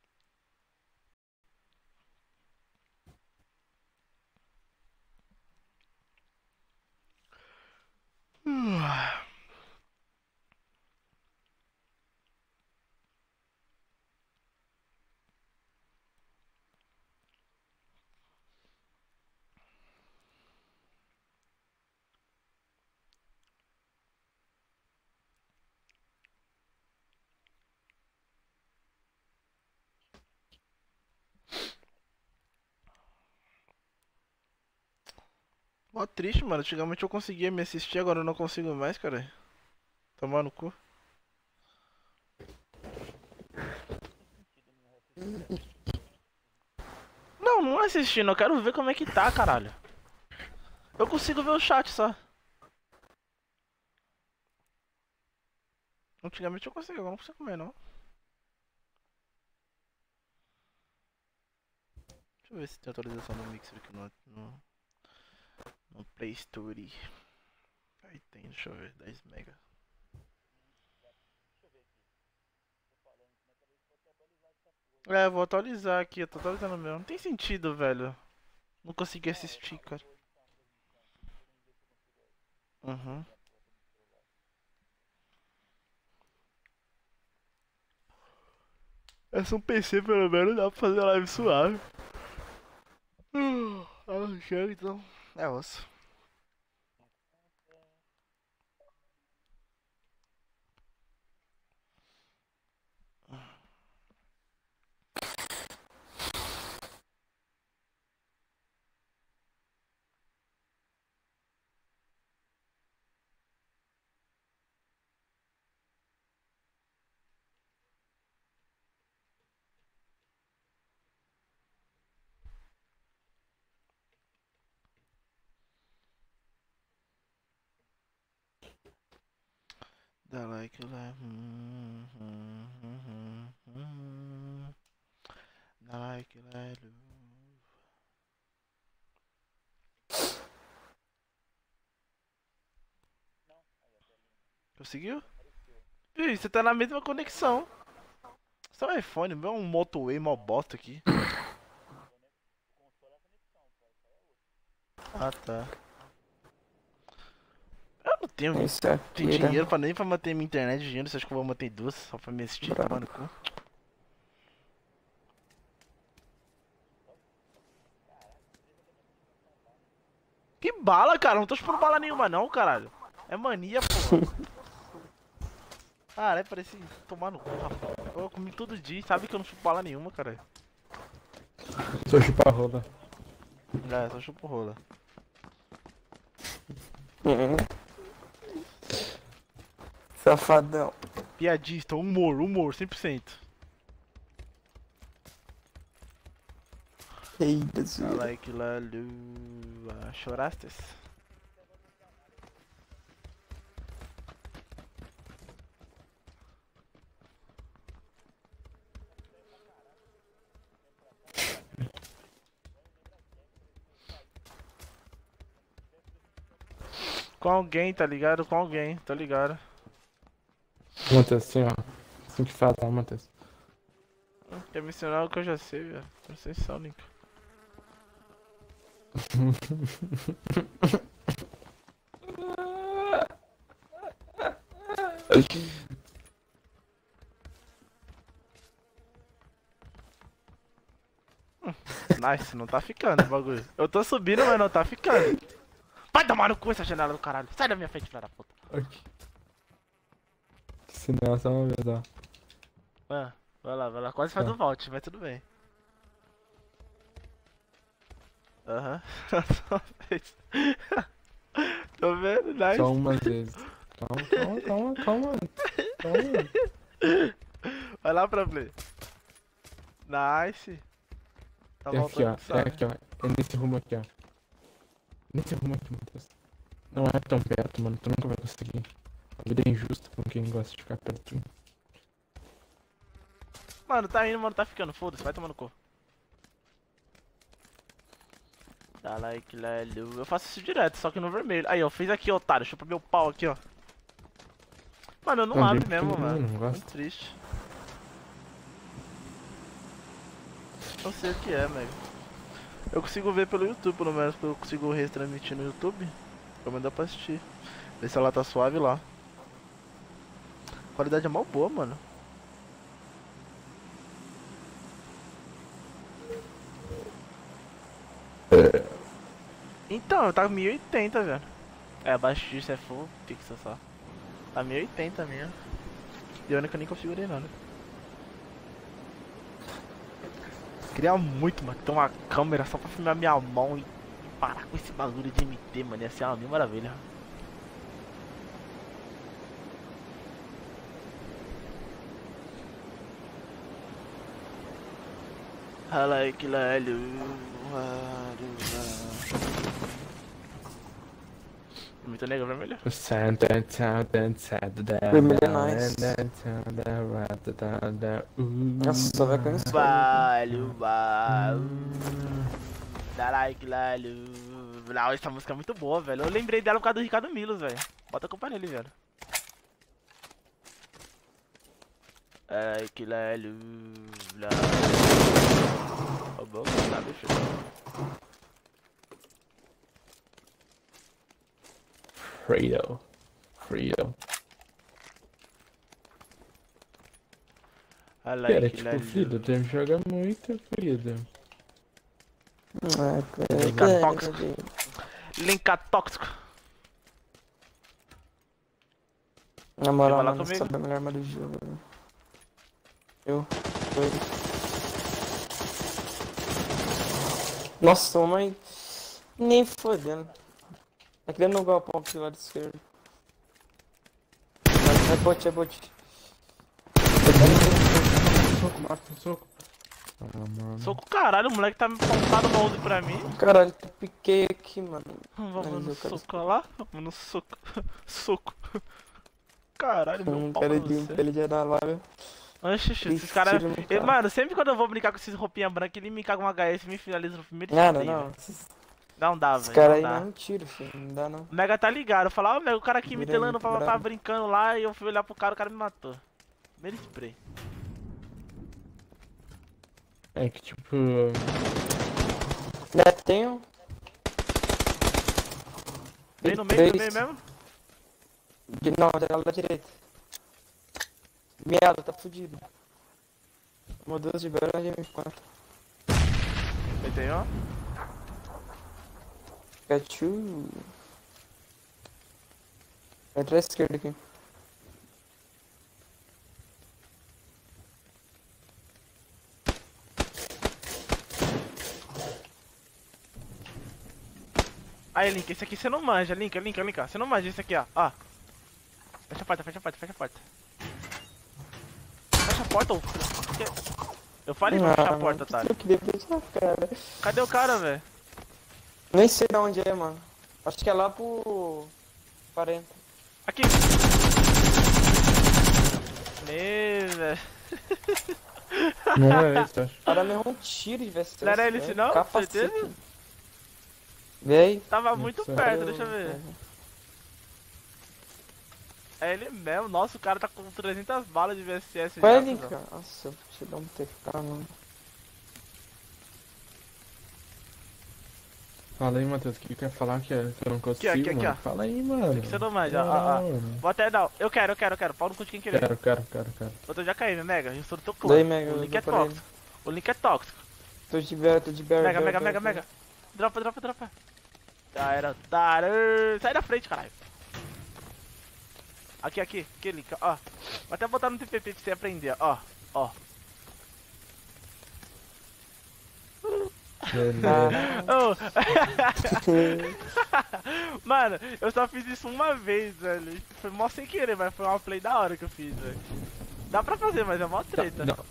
Mó triste, mano. Antigamente eu conseguia me assistir, agora eu não consigo mais, cara. Tomar no cu. Não, não é assistindo, eu quero ver como é que tá, caralho. Eu consigo ver o chat só. Antigamente eu conseguia, agora não consigo comer não. Deixa eu ver se tem atualização do Mixer aqui no, no, no Play Store. Aí tem, deixa eu ver, dez mega. É, vou atualizar aqui, eu tô atualizando mesmo. Não tem sentido, velho. Não consegui assistir, cara. Uhum. Essa é um P C, pelo menos, dá pra fazer live suave. Ah, chega então. É osso. Dá like, like. Hum, hum, hum, hum, hum. Dá like, like. Conseguiu? Ih, você tá na mesma conexão. Seu iPhone, meu é um Moto E mó bosta aqui. Ah, tá. Eu não tenho, Isso é tenho pira. dinheiro pra, nem pra manter minha internet de dinheiro. Você acha que eu vou manter duas só pra me assistir? Bravo. Tomar no cu. Que bala, cara? Não tô chupando bala nenhuma não, caralho. É mania, porra. Caralho, parece tomar no cu, rapaz. Eu comi todo dia, sabe que eu não chupo bala nenhuma, caralho. Sou chupa-rola. É, só chupo rola. Uhum. Safadão. Piadista, humor, humor, cem por cento. Eita, Dá zoeira. like lá, lua. Chorastes? Com alguém, tá ligado? Com alguém, tá ligado? Matheus, assim, ó. Assim que fala, tá, Matheus? Quer me ensinar o que eu já sei, velho. Presta atenção, Link. Nice, não tá ficando o bagulho. Eu tô subindo, mas não tá ficando. Vai tomar no cu essa janela do caralho. Sai da minha frente, filha da puta. Ok. Se não, só uma vez, ó. Ah, vai lá, vai lá. Quase faz Tá. o vault, mas tudo bem. Aham. Só fez. Tô vendo, nice. Só umas vezes. Calma, calma, calma, calma. Calma. Vai lá pra play. Nice. Tá É aqui, ó. voltando, sabe? É aqui, ó. É nesse rumo aqui, ó. Nesse rumo aqui, Matheus. Não é tão perto, mano. Tu nunca vai conseguir. A vida é injusta com quem gosta de ficar perto de mim. Mano, tá indo, mano, tá ficando. Foda-se, vai tomar no cu. Dá like, lelo. Eu faço isso direto, só que no vermelho. Aí, ó, fez aqui, otário. Chupa meu pau aqui, ó. Mano, eu não Não, abro bem mesmo, pequenininho, mano. não gosto. Muito triste. Não sei o que é, velho. Eu consigo ver pelo YouTube, pelo menos, porque eu consigo retransmitir no YouTube. Pelo menos dá pra assistir. Ver se ela tá suave lá. A qualidade é mal boa, mano. Então, tá mil e oitenta, velho. É, abaixo disso é full pixel só. Tá mil e oitenta minha. E olha que eu nem configurei nada. Queria muito, mano, ter uma câmera só pra filmar minha mão e parar com esse bagulho de M T, mano. Ia ser uma mil maravilha. I like Lalu. Muito negro, vermelho. Vermelho é nice. Nossa, só vai com isso. Valeu, valeu. Dá like, Lalu. Não, essa música é muito boa, velho. Eu lembrei dela por causa do Ricardo Milos, velho. Bota a culpa nele, velho. Like, Lalu. Ô, bom, tá, bicho. Fredo. Fredo. I Pera, like, tipo, Lalu. Fredo, tu joga muito, Fredo. Ah, pera, Linka pera, tóxico. pera. Linka tóxico. Na moral, Vai lá mano, comigo. sabe a melhor arma do jogo, velho. Eu, foi. Nossa, mãe. Nem fodendo. Tá querendo no galpão pro lado esquerdo. É bot, é bot. Soco, mata, soco. Ah, mano. Soco caralho, o moleque tá me pontado no onze pra mim. Caralho, tu piquei aqui, mano. Vamos Mas no eu quero- soco lá. Vamos no soco. Soco. Caralho, meu Um pau cara pra de um você. pele de na vaga. Oxe, esses Esse caras. tiro no E, carro. Mano, sempre quando eu vou brincar com esses roupinha branca, ele me caga um H S e me finaliza no primeiro Não, tiro não, dele. não. Esses, Não dá, esses velho. caras Não aí dá. não é um tiro, filho. Não dá não. O Mega tá ligado. Eu falava, ó, Mega, o cara aqui me Vira telando muito pra, pra brabo. brincando lá e eu fui olhar pro cara, o cara me matou. Primeiro spray. É que tipo. Né, tem um. Bem no meio, três. no meio mesmo? De- Não, janela da direita. Miado, tá fudido. Tomou duas de bala e me quatro. Tem ó. Cachu. Vai pra esquerda aqui. Aí, Link, esse aqui você não manja, Link, Link, Link, ó. Você não manja esse aqui, ó. Ó. Fecha a porta, fecha a porta, fecha a porta. Fecha a porta, ô. Que- Eu falei pra fechar a porta, tá? Eu queria fechar, cara. Cadê o cara, velho? Nem sei de onde é, mano. Acho que é lá pro... quarenta. Aqui. Meu, velho. Não é esse, eu acho. O cara me errou um tiro de V S S. Não era ele velho. esse não? Capacete. Certeza? Vê aí. Tava muito Nossa, perto, deixa eu ver. É ele mesmo. Nossa, o cara tá com trezentas balas de V S S Qual é, já, Link? cuzão. Nossa, eu te dar um T K, mano. Fala aí, Matheus, o que quer falar que, é, que eu não consigo, aqui, aqui, mano? ó. Fala aí, mano. Que você não manja, ó, ó, ó. Não, Vou até dar. Eu quero, eu quero, eu quero. Pau no cu de quem querer. Quero, quero, quero, quero. Eu tô já caindo, Mega. Eu sou do teu clã. Daí, Mega, O eu link dou é pra ele. tóxico. O link é tóxico. Tô de bear, tô de bear. Mega, bear, mega, bear, mega, bear. mega. Dropa, dropa, dropa. Já era. Tarã. Sai da frente, caralho. Aqui, aqui. Aqui, link, ó. Vou até botar no T P P pra você aprender, ó. Ó. Ah. Ô. Mano, eu só fiz isso uma vez, velho. Foi mó sem querer, mas foi uma play da hora que eu fiz, velho. Dá pra fazer, mas é mó treta. Não.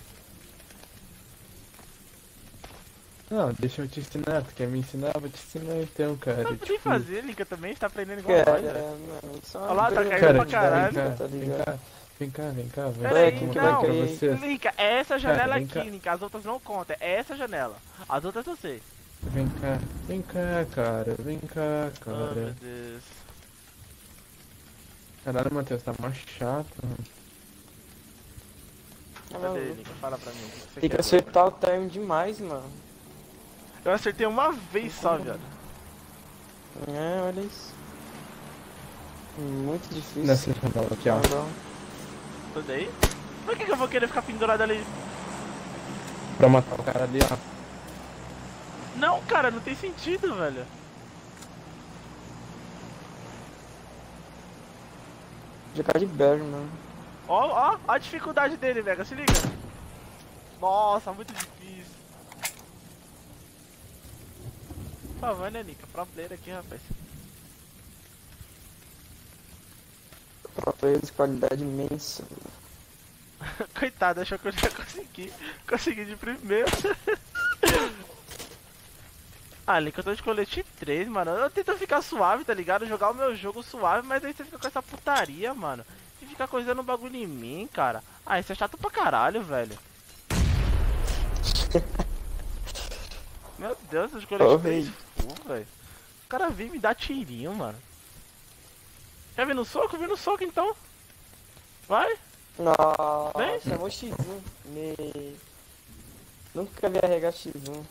Não, deixa eu te ensinar. Tu quer me ensinar? Eu vou te ensinar então, cara. Não pode fazer, Link, também. Você tá aprendendo igual Cara, nós, velho. mano, só Olha lá, tá uma caindo Cara, pra caralho. vem cá, tá vem ligado? cá, vem cá, vem cá, vem Pera cá. aí, Vai, vou que mostrar não. pra cair. vocês. Link, é essa janela vem aqui, cá. Link. As outras não contam. É essa janela. As outras eu sei. Vem cá, vem cá, cara, vem cá, Oh, meu cara. Deus. Caralho, Matheus, tá mais chato. mano. Cadê, Link? Fala pra mim. O que você Tem que quer acertar o time demais, mano. agora? Eu acertei uma vez só, viado. É, olha isso. Muito difícil. Nessa janela aqui, ó. Não, Tudo aí? Por que, que eu vou querer ficar pendurado ali? Pra matar o cara ali, ó. Não, cara, não tem sentido, velho. jogar de bear, mano. Ó, ó, ó a dificuldade dele, Vega, se liga. Nossa, muito difícil. Por favor, né, Nika? Pro player aqui, rapaz. Própria de qualidade imensa. Coitado, achou que eu já consegui. Consegui de primeiro. Ah, Link, eu tô de colete três, mano. Eu tento ficar suave, tá ligado? Jogar o meu jogo suave, mas aí você fica com essa putaria, mano. E fica coisando um bagulho em mim, cara. Ah, isso é chato pra caralho, velho. Meu Deus, eu tô de colete Ô, três rei. full, velho. O cara vem me dar tirinho, mano. Quer vir no soco? Vem no soco, então. Vai. Nossa, Vem. chamou X um. Me... Nunca vi arregar X um.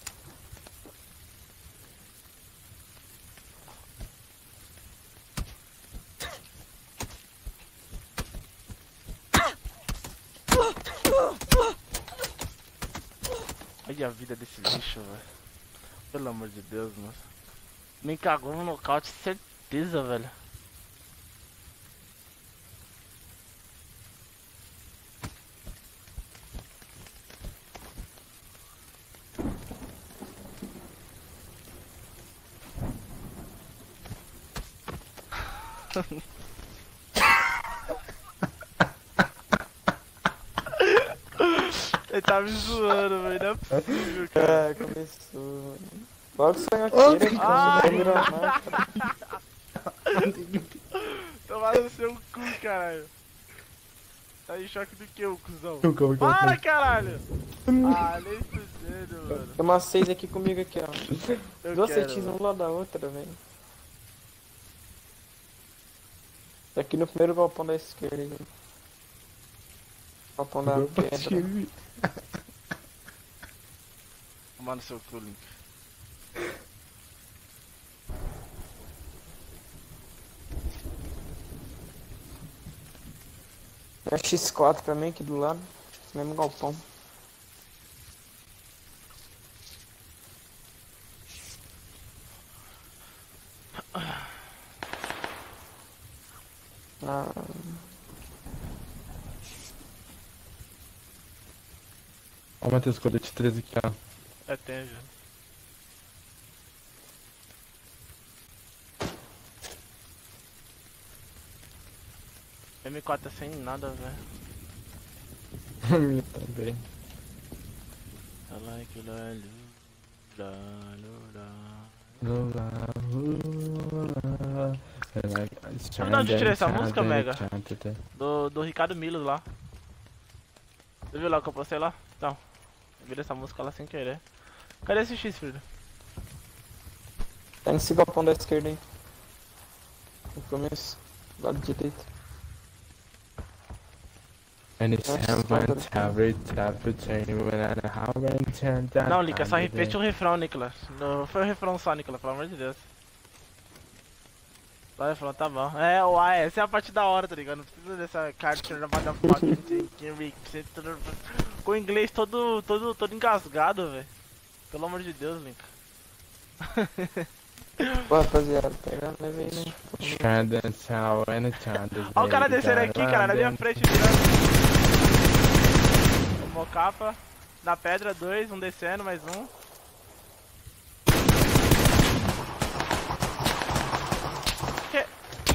Olha a vida desse lixo, velho. Pelo amor de Deus, mano. Me cagou no nocaute, certeza, velho. Ele tá me zoando, velho. Não é possível, cara. Ah, começou, mano. Logo sonho aqui, Ô, né? ai. Quando virar mata. Tomar no seu cu, caralho. Tá em choque do que, ô cuzão? Eu calma, calma, Para, calma. caralho! Ah, nem fudendo, mano. Tem umas seis aqui comigo aqui, ó. Eu Duas quero, setinhas mano. um lado da outra, velho. Tá aqui no primeiro galpão da esquerda. Aí. Galpão da Eu pedra. passei. Tomar no seu cu, Link. Tem a X quatro também aqui do lado. Mesmo galpão. Ah, Ó, Matheus, colete treze aqui, ó. É, tem já. M quatro é sem nada, velho. A minha também. I like you, lulu, lulu, Lula, lula, I like- Sabe de onde eu tirei essa música, Mega? Do, do Ricardo Milos lá. Você viu lá que eu postei lá? Então, eu virei essa música lá sem querer. Cadê esse X, filho? tá nesse galpão da esquerda aí. No começo. Do lado direito. And it's haven't every tap between when I haven't turned down. Não, Lica, só repete o refrão, Nicolas. Não foi o refrão só, Nicolas, pelo amor de Deus. Só o refrão, tá bom. É, o A, essa é a parte da hora, tá ligado? Não precisa dessa carta com o inglês todo, todo, todo engasgado, velho. Pelo amor de Deus, Link. Pô, rapaziada, pega, levei, né? Olha o cara descendo aqui, cara, na minha frente, virando. Tomou capa. Na pedra, dois, um descendo, mais um. Que?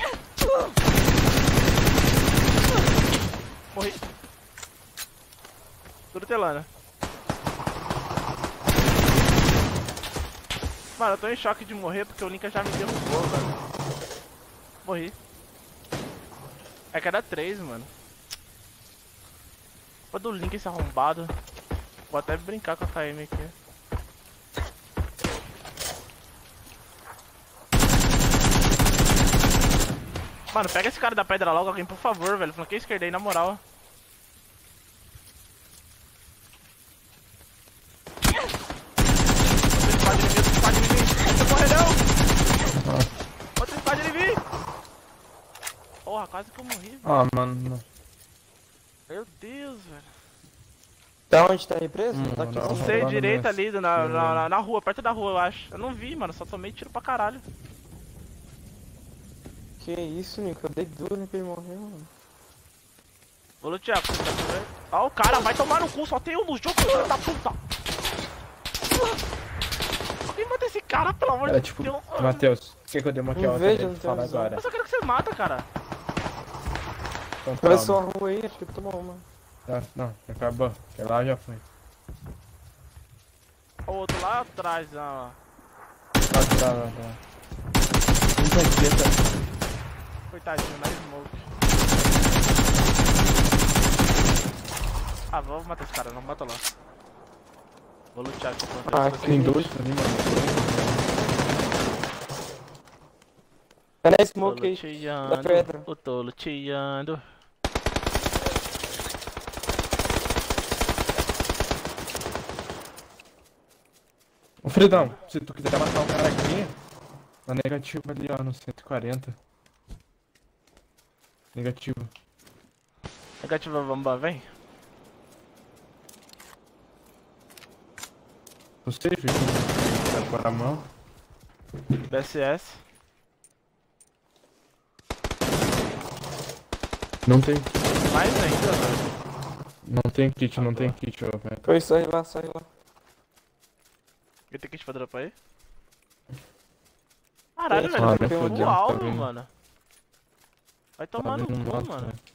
Morri. Tudo telando. Mano, eu tô em choque de morrer porque o Linka já me derrubou, velho. Morri. É que era três, mano. Culpa do Link esse arrombado. Vou até brincar com a K M aqui. Mano, pega esse cara da pedra logo, alguém, por favor, velho. Flanqueia a esquerda aí, na moral. Outro squad de mim! Porra, quase que eu morri, velho. Ah, mano. Meu Deus, velho. Da onde tá a represa? Hum, Tá aqui, não. Não sim. sei, lá no direita meu- ali, na, na, na, na rua, perto da rua, eu acho. Eu não vi, mano, só tomei tiro pra caralho. Que isso, Nico? Eu dei duro né, que ele morreu, mano. Ô, Luteco, você tá vendo? Ó, o cara vai tomar no cu, só tem um no jogo, filho da puta. Alguém mata esse cara, pelo amor É de tipo, Deus. Matheus, o que que eu dei uma Não kill vejo, pra não te falar tenho visão. agora? Eu só quero que você mata, cara. Então, Atravessou calma. a rua aí, acho que tomou uma. Tá, não, acabou. Aquele lá já foi. O outro lá atrás, ó. Tá, tá, tá. Muita esquerda. Coitadinho, na smoke. Ah, vou matar esse cara, não mata lá. Vou lutear aqui contra Ah, esse Tem que- dois ali, mano. É na Tô smoke aí. luteando, da pedra. eu tô luteando. Ô Fredão, se tu quiser matar um cara aqui, na negativa ali, ó, no cento e quarenta. Negativo. Negativa, vamos, vem. No safe aqui. Tá com a mão. B S S. Não tem. Mais ainda, velho. Não tem kit, não tem kit, ó, velho. Foi, sai lá, sai lá. Eu tenho que te pra dropar aí? Caralho, Tem, velho, ah, foi me full fodeu, tá alvo, vindo. mano. Vai Tá tomar no vindo cu, moto, mano. velho.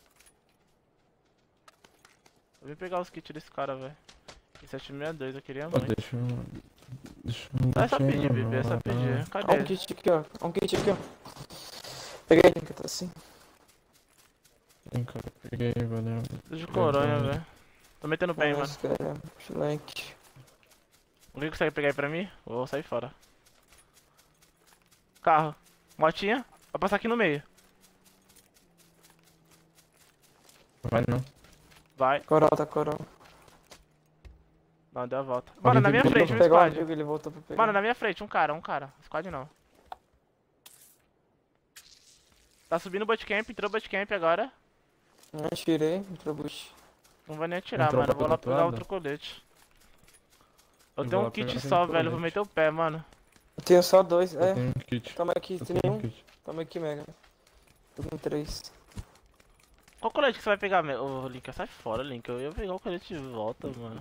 Eu vim pegar os kits desse cara, velho. sete sessenta e dois, eu queria Ó, muito. deixa eu... Deixa eu... Dá essa pedir, bebê, essa pedir. Ó um Cadê? kit aqui, ó. Ó um kit aqui, ó. Peguei, Nico, tá assim. Sim, cara, peguei, valeu. Tô de coronha, Valeu. velho. Tô metendo bem, mano. Nossa, cara, flank. Alguém consegue pegar aí pra mim? Vou sair fora. Carro. Motinha. Vai passar aqui no meio. Vai não. Vai. Coral, tá coral. Não, deu a volta. Alguém Mano, na tem minha que frente, um Pegar o squad. amigo, ele voltou pra pegar. Mano, na minha frente, um cara, um cara. Squad não. Tá subindo o bootcamp, entrou o bootcamp agora. Não, tirei, entrou bush. Não vai nem atirar, Entrou mano. Eu vou do lá outro pegar lado? outro colete. Eu Eu tenho vou um lá pegar kit aquele só, velho. colete. Vou meter o pé, mano. Eu tenho só dois, Eu é. tenho um kit. Toma aqui, Eu tem tenho um nenhum? kit. Toma aqui, Mega. Tô com três. Qual colete que você vai pegar, meu? Ô, Link, sai fora, Link. Eu ia pegar o colete de volta, mano.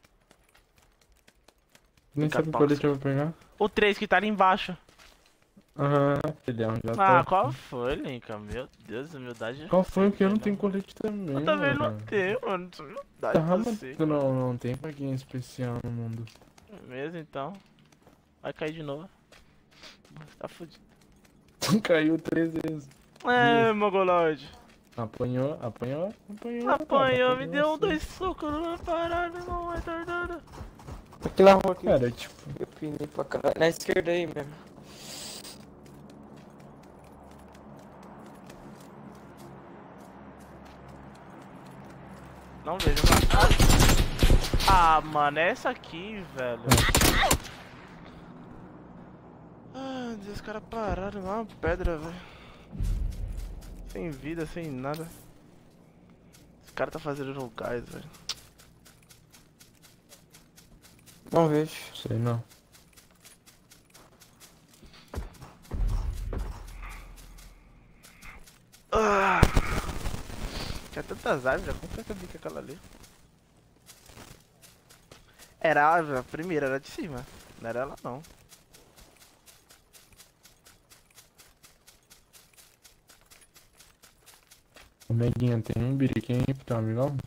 Nem Fica sabe o tóxico. colete eu vou pegar. O três que tá ali embaixo. Aham, filhão, já Ah, tá. qual foi, Link? Meu Deus, humildade. Qual foi o que eu não sei, tenho colete também, Eu também não mano. tenho, mano. Humildade, Tá, não mas sei. tu não, não tem paguinha especial no mundo. Mesmo então. Vai cair de novo. Tá fudido. Tu caiu três vezes. É, Mongoloide. Apanhou, apanhou, apanhou. cara, Apanhou, me apanhou deu assim. dois socos na parada, não é retardado. Aquela rua aqui. Cara, tipo, Eu pinei pra caralho. Na esquerda aí mesmo. Não vejo, mano. Ah, mano, é essa aqui, velho. Ah, meu Deus, os caras pararam lá, uma pedra, velho. Sem vida, sem nada. Esse cara tá fazendo no gás, velho. Não vejo. sei não. Ah, tinha tantas árvores, como que eu sabia que aquela ali? Era a árvore, a primeira, era de cima. Não era ela, não. Ô, Neguinha, tem um biriquinho aí pro teu amigão?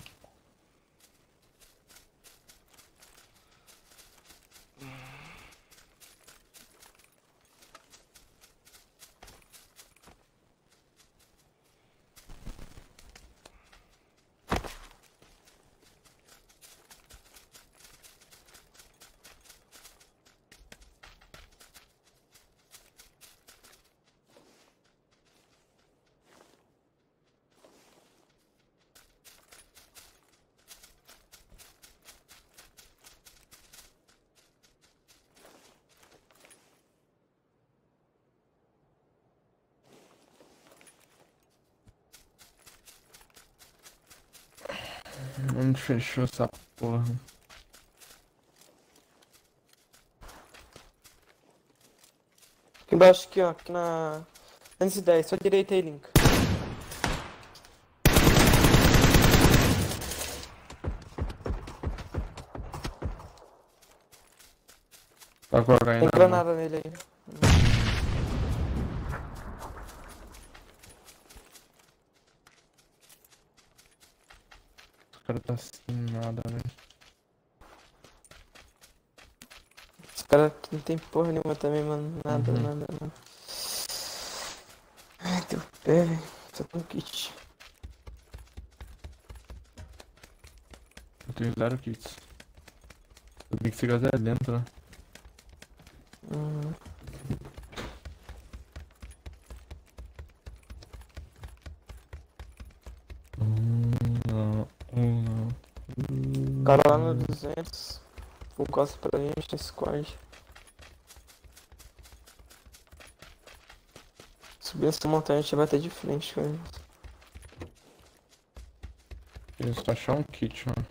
Onde fechou essa porra? Aqui embaixo, aqui, ó. Aqui na. duzentos e dez, só direita aí, Link. Tá com a H Tem na mão. granada nele aí. Os caras tá sem nada, velho. Os caras aqui não tem porra nenhuma também, mano. Nada, Uhum. nada, nada. Ai, teu pé, velho. Só tem um kit. Eu tenho zero kits. Eu tenho que se gastar dentro, né? Uhum. Um, não, um, não. O cara lá no duzentos. Full costa pra gente, squad. Subir essa montanha a gente vai ter de frente com eles. Preciso só achar um kit, mano.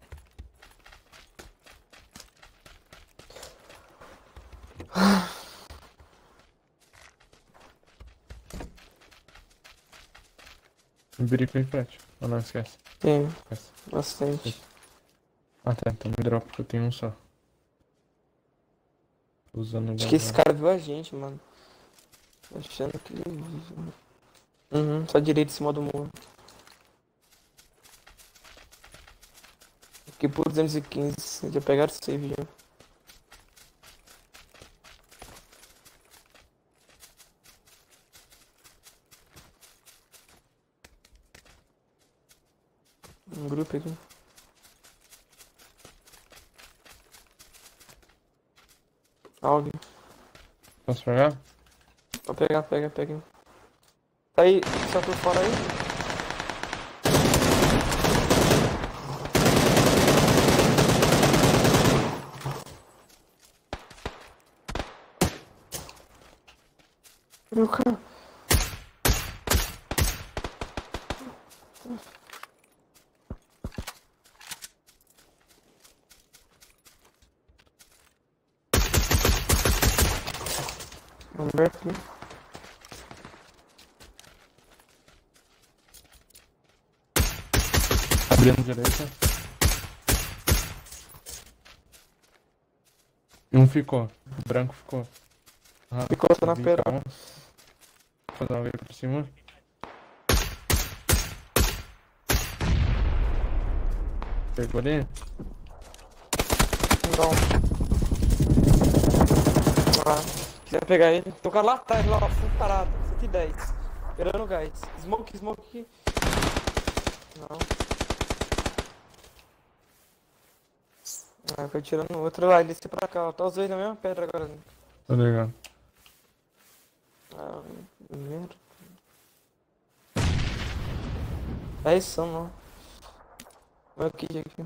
Um birico aí, Fred. Ah, não, esquece. Tem Esquece. bastante. Ah, tá. Então me dropa que eu tenho um só. Tô usando Acho que esse agora. cara viu a gente, mano. Achando que. Uhum, só direito em cima do muro. Aqui por duzentos e quinze. Já pegaram o save já. um grupo aqui. Alguém. Posso pegar? Pode pegar, pega, pega. Tá aí, só por fora aí. Meu cara. Vamos ver aqui. Abrindo direita. Um ficou. O branco ficou. Ah, Ficou só na vi, pera. calma. Vou fazer uma vez por cima. Pegou ali? Não. Ah, se quiser pegar ele. Tô com lá atrás, lá, ó, full parado. cento e dez. Esperando o gás. Smoke, smoke. Não. Ah, foi tirando o outro lá. Ele desceu pra cá, ó. Tá os dois na mesma pedra agora. Tô ligado. Ah, merda. É isso, não. Meu kit aqui.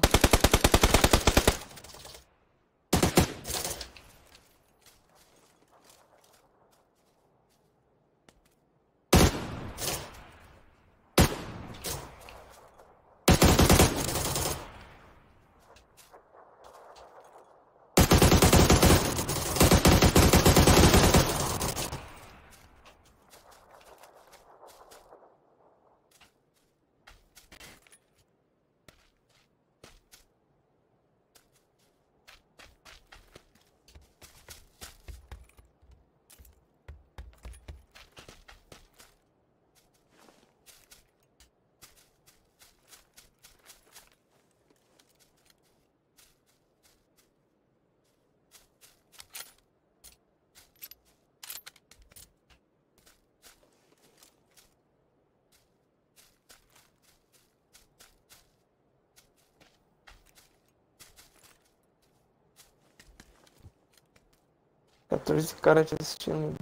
quatorze caras te assistindo.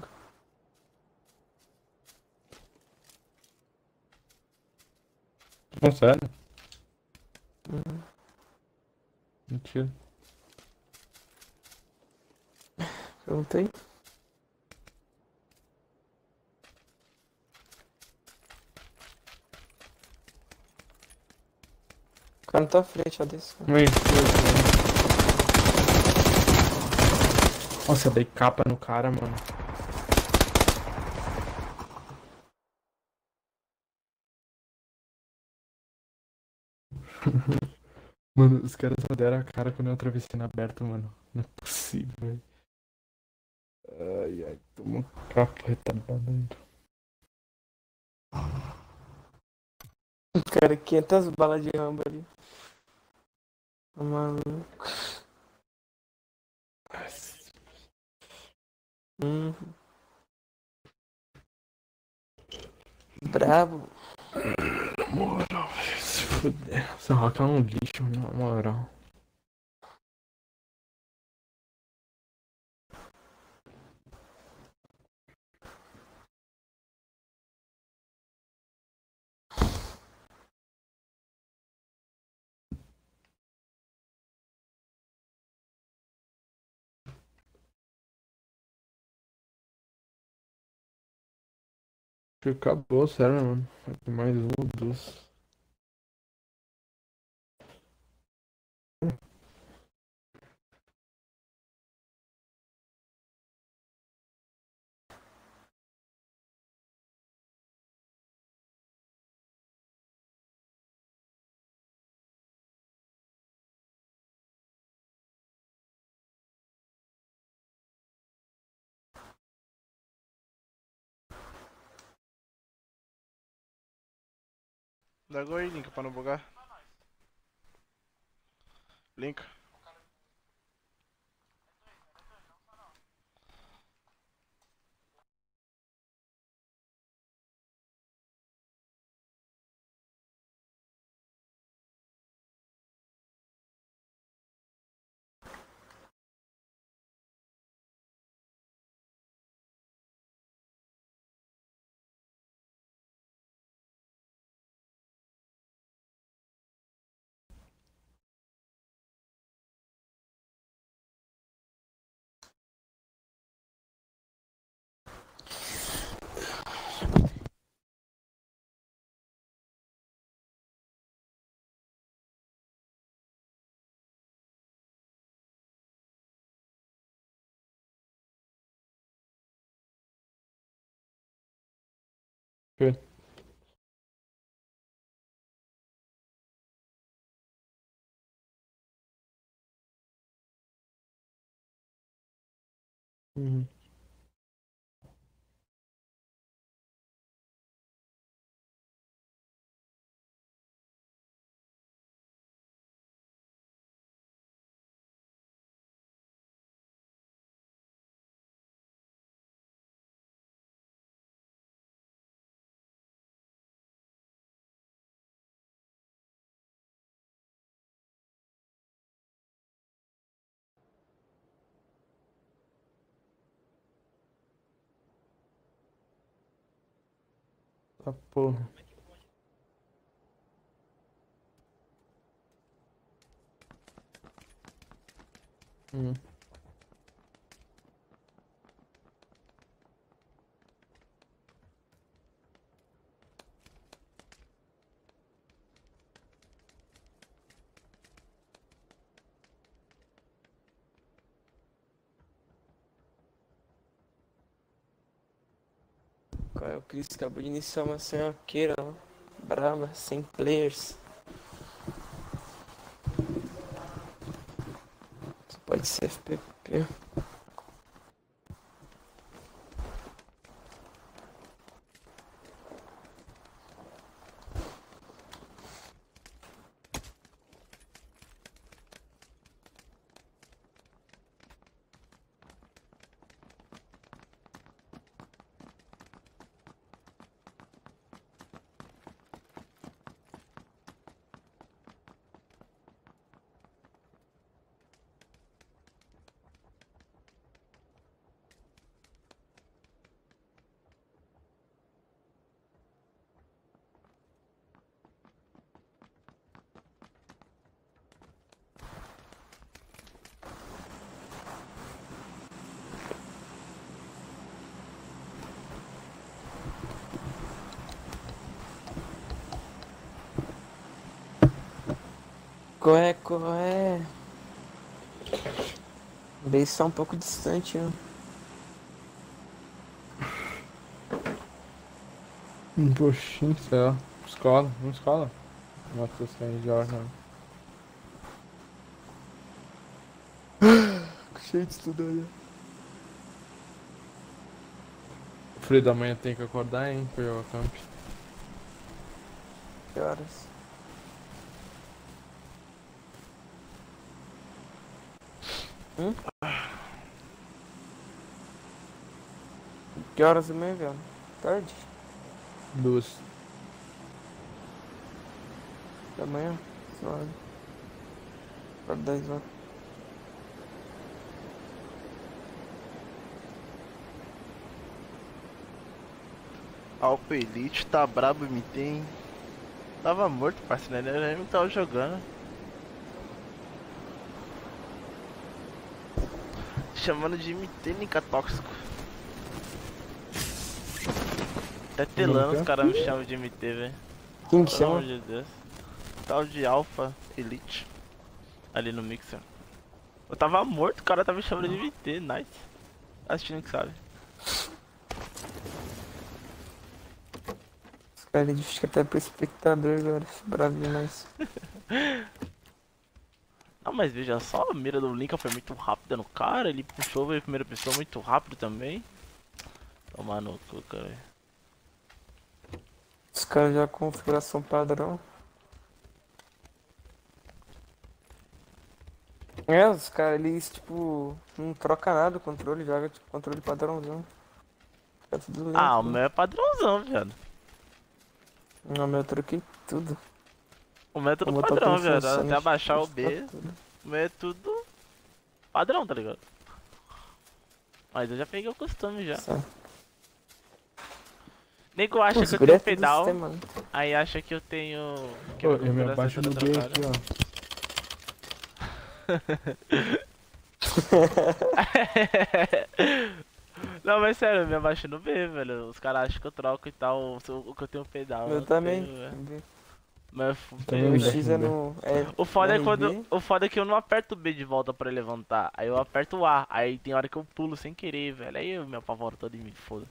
Pô, sério? Uhum. Mentira. Perguntei. O cara na tua frente, ó, desse. Vem. Nossa, eu dei capa no cara, mano. Mano, os caras só deram a cara quando eu atravessei na aberta, mano. Não é possível, velho. Ai, ai, toma um capa retardado. Cara, quinhentas balas de ramba ali. Tá maluco. Hum. Bravo. Moral, velho, se fuder. Essa roca é um lixo, na moral. Acho que acabou, sério, mano. Vai ter mais um ou dois. Dá gol aí, Link, pra não bugar. Link. Uhum. Tá porra. Hum. Qual é o Chris? Acabou de iniciar uma senhoqueira, ó. Braba, sem players. Só pode ser F P P. Qual é, qual é? Bem só um pouco distante, né? Um pouquinho, sei lá. Escola, uma escola. Nossa, sem jornal. Cheio de estudar, né? O frio da manhã tem que acordar, hein, pra jogar camp. Que horas? Hum? Que horas também, velho? Tarde? Duas. Da manhã? Suave. Para dez horas. Alpha Elite tá brabo, M T, hein? Tava morto, parceiro, né? Ele nem tava jogando. Chamando de M T, Nica tóxico. Até telando os caras me chamam de M T, velho. Quem que Pelo chama? amor de Deus. Tal de Alpha Elite. Ali no Mixer. Eu tava morto, o cara tava me chamando de M T, nice. Assistindo que sabe. Os caras dizem que até pro espectador agora. Bravo demais. Não, mas veja só, a mira do Lincoln foi muito rápida no cara, ele puxou, veio a primeira pessoa muito rápido também. Tomar no cu, cara. Os caras já com configuração padrão. É, os caras, eles, tipo, não troca nada o controle, joga, tipo, controle padrãozão. Fica tudo lento, Ah, o né? meu é padrãozão, viado. Não, meu, eu troquei tudo. O meu é tudo Vou botar padrão, tudo viado. funcionando, Até abaixar o mostrar B, tudo. o meu é tudo padrão, tá ligado? Mas eu já peguei o costume já. Sabe? Nego acha Pô, que eu segura tenho tudo do pedal, sistema, né? aí acha que eu tenho. Que Pô, a eu me configuração abaixo tá no B trocada. aqui, ó. Não, mas sério, eu me abaixo no B, velho. Os caras acham que eu troco e tal, o que eu tenho pedal. Eu Meu não também. tenho, velho. Mas Também fudeu, Meu me velho. baixo X no é B. no. É O foda é no quando. R B. O foda é que eu não aperto o B de volta pra ele levantar. Aí eu aperto o A. Aí tem hora que eu pulo sem querer, velho. Aí eu me apavoro todo e me foda.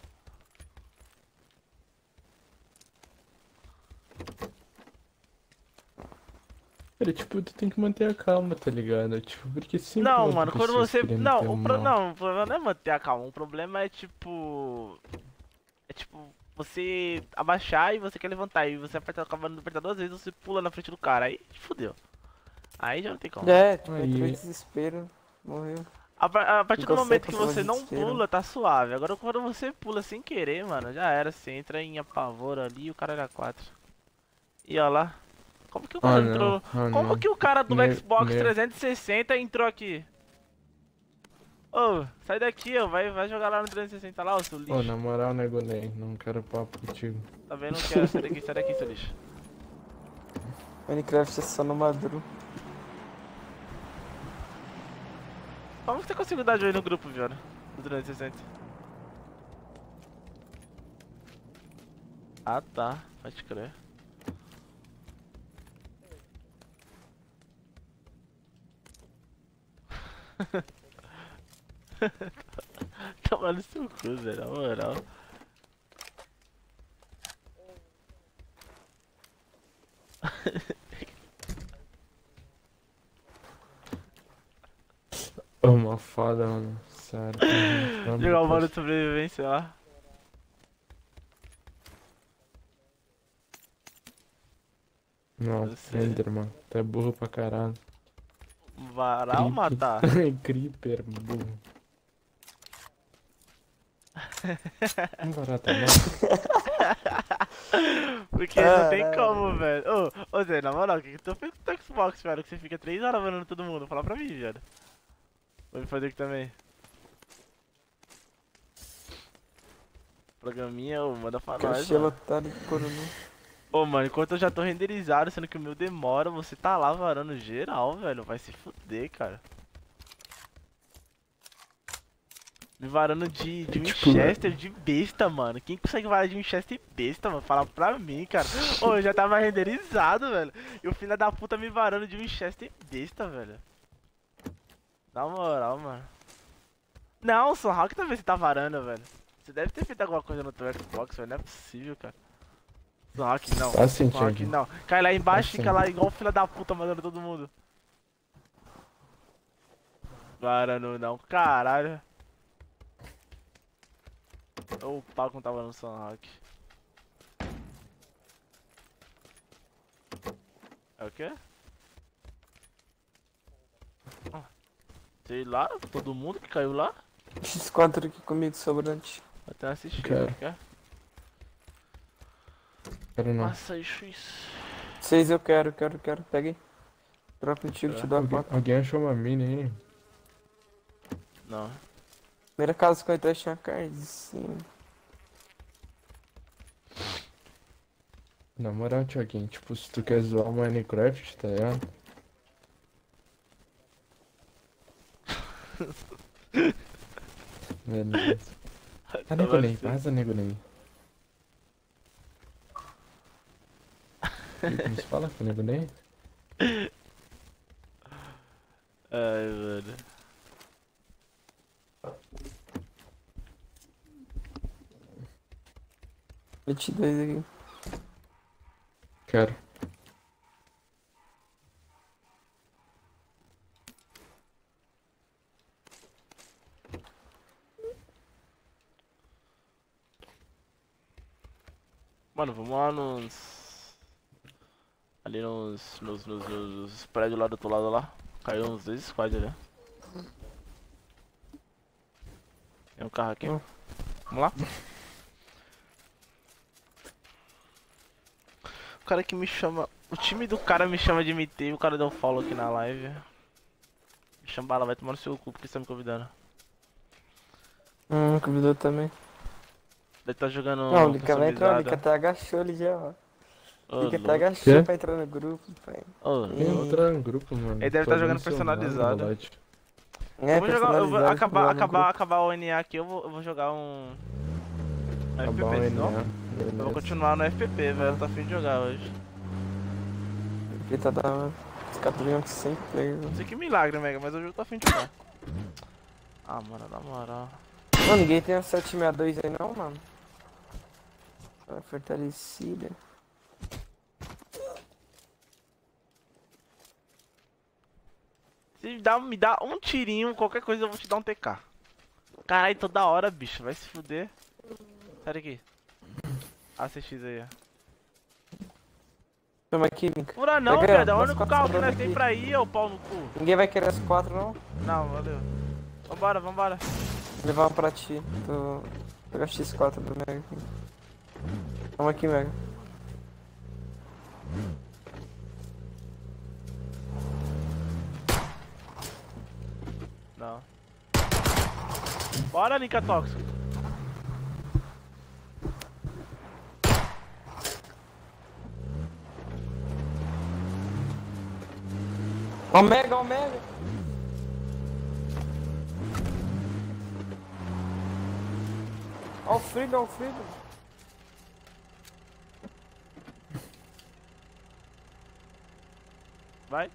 Cara, tipo, tu tem que manter a calma, tá ligado? Tipo, porque sempre Não, vai ter mano, quando pessoas você. querendo Não, ter o um pro... mal. não, o problema não é manter a calma. O problema é tipo. É tipo. Você abaixar e você quer levantar. E você aperta, acaba de apertar duas vezes, você pula na frente do cara. Aí fodeu. Aí já não tem como. É, tipo, entrou em Aí, desespero. Morreu. A, par- a partir do Ficou momento seco que por você não desespero. pula, tá suave. Agora quando você pula sem querer, mano, já era. Você entra em apavoro ali e o cara era quatro. E ó lá. Como que o cara ah não, entrou? ah Como não. que o cara do Me, Xbox me, trezentos e sessenta entrou aqui? Ô, sai daqui, ó. Vai, vai jogar lá no trezentos e sessenta lá, ô seu Ô, lixo. na moral, nego nem, não quero papo contigo. Tá vendo? Não quero. Sai daqui, sai daqui, seu lixo. Minecraft é só no Maduro. Como que você conseguiu dar join no grupo, Viana? Do trezentos e sessenta. Ah, tá. Pode crer. Toma no seu cu, velho, na moral. Ô, uma foda, mano. Sério. Uhum, vamos Jogar o modo depois. de sobrevivência lá. Não, Não sei. Enderman. Tu é burro pra caralho. Varar ou matar? Creeper, burro. Vamos varar também. Porque não tem Caralho. como, velho. Ô, ô Zé, na moral, o que que tu fez com o Xbox, velho? Que você fica três horas vanando todo mundo. Fala pra mim, velho. Vou me fazer aqui também. Programinha, ô, manda pra nós, Cachê mano. lotado de coronel. Ô, mano, enquanto eu já tô renderizado, sendo que o meu demora, você tá lá varando geral, velho. Vai se fuder, cara. Me varando de, de Tipo, Winchester de besta, mano. Quem consegue varar de Winchester besta, mano? Fala pra mim, cara. Ô, eu já tava renderizado, velho. E o filho da puta me varando de Winchester besta, velho. Na moral, mano. Não, só Hawk também você tá varando, velho. Você deve ter feito alguma coisa no teu Xbox, velho. Não é possível, cara. Hawk não. Tá sim, Hawk Thiago. não. Cai lá embaixo e Tá fica sim. lá igual o filho da puta mandando todo mundo. Varando não, caralho. O pau não tava no Sunhawk. É o quê? Ah, sei lá, todo mundo que caiu lá. X quatro aqui comigo, sobrante. Até assistir, Quero. quer? Quero não. Nossa, isso, isso. Seis eu quero, quero, quero. Pega aí. Troca contigo, te dou a Alguém, quatro. alguém achou uma mini aí? Não. Primeira casa que eu entrei tinha carne de cima. Na moral, Thiaguinho, tipo, se tu quer zoar o Minecraft, tá ligado? Beleza. Ah, nego Tava nem, assim. vaza, nego nem. Nos fala com o nego nem? Ai, mano. vinte e dois aqui. Quero. Mano, vamos lá nos. Ali nos. Nos, nos, nos prédios lá do outro lado lá. Caiu uns dois squads ali. Tem um carro aqui. Hum. Vamos lá? O cara que me chama. O time do cara me chama de M T e o cara deu follow aqui na live. Me chama lá, vai tomar no seu cu porque você tá me convidando. Hum, convidou também. Deve tá jogando. Não, o Lica vai entrar, o customizada. Lica até agachou ali já, ó. Ô, O Lica até louco. agachou Quê? pra entrar no grupo, pai. Ô, Tem louco. outra no grupo, mano. Ele deve Tô tá jogando vendo seu nome, personalizado. Rolete. É, eu vou jogar, eu vou personalizado, acabar, lá no acabar, grupo. acabar o N A aqui, eu vou, eu vou jogar um. um Acabar o F P P, senão. N A, Eu vou beleza. continuar no F P P, velho. Tô afim de jogar hoje. Ele tá da hora. Os caras estão jogando sem player, Não mano. sei que milagre, Mega, mas hoje eu tô afim de jogar. Ah, mano, na moral. Mano, ninguém tem a sete sessenta e dois aí não, mano. Tá fortalecida. dá, me dá um tirinho, qualquer coisa eu vou te dar um T K. Caralho, toda hora, bicho. Vai se fuder. Sai daqui. A C X aí, ó. Toma aqui, Link. Fura não, Pega aí, ó, velho. É o das único quatro carro que nós sobrando tem aqui. pra ir, ô pau no cu. Ninguém vai querer as quatro, não? Não, valeu. Vambora, vambora. Vou levar uma pra ti. Tô... Vou pegar X quatro do Mega aqui. Toma aqui, Mega. Não. Bora, Nika Tóxico. Ó o Mega, ó o Mega. Ó o Frigo, ó o Frigo. Vai.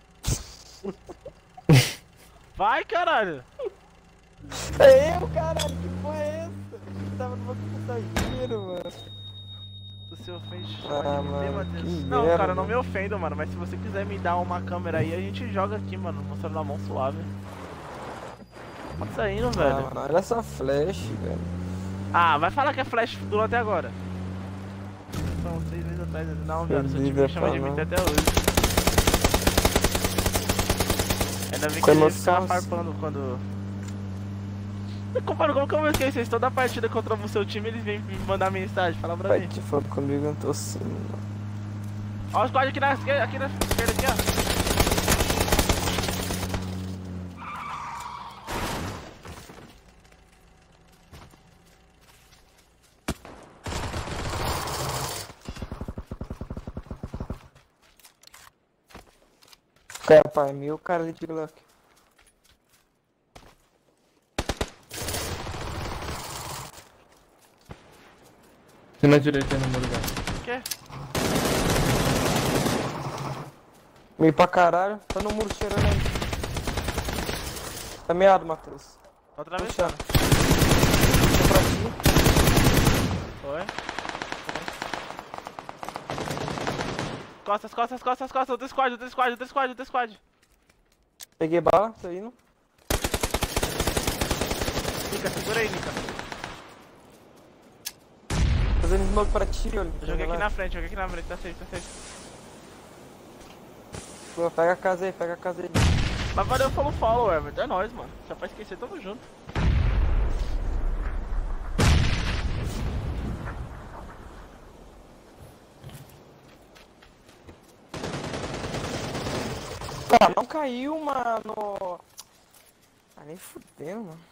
Vai, caralho. É eu, caralho, que porra é essa? Eu tava no banco do passageiro, mano. Tu se ofende, Ah, pode me mano, ter, Matheus. que Não, merda. cara, não me ofendo, mano. Mas se você quiser me dar uma câmera aí, a gente joga aqui, mano. Mostrando a mão suave. Tá saindo, Ah, velho. mano, olha essa flash, velho. Ah, vai falar que é flash durou até agora. São seis meses atrás. Não, velho. Seu time Vida me chama de pra mim não. até hoje. Ainda bem que Com ele emoção, ficava farpando quando... Compadre, como que eu vou esquecer? Toda partida contra o seu time, eles vêm me mandar mensagem, fala pra Vai mim. te falando comigo, eu não tô assim, mano. Ó o squad aqui na esquerda, aqui na esquerda, aqui, ó. Cara, pai, meu cara ali de Glock. E na direita aí no muro, velho. O quê? Meio pra caralho, tá no muro cheirando aí. Tá meado, Matheus. Tô atravessando. Tô pra ti. Foi. Costas, costas, costas, costas. Outro squad, outro squad, outro squad, outro squad. Peguei bala, tô indo. Nika, segura aí, Nika. Fazendo smoke pra ti, olha. Eu joguei aqui na frente, joguei aqui na frente, tá safe, tá safe. Pô, pega a casa aí, pega a casa aí. Mas valeu pelo follow, Everton. É nóis, mano. Só pra esquecer, tamo junto. Ah, não caiu, mano. Ah, nem fudendo, mano.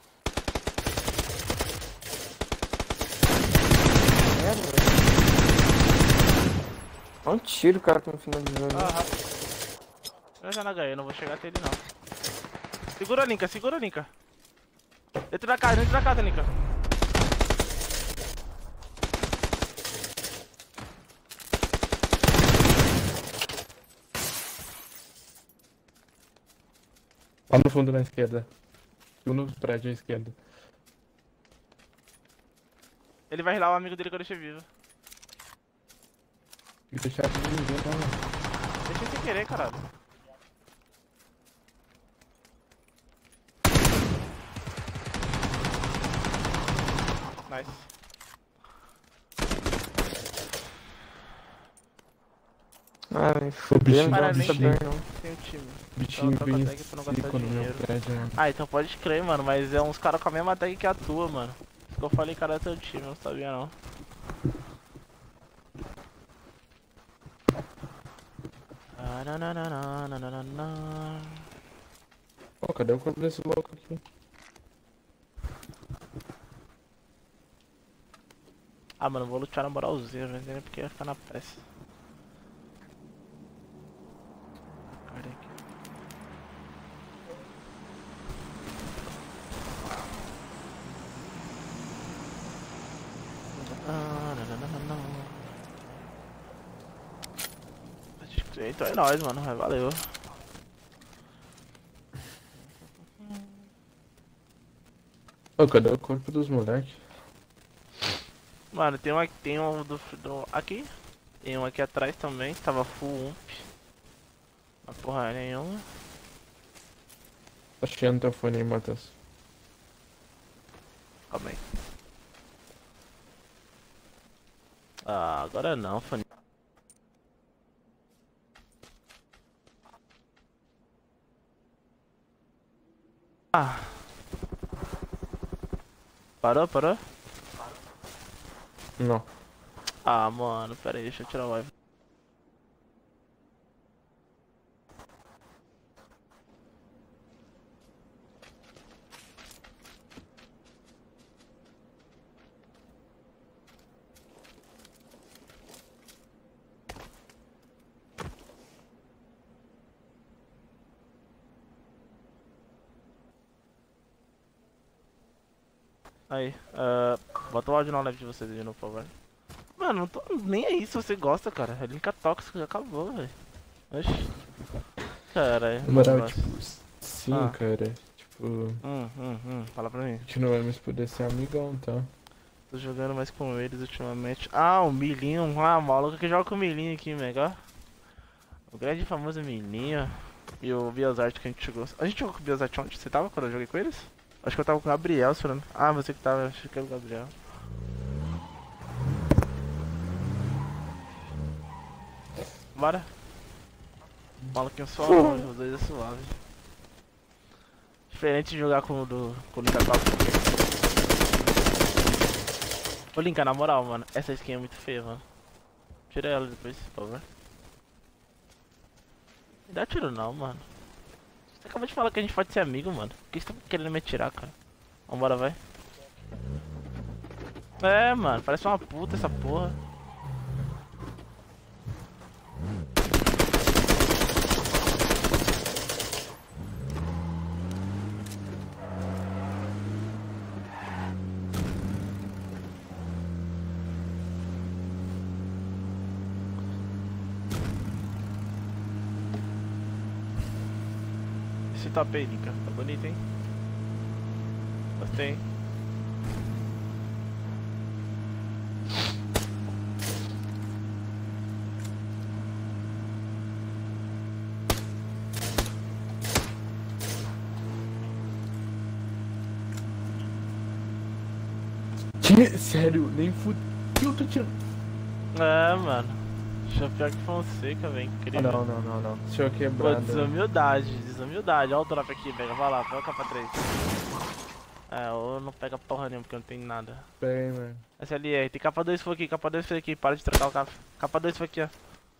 Merda, velho. Dá um tiro, cara, que não finalizou. né? Aham. Eu já não ganhei, não vou chegar até ele não. Segura a Linka, segura a Linka. Dentro da casa, dentro da casa, Linka. Lá no fundo na esquerda. Um no prédio à esquerda. Ele vai rilar o amigo dele que eu deixei vivo. E deixar de ninguém, não. Deixei sem querer, caralho. Nice. Ah, me O fudeu, bichinho, não Cara, dá nem pra bichinho, saber, não. Tem o time. bichinho Ela troca bem tag pra não gastar seco no meu dinheiro. prédio, mano. Ah, então pode crer, mano, mas é uns caras com a mesma tag que a tua, mano. Isso que eu falei, cara, é teu time, eu não sabia não. Ah, na, na, na, na, na, na, na. Pô, cadê o corpo desse louco aqui? Ah, mano, vou lutar na moralzinha, mas nem porque ia ficar na pressa. Cadê aqui? Ah, na, na, na, na, na. Então é nóis, mano, mas valeu. Pô, cadê o corpo dos moleques? Mano, tem um aqui, tem um do, do aqui, tem um aqui atrás também, tava full ump. Não porra nenhuma. Tá cheio no teu fone aí, Matheus. Calma aí. Ah, agora não, fone. Ah. Parou, parou? Não. Ah, mano, pera aí, deixa eu tirar o live. Aí, uh, bota o áudio na live de vocês de novo, por favor. Mano, não tô nem aí se você gosta, cara. É linka tóxico, já acabou, velho. Oxi. Caralho. Na moral, negócio. tipo, sim, Ah. cara. Tipo, Hum, hum, hum. Fala pra mim. a gente não vai mais poder ser amigão, tá? Tô jogando mais com eles ultimamente. Ah, o Milinho. Ah, maluco que joga com o Milinho aqui, mega. O grande e famoso Milinho. E o Biosart que a gente jogou. A gente jogou com o Biosart onde? Você tava quando eu joguei com eles? Acho que eu tava com o Gabriel, falando. Ah, você que tava, acho que era o Gabriel. Bora. Maluquinho suave, os dois é suave. Diferente de jogar com o do. com o Linka Tóxico. Ô Linka, na moral, mano, essa skin é muito feia, mano. Tira ela depois, por favor. Não dá tiro não, mano. Você acabou de falar que a gente pode ser amigo, mano. Por que você tá querendo me atirar, cara? Vambora, vai. É, mano, parece uma puta essa porra. Esse top aí, Linka. Tá bonito, hein? Gostei. Que? Sério, nem fudeu, tô tirando. É, mano. Deixa pior que Fonseca, velho. Incrível. Não, não, não, não. Deixa eu Pô, quebrar. desumildade, desumildade. Olha o drop aqui, pega. Vai lá, pega a capa três. É, ou não pega porra nenhuma porque não tem nada. Pera aí, mano. S L R, tem capa dois foi aqui, capa dois foi aqui. Para de trocar o capa. Capa dois foi aqui, ó. Vou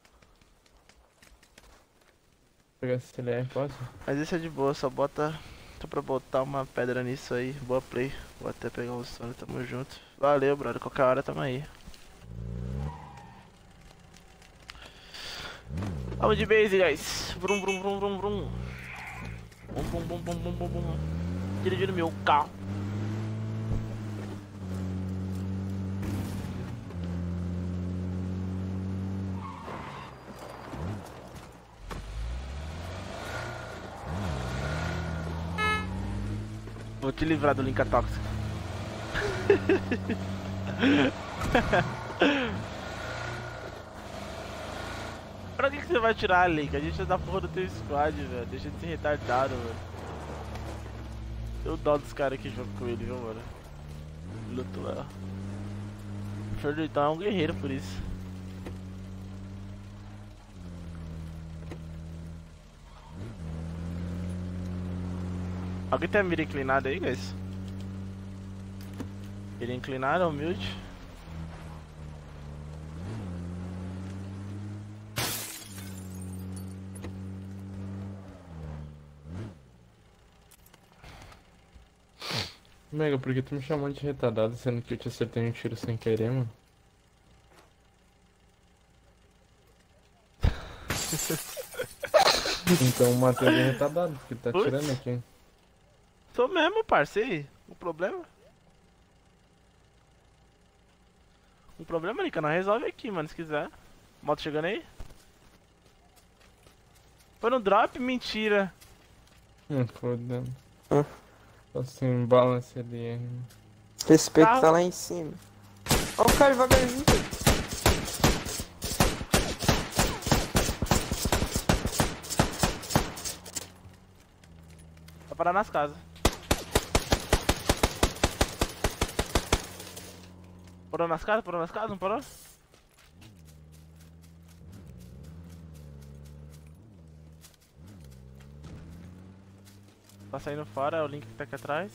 pegar esse L R, posso? Mas esse é de boa, só bota. Só pra botar uma pedra nisso aí. Boa play. Vou até pegar o sono, tamo junto. Valeu, brother. Qualquer hora tamo aí. Vamos de base, guys. Vrum, vrum, vrum, vrum, vrum. Bum, bum, bum, bum, bum, bum, bum. Dirigindo meu carro. Vou te livrar do Linka Tóxico. Pra que, que você vai tirar, Link? A gente é da porra do teu squad, velho. Deixa de ser retardado, velho. Eu dó dos caras que jogam com ele, viu, mano? Luto lá. O Fernando então é um guerreiro por isso. Alguém tem a mira inclinada aí, guys? Mira inclinada, humilde. Mega, por que tu me chamou de retardado sendo que eu te acertei um tiro sem querer, mano? Então o Matheus é retardado, porque tá Putz. tirando aqui. Sou mesmo, parceiro. O problema? O problema, Nika, não resolve aqui, mano, se quiser. Moto chegando aí? Foi no drop? Mentira. Hum, foda. Hã? Assim, balance ali. Respeito Carro. tá lá em cima. Ó o cara devagarzinho. parar nas casas. Parou nas casas? Parou nas casas? Não parou? Tá saindo fora, é o Link que tá aqui atrás.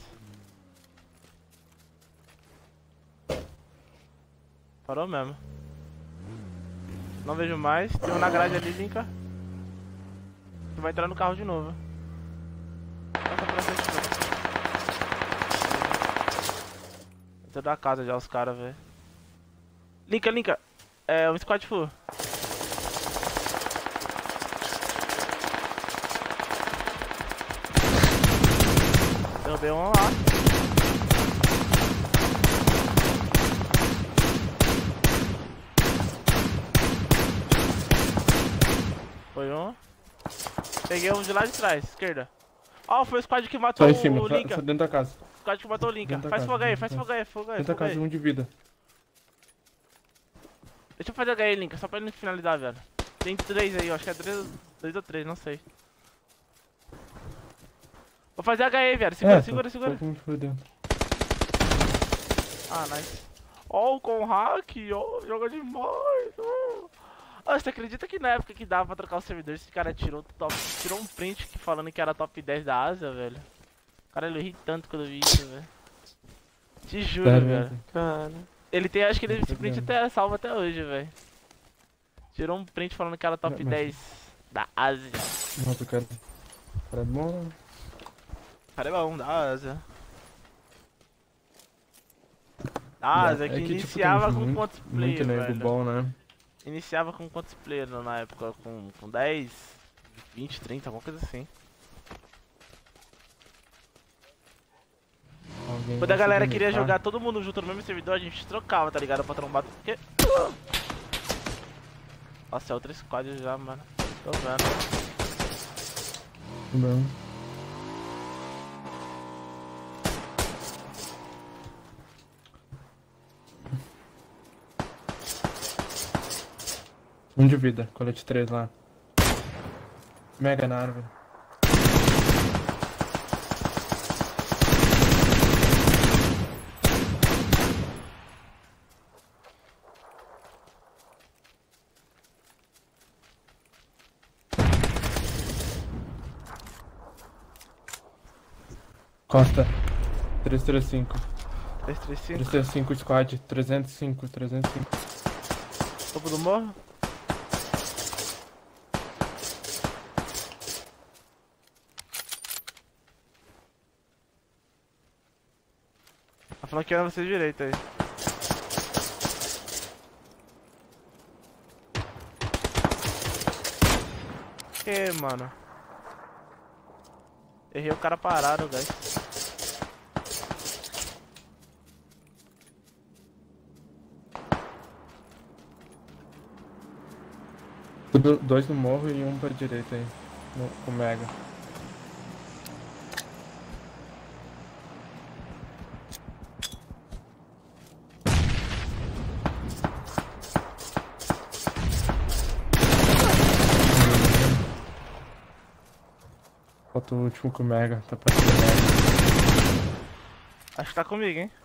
Parou mesmo. Não vejo mais. Tem um na grade ali, Linka. Tu vai entrar no carro de novo. Passa pra frente, dentro da casa já os caras, velho. Linka, Linka. É um squad full. Derrubei um lá. Foi um. Peguei um de lá de trás, esquerda. Ó, oh, foi o squad que matou Só em cima, o Linka. só dentro da casa. O squad que matou o Linka. Dentro da Faz casa, fogo aí, dentro faz da fogo aí, fogo aí. Dentro da fogo casa, aí. um de vida. Deixa eu fazer H E, Linka, só pra ele finalizar, velho. Tem três aí, eu acho que é três, dois ou três, não sei. Vou fazer H E, velho. Segura, É, segura, segura. Todo mundo foi dentro. Ah, nice. Ó, o Conhack, ó, joga demais. Ó. Ah, você acredita que na época que dava pra trocar o servidor, esse cara tirou, top, tirou um print que falando que era top dez da Ásia, velho? Cara, eu ri tanto quando eu vi isso, velho. Te juro, Sério, velho. velho? Cara. Ele tem, acho que ele, esse Não print tô até é salvo até hoje, velho. Tirou um print falando que era top Não, mas- dez da Ásia. Nossa, cara. Cara, é bom. Cara, é bom, da Ásia. Da Ásia, É que, que, tipo, iniciava tem com muito- quantos Muito players, nego velho? bom, né? Iniciava com quantos players na época? Com, com dez, vinte, trinta, alguma coisa assim. Alguém Quando a gosta galera de queria imitar? jogar todo mundo junto no mesmo servidor, a gente trocava, tá ligado? Pra trombar. Porque... Nossa, é outro squad já, mano. Tô vendo. Não. Um de vida, colete três lá. Mega na árvore. Costa. trezentos e trinta e cinco. três três cinco. trezentos e trinta e cinco squad. trezentos e cinco, trezentos e cinco. Topo do morro. Tá flanqueando você direito aí. Que, mano? Errei o cara parado, guys. Tudo, dois no morro e um pra direita aí. No, com Mega. Falta o último com Mega, tá pra cima Mega. Acho que tá comigo, hein?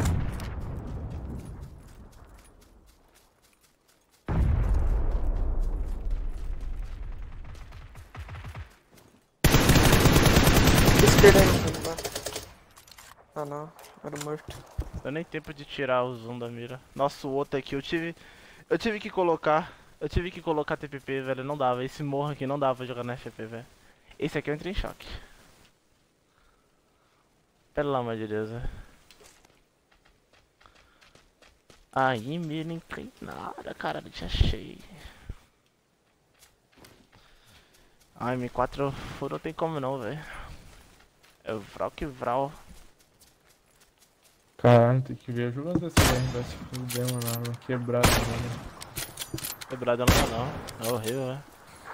Esquerda aí, no bar. Ah não, era morto. Deu nem tempo de tirar o zoom da mira. Nossa, o outro aqui, eu tive. Eu tive que colocar. Eu tive que colocar T P P, velho. Não dava. Esse morro aqui não dava pra jogar na F P, velho. Esse aqui eu entrei em choque. Pelo amor de Deus, velho. Aí, mira inclinada, cara. Deixa cheio. Ai, M quatro furo não tem como não, velho. É o Vral que Vral. Caralho, tem que ver a jogando desse daí, vai se fuder, mano. Ela quebrada, mano. Quebrada não dá não. É horrível, velho.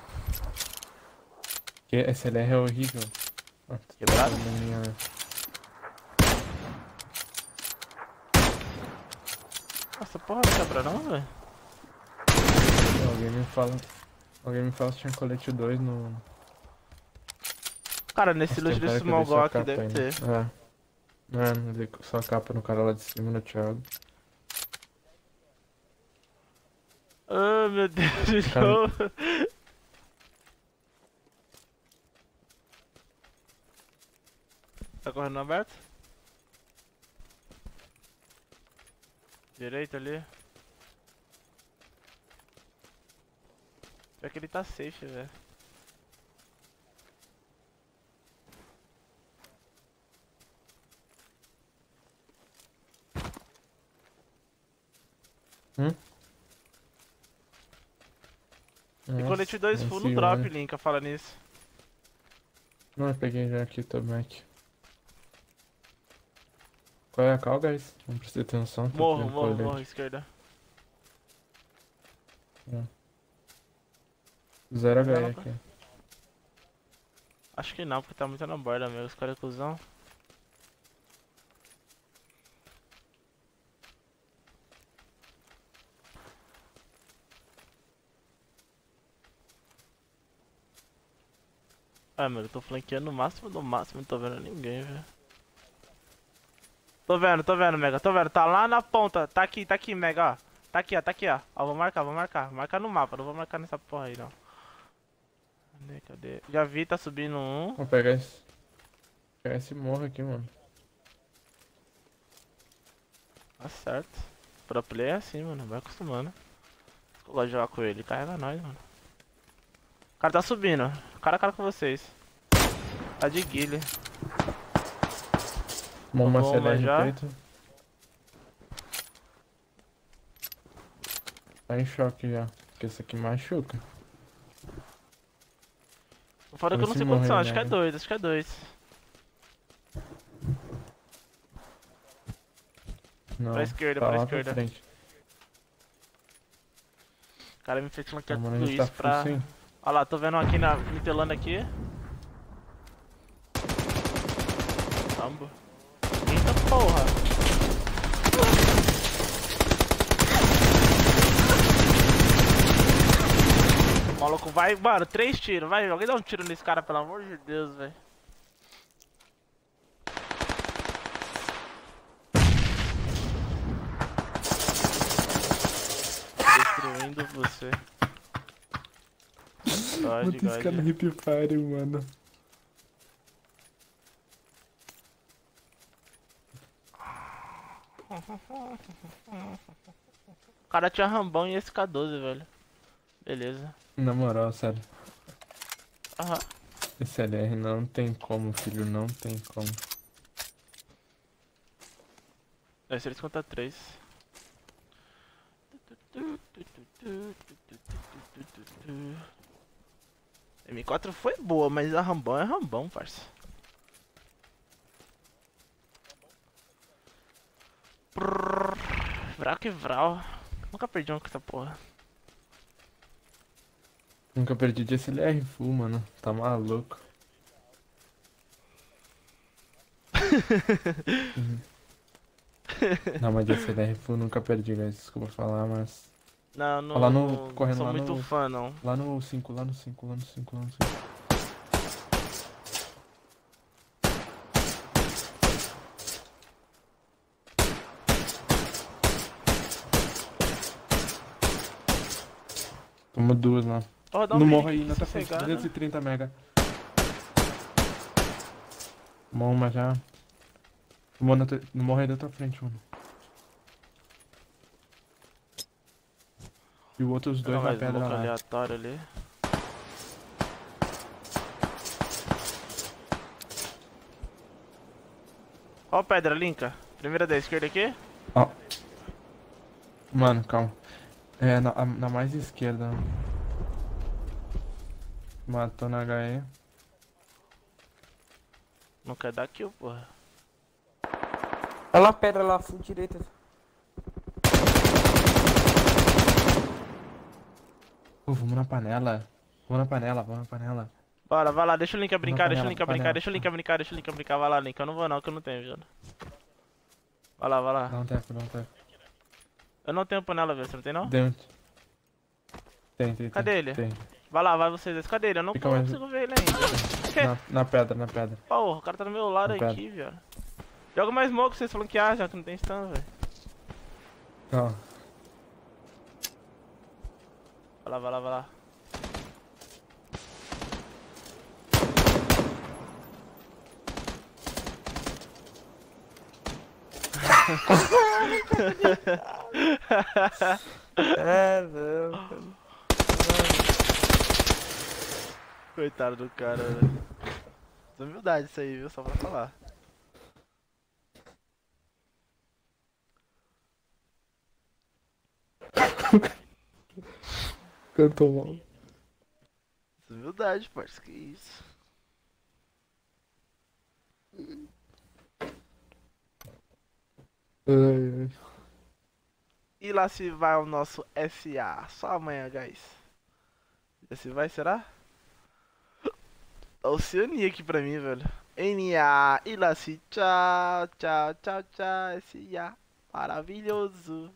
Que esse L R é horrível. Ah, tu tá Quebrado? na minha, né? Nossa, porra, não quebra não, velho. Alguém me fala. Alguém me fala se tinha colete dois no. Cara, nesse Nossa, loot tem um cara desse que eu dei mongol só aqui capa deve ainda. ter. É. Mano, eu dei só capa no cara lá de cima, no Thiago. Oh, meu Deus, de Cara- novo. Tá correndo aberto? Direito ali. Pior que ele tá safe, velho. Hum? E colete dois full no esse drop, homem. Linka, fala nisso. Não, eu peguei já aqui também aqui. Qual é a cal, guys? Não precisa ter atenção. tô Morro, pegando morro, colete. morro, esquerda. Zero Não, H E não, aqui. Acho que não, porque tá muito na borda, meu. Os caras é cuzão. Ah, meu, eu tô flanqueando no máximo do máximo, não tô vendo ninguém, velho. Tô vendo, tô vendo, Mega, tô vendo. Tá lá na ponta. Tá aqui, tá aqui, Mega, ó. Tá aqui, ó, tá aqui, ó. Ó, vou marcar, vou marcar. Marcar no mapa, não vou marcar nessa porra aí, não. Cadê, cadê? Já vi, tá subindo um. Vou pegar esse. Pegar esse morro aqui, mano. Tá certo. Pro play é assim, mano. Vai acostumando. Eu gosto de jogar com ele. Carrega nós, mano. O cara tá subindo. Cara a cara com vocês. Tá de guilha. Uma Tomou uma C L R já? peito. Tá em choque já. Porque esse aqui machuca. Fora que eu não Esse sei quantos são. morre, Acho que é né? dois, acho que é dois. Não. Pra esquerda, tá pra lá esquerda. frente. O cara me fez flanquear Tá, mano, a tudo gente tá isso pra... full sim. Olha lá, tô vendo um aqui na... me telando aqui. Rambo. Eita porra. O maluco vai, mano, três tiros, vai, alguém dá um tiro nesse cara, pelo amor de Deus, velho. Destruindo você. God, Bota esse cara no God. Hip Fire, mano. O cara tinha Rambão e esse K doze, velho. Beleza. Na moral, sério. Aham. Esse L R não tem como, filho. Não tem como. É três contra três. M quatro foi boa, mas a Rambão é Rambão, parça. Prrr, Vral que vral. Nunca perdi uma com essa porra. Nunca perdi de S L R full, mano. Tá maluco. Uhum. Não, mas de S L R full nunca perdi, guys. Desculpa falar, mas. Não, não, Lá no- não correndo sou lá muito no- fã, não. Lá no cinco, lá no cinco, lá no cinco, lá no cinco. Toma duas lá. Ó, dá um No perigo morro aí, na tua frente, sossegado. duzentos e trinta mega. Morro, mas já. No morro, na tua- no morro aí da tua frente, mano. E o outro, os dois Não, na mais pedra louco lá. aleatório ali. Ó, pedra, Linka. Primeira da esquerda aqui. Ó. Mano, calma. É, na, a- na mais esquerda. Matou na H E. Não quer dar kill, porra. Olha lá a pedra lá, full direita. Pô, vamos na panela. Vamos na panela, vamos na panela. Bora, vai lá, deixa o Linka brincar, deixa o panela, Linka brincar, panela. deixa o Linka brincar, deixa o Linka brincar. Vai lá, Linka. Eu não vou não, que eu não tenho, viado. Vai lá, vai lá. Dá um teco, dá um teco. Eu não tenho panela, velho. Você não tem não? Dentro. Tem, tem, tem. Cadê ele? Tem. Vai lá, vai vocês dois. Cadê ele? Eu não Fica mais- consigo ver ele ainda. Na, na pedra, na pedra. Porra, o cara tá do meu lado Na pedra. aqui, velho. Joga mais smoke, vocês falam que ah, já que não tem stun, velho. Ó. Vai lá, vai lá, vai lá. É, velho. Coitado do cara, velho. Humildade isso aí, viu? Só pra falar. Cantou mal. Humildade, parça, que isso. Ai, ai. E lá se vai o nosso S A. Só amanhã, guys. Já se vai, será? A Oceania aqui pra mim, velho. N A. E lá se tchau, tchau, tchau, tchau. S A. Maravilhoso.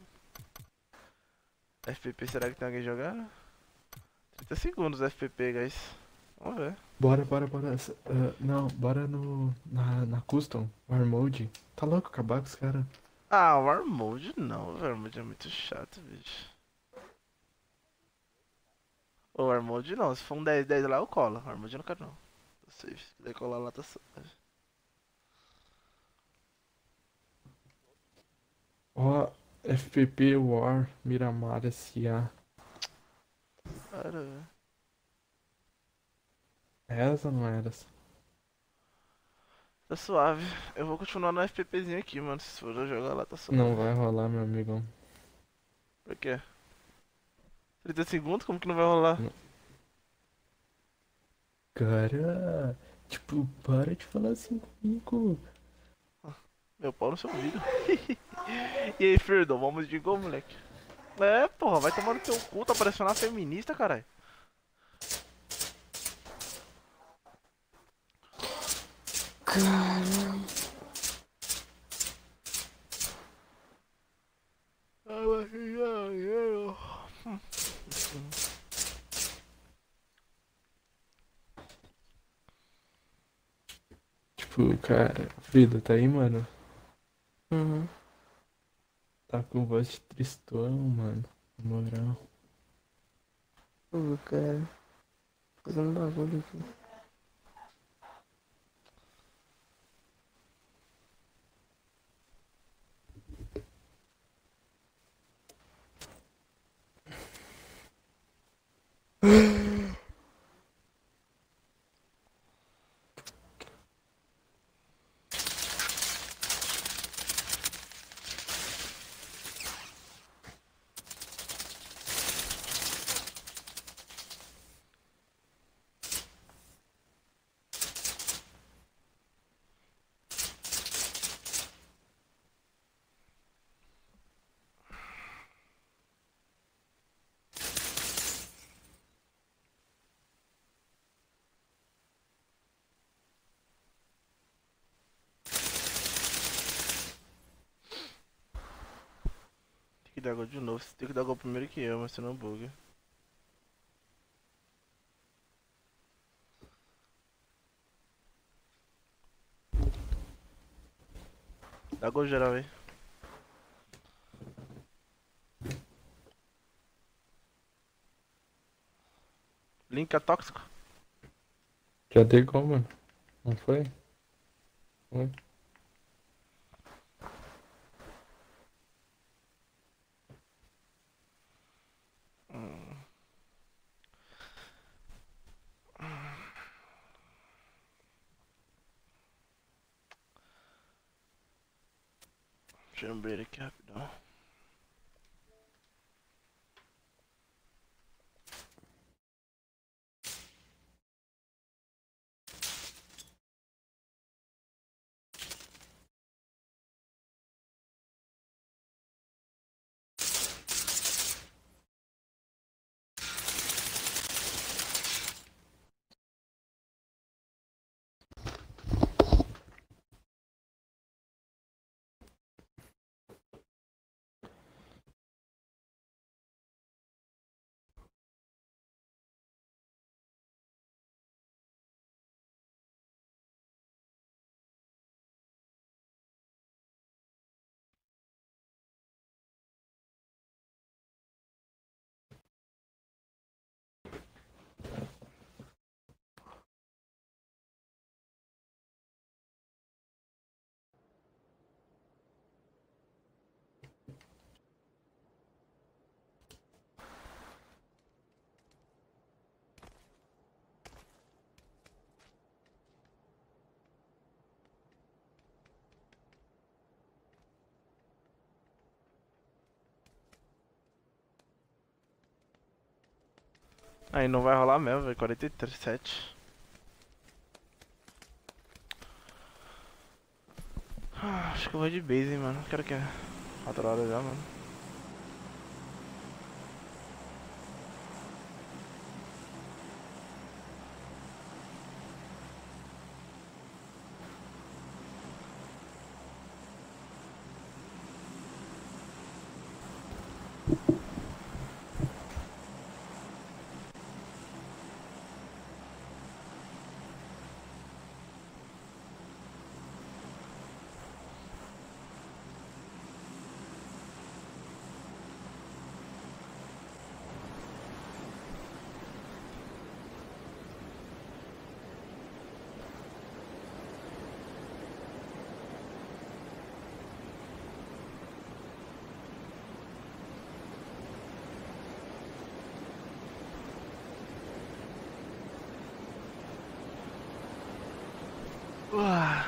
F P P, será que tem alguém jogando? trinta segundos F P P, guys. Vamos ver. Bora, bora, bora. S- ah, não, bora no. Na, na Custom, War Mode. Tá louco acabar com os caras? Ah, o War Mode não, velho. War Mode é muito chato, bicho. O War Mode não, se for um dez dez lá eu colo. War Mode eu não quero não. Tô safe. Se quiser colar lá, tá safe. Ó, F P P War Miramar S A. Cara, velho. É essa ou não é essa? Tá suave. Eu vou continuar no FPPzinho aqui, mano. Se for eu jogar lá, tá suave. Não vai rolar, meu amigão. Por quê? trinta segundos? Como que não vai rolar? Não. Cara, tipo, para de falar assim comigo. Meu pau no seu ouvido. E aí, Ferdon, vamos de gol, moleque. É, porra, vai tomar no teu cu, tá parecendo uma feminista, caralho. Caramba. Tipo, cara, Frida, tá aí, mano? Uhum. Tá com voz de tristão, mano. Na moral. Pô, cara. Fazendo bagulho aqui. Tem que dar gol de novo. Você tem que dar gol primeiro que eu, mas senão buga. Dá gol geral aí. Link é tóxico. Já dei gol, mano. Não foi? Foi. Hum. Deixa eu abrir aqui rapidão. Aí não vai rolar mesmo, velho. quarenta e sete. Ah, acho que eu vou de base, hein, mano. Quero que é quatro horas já, mano. Uah.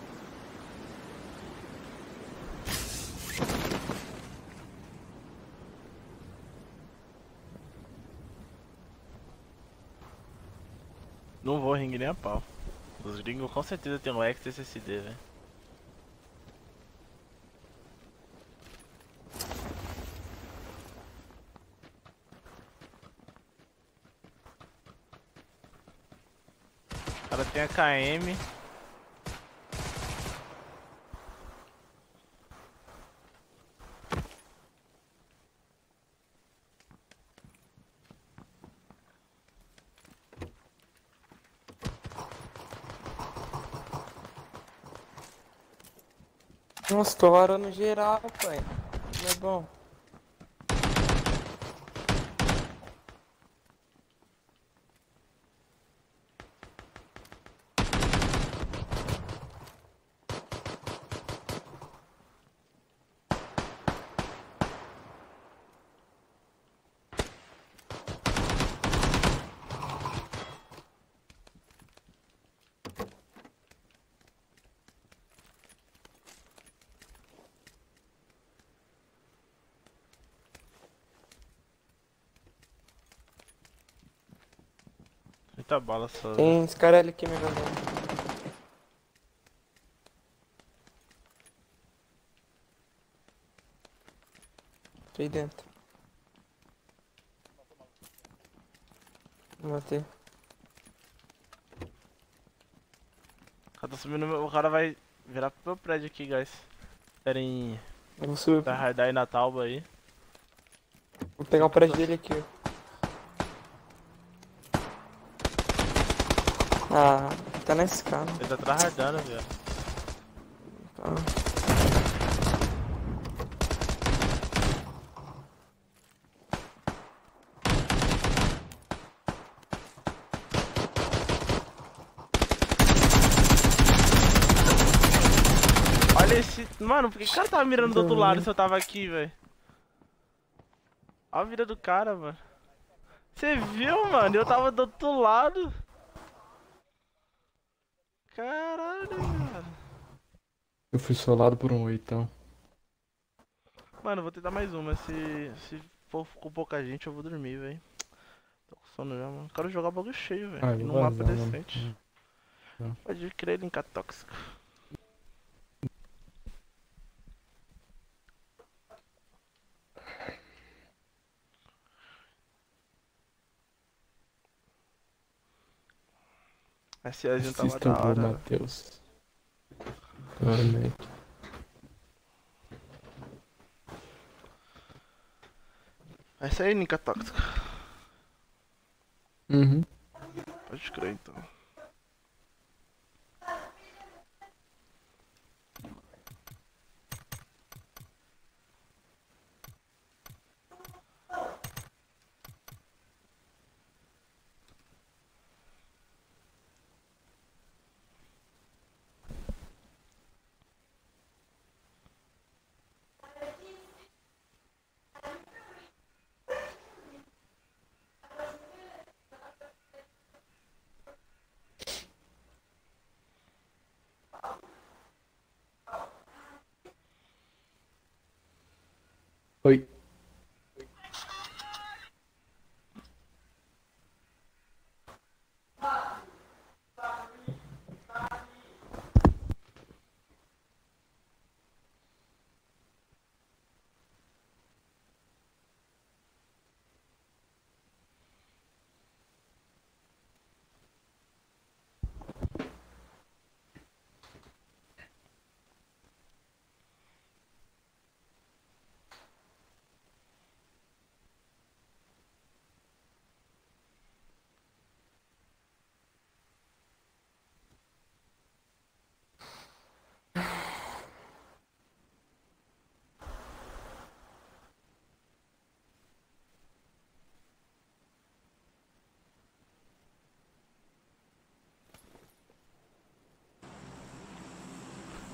Não vou ringue nem a pau. Os gringos com certeza tem um X S S D, velho. O cara tem a K M. Nossa, tô varando geral, pai. Não é bom. Muita bala só. Tem esse cara ali aqui me mandando. Tô aí dentro. Matei. O cara tá subindo no meu... O cara vai virar pro meu prédio aqui, guys. Querem Eu vou subir. tryhardar aí na Tauba aí. Vou pegar o prédio dele aqui, ó. Ah, tá na escada. Ele tá tryhardando, velho. Tá. Olha esse... Mano, por que o cara tava mirando do outro lado se eu tava aqui, velho? Olha a vida do cara, mano. Você viu, mano? Eu tava do outro lado. Caralho, mano. Eu fui solado por um oitão. Mano, eu vou tentar mais uma. Se, se for com pouca gente, eu vou dormir, velho. Tô com sono já, mano. Quero jogar bagulho cheio, velho. Ah, E eu num vou mapa vazar, mano. decente. Hum. Pode crer, linka tóxico. Esse Azinho tava Assista o da gol, hora. Matheus. Claramente. Vai sair, linka tóxico. Uhum. Pode crer, então. Oi.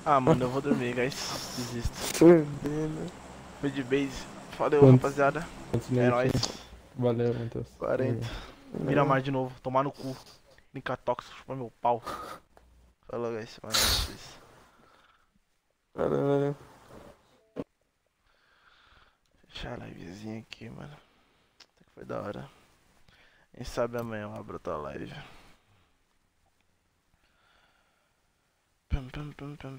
Ah, mano, eu vou dormir, guys. Desisto. Tô vendo. Fui de base. Valeu, Quantos- rapaziada. Quantos É negros nóis. tinha? Valeu, Matheus. quarenta. Miramar de novo. Tomar no cu. Linka tóxico, chupar meu pau. Falou, guys. Mano, Valeu, valeu. fechar a livezinha aqui, mano. Até que foi da hora. Quem sabe amanhã eu abro outra live. Pum, pum, pum, pum.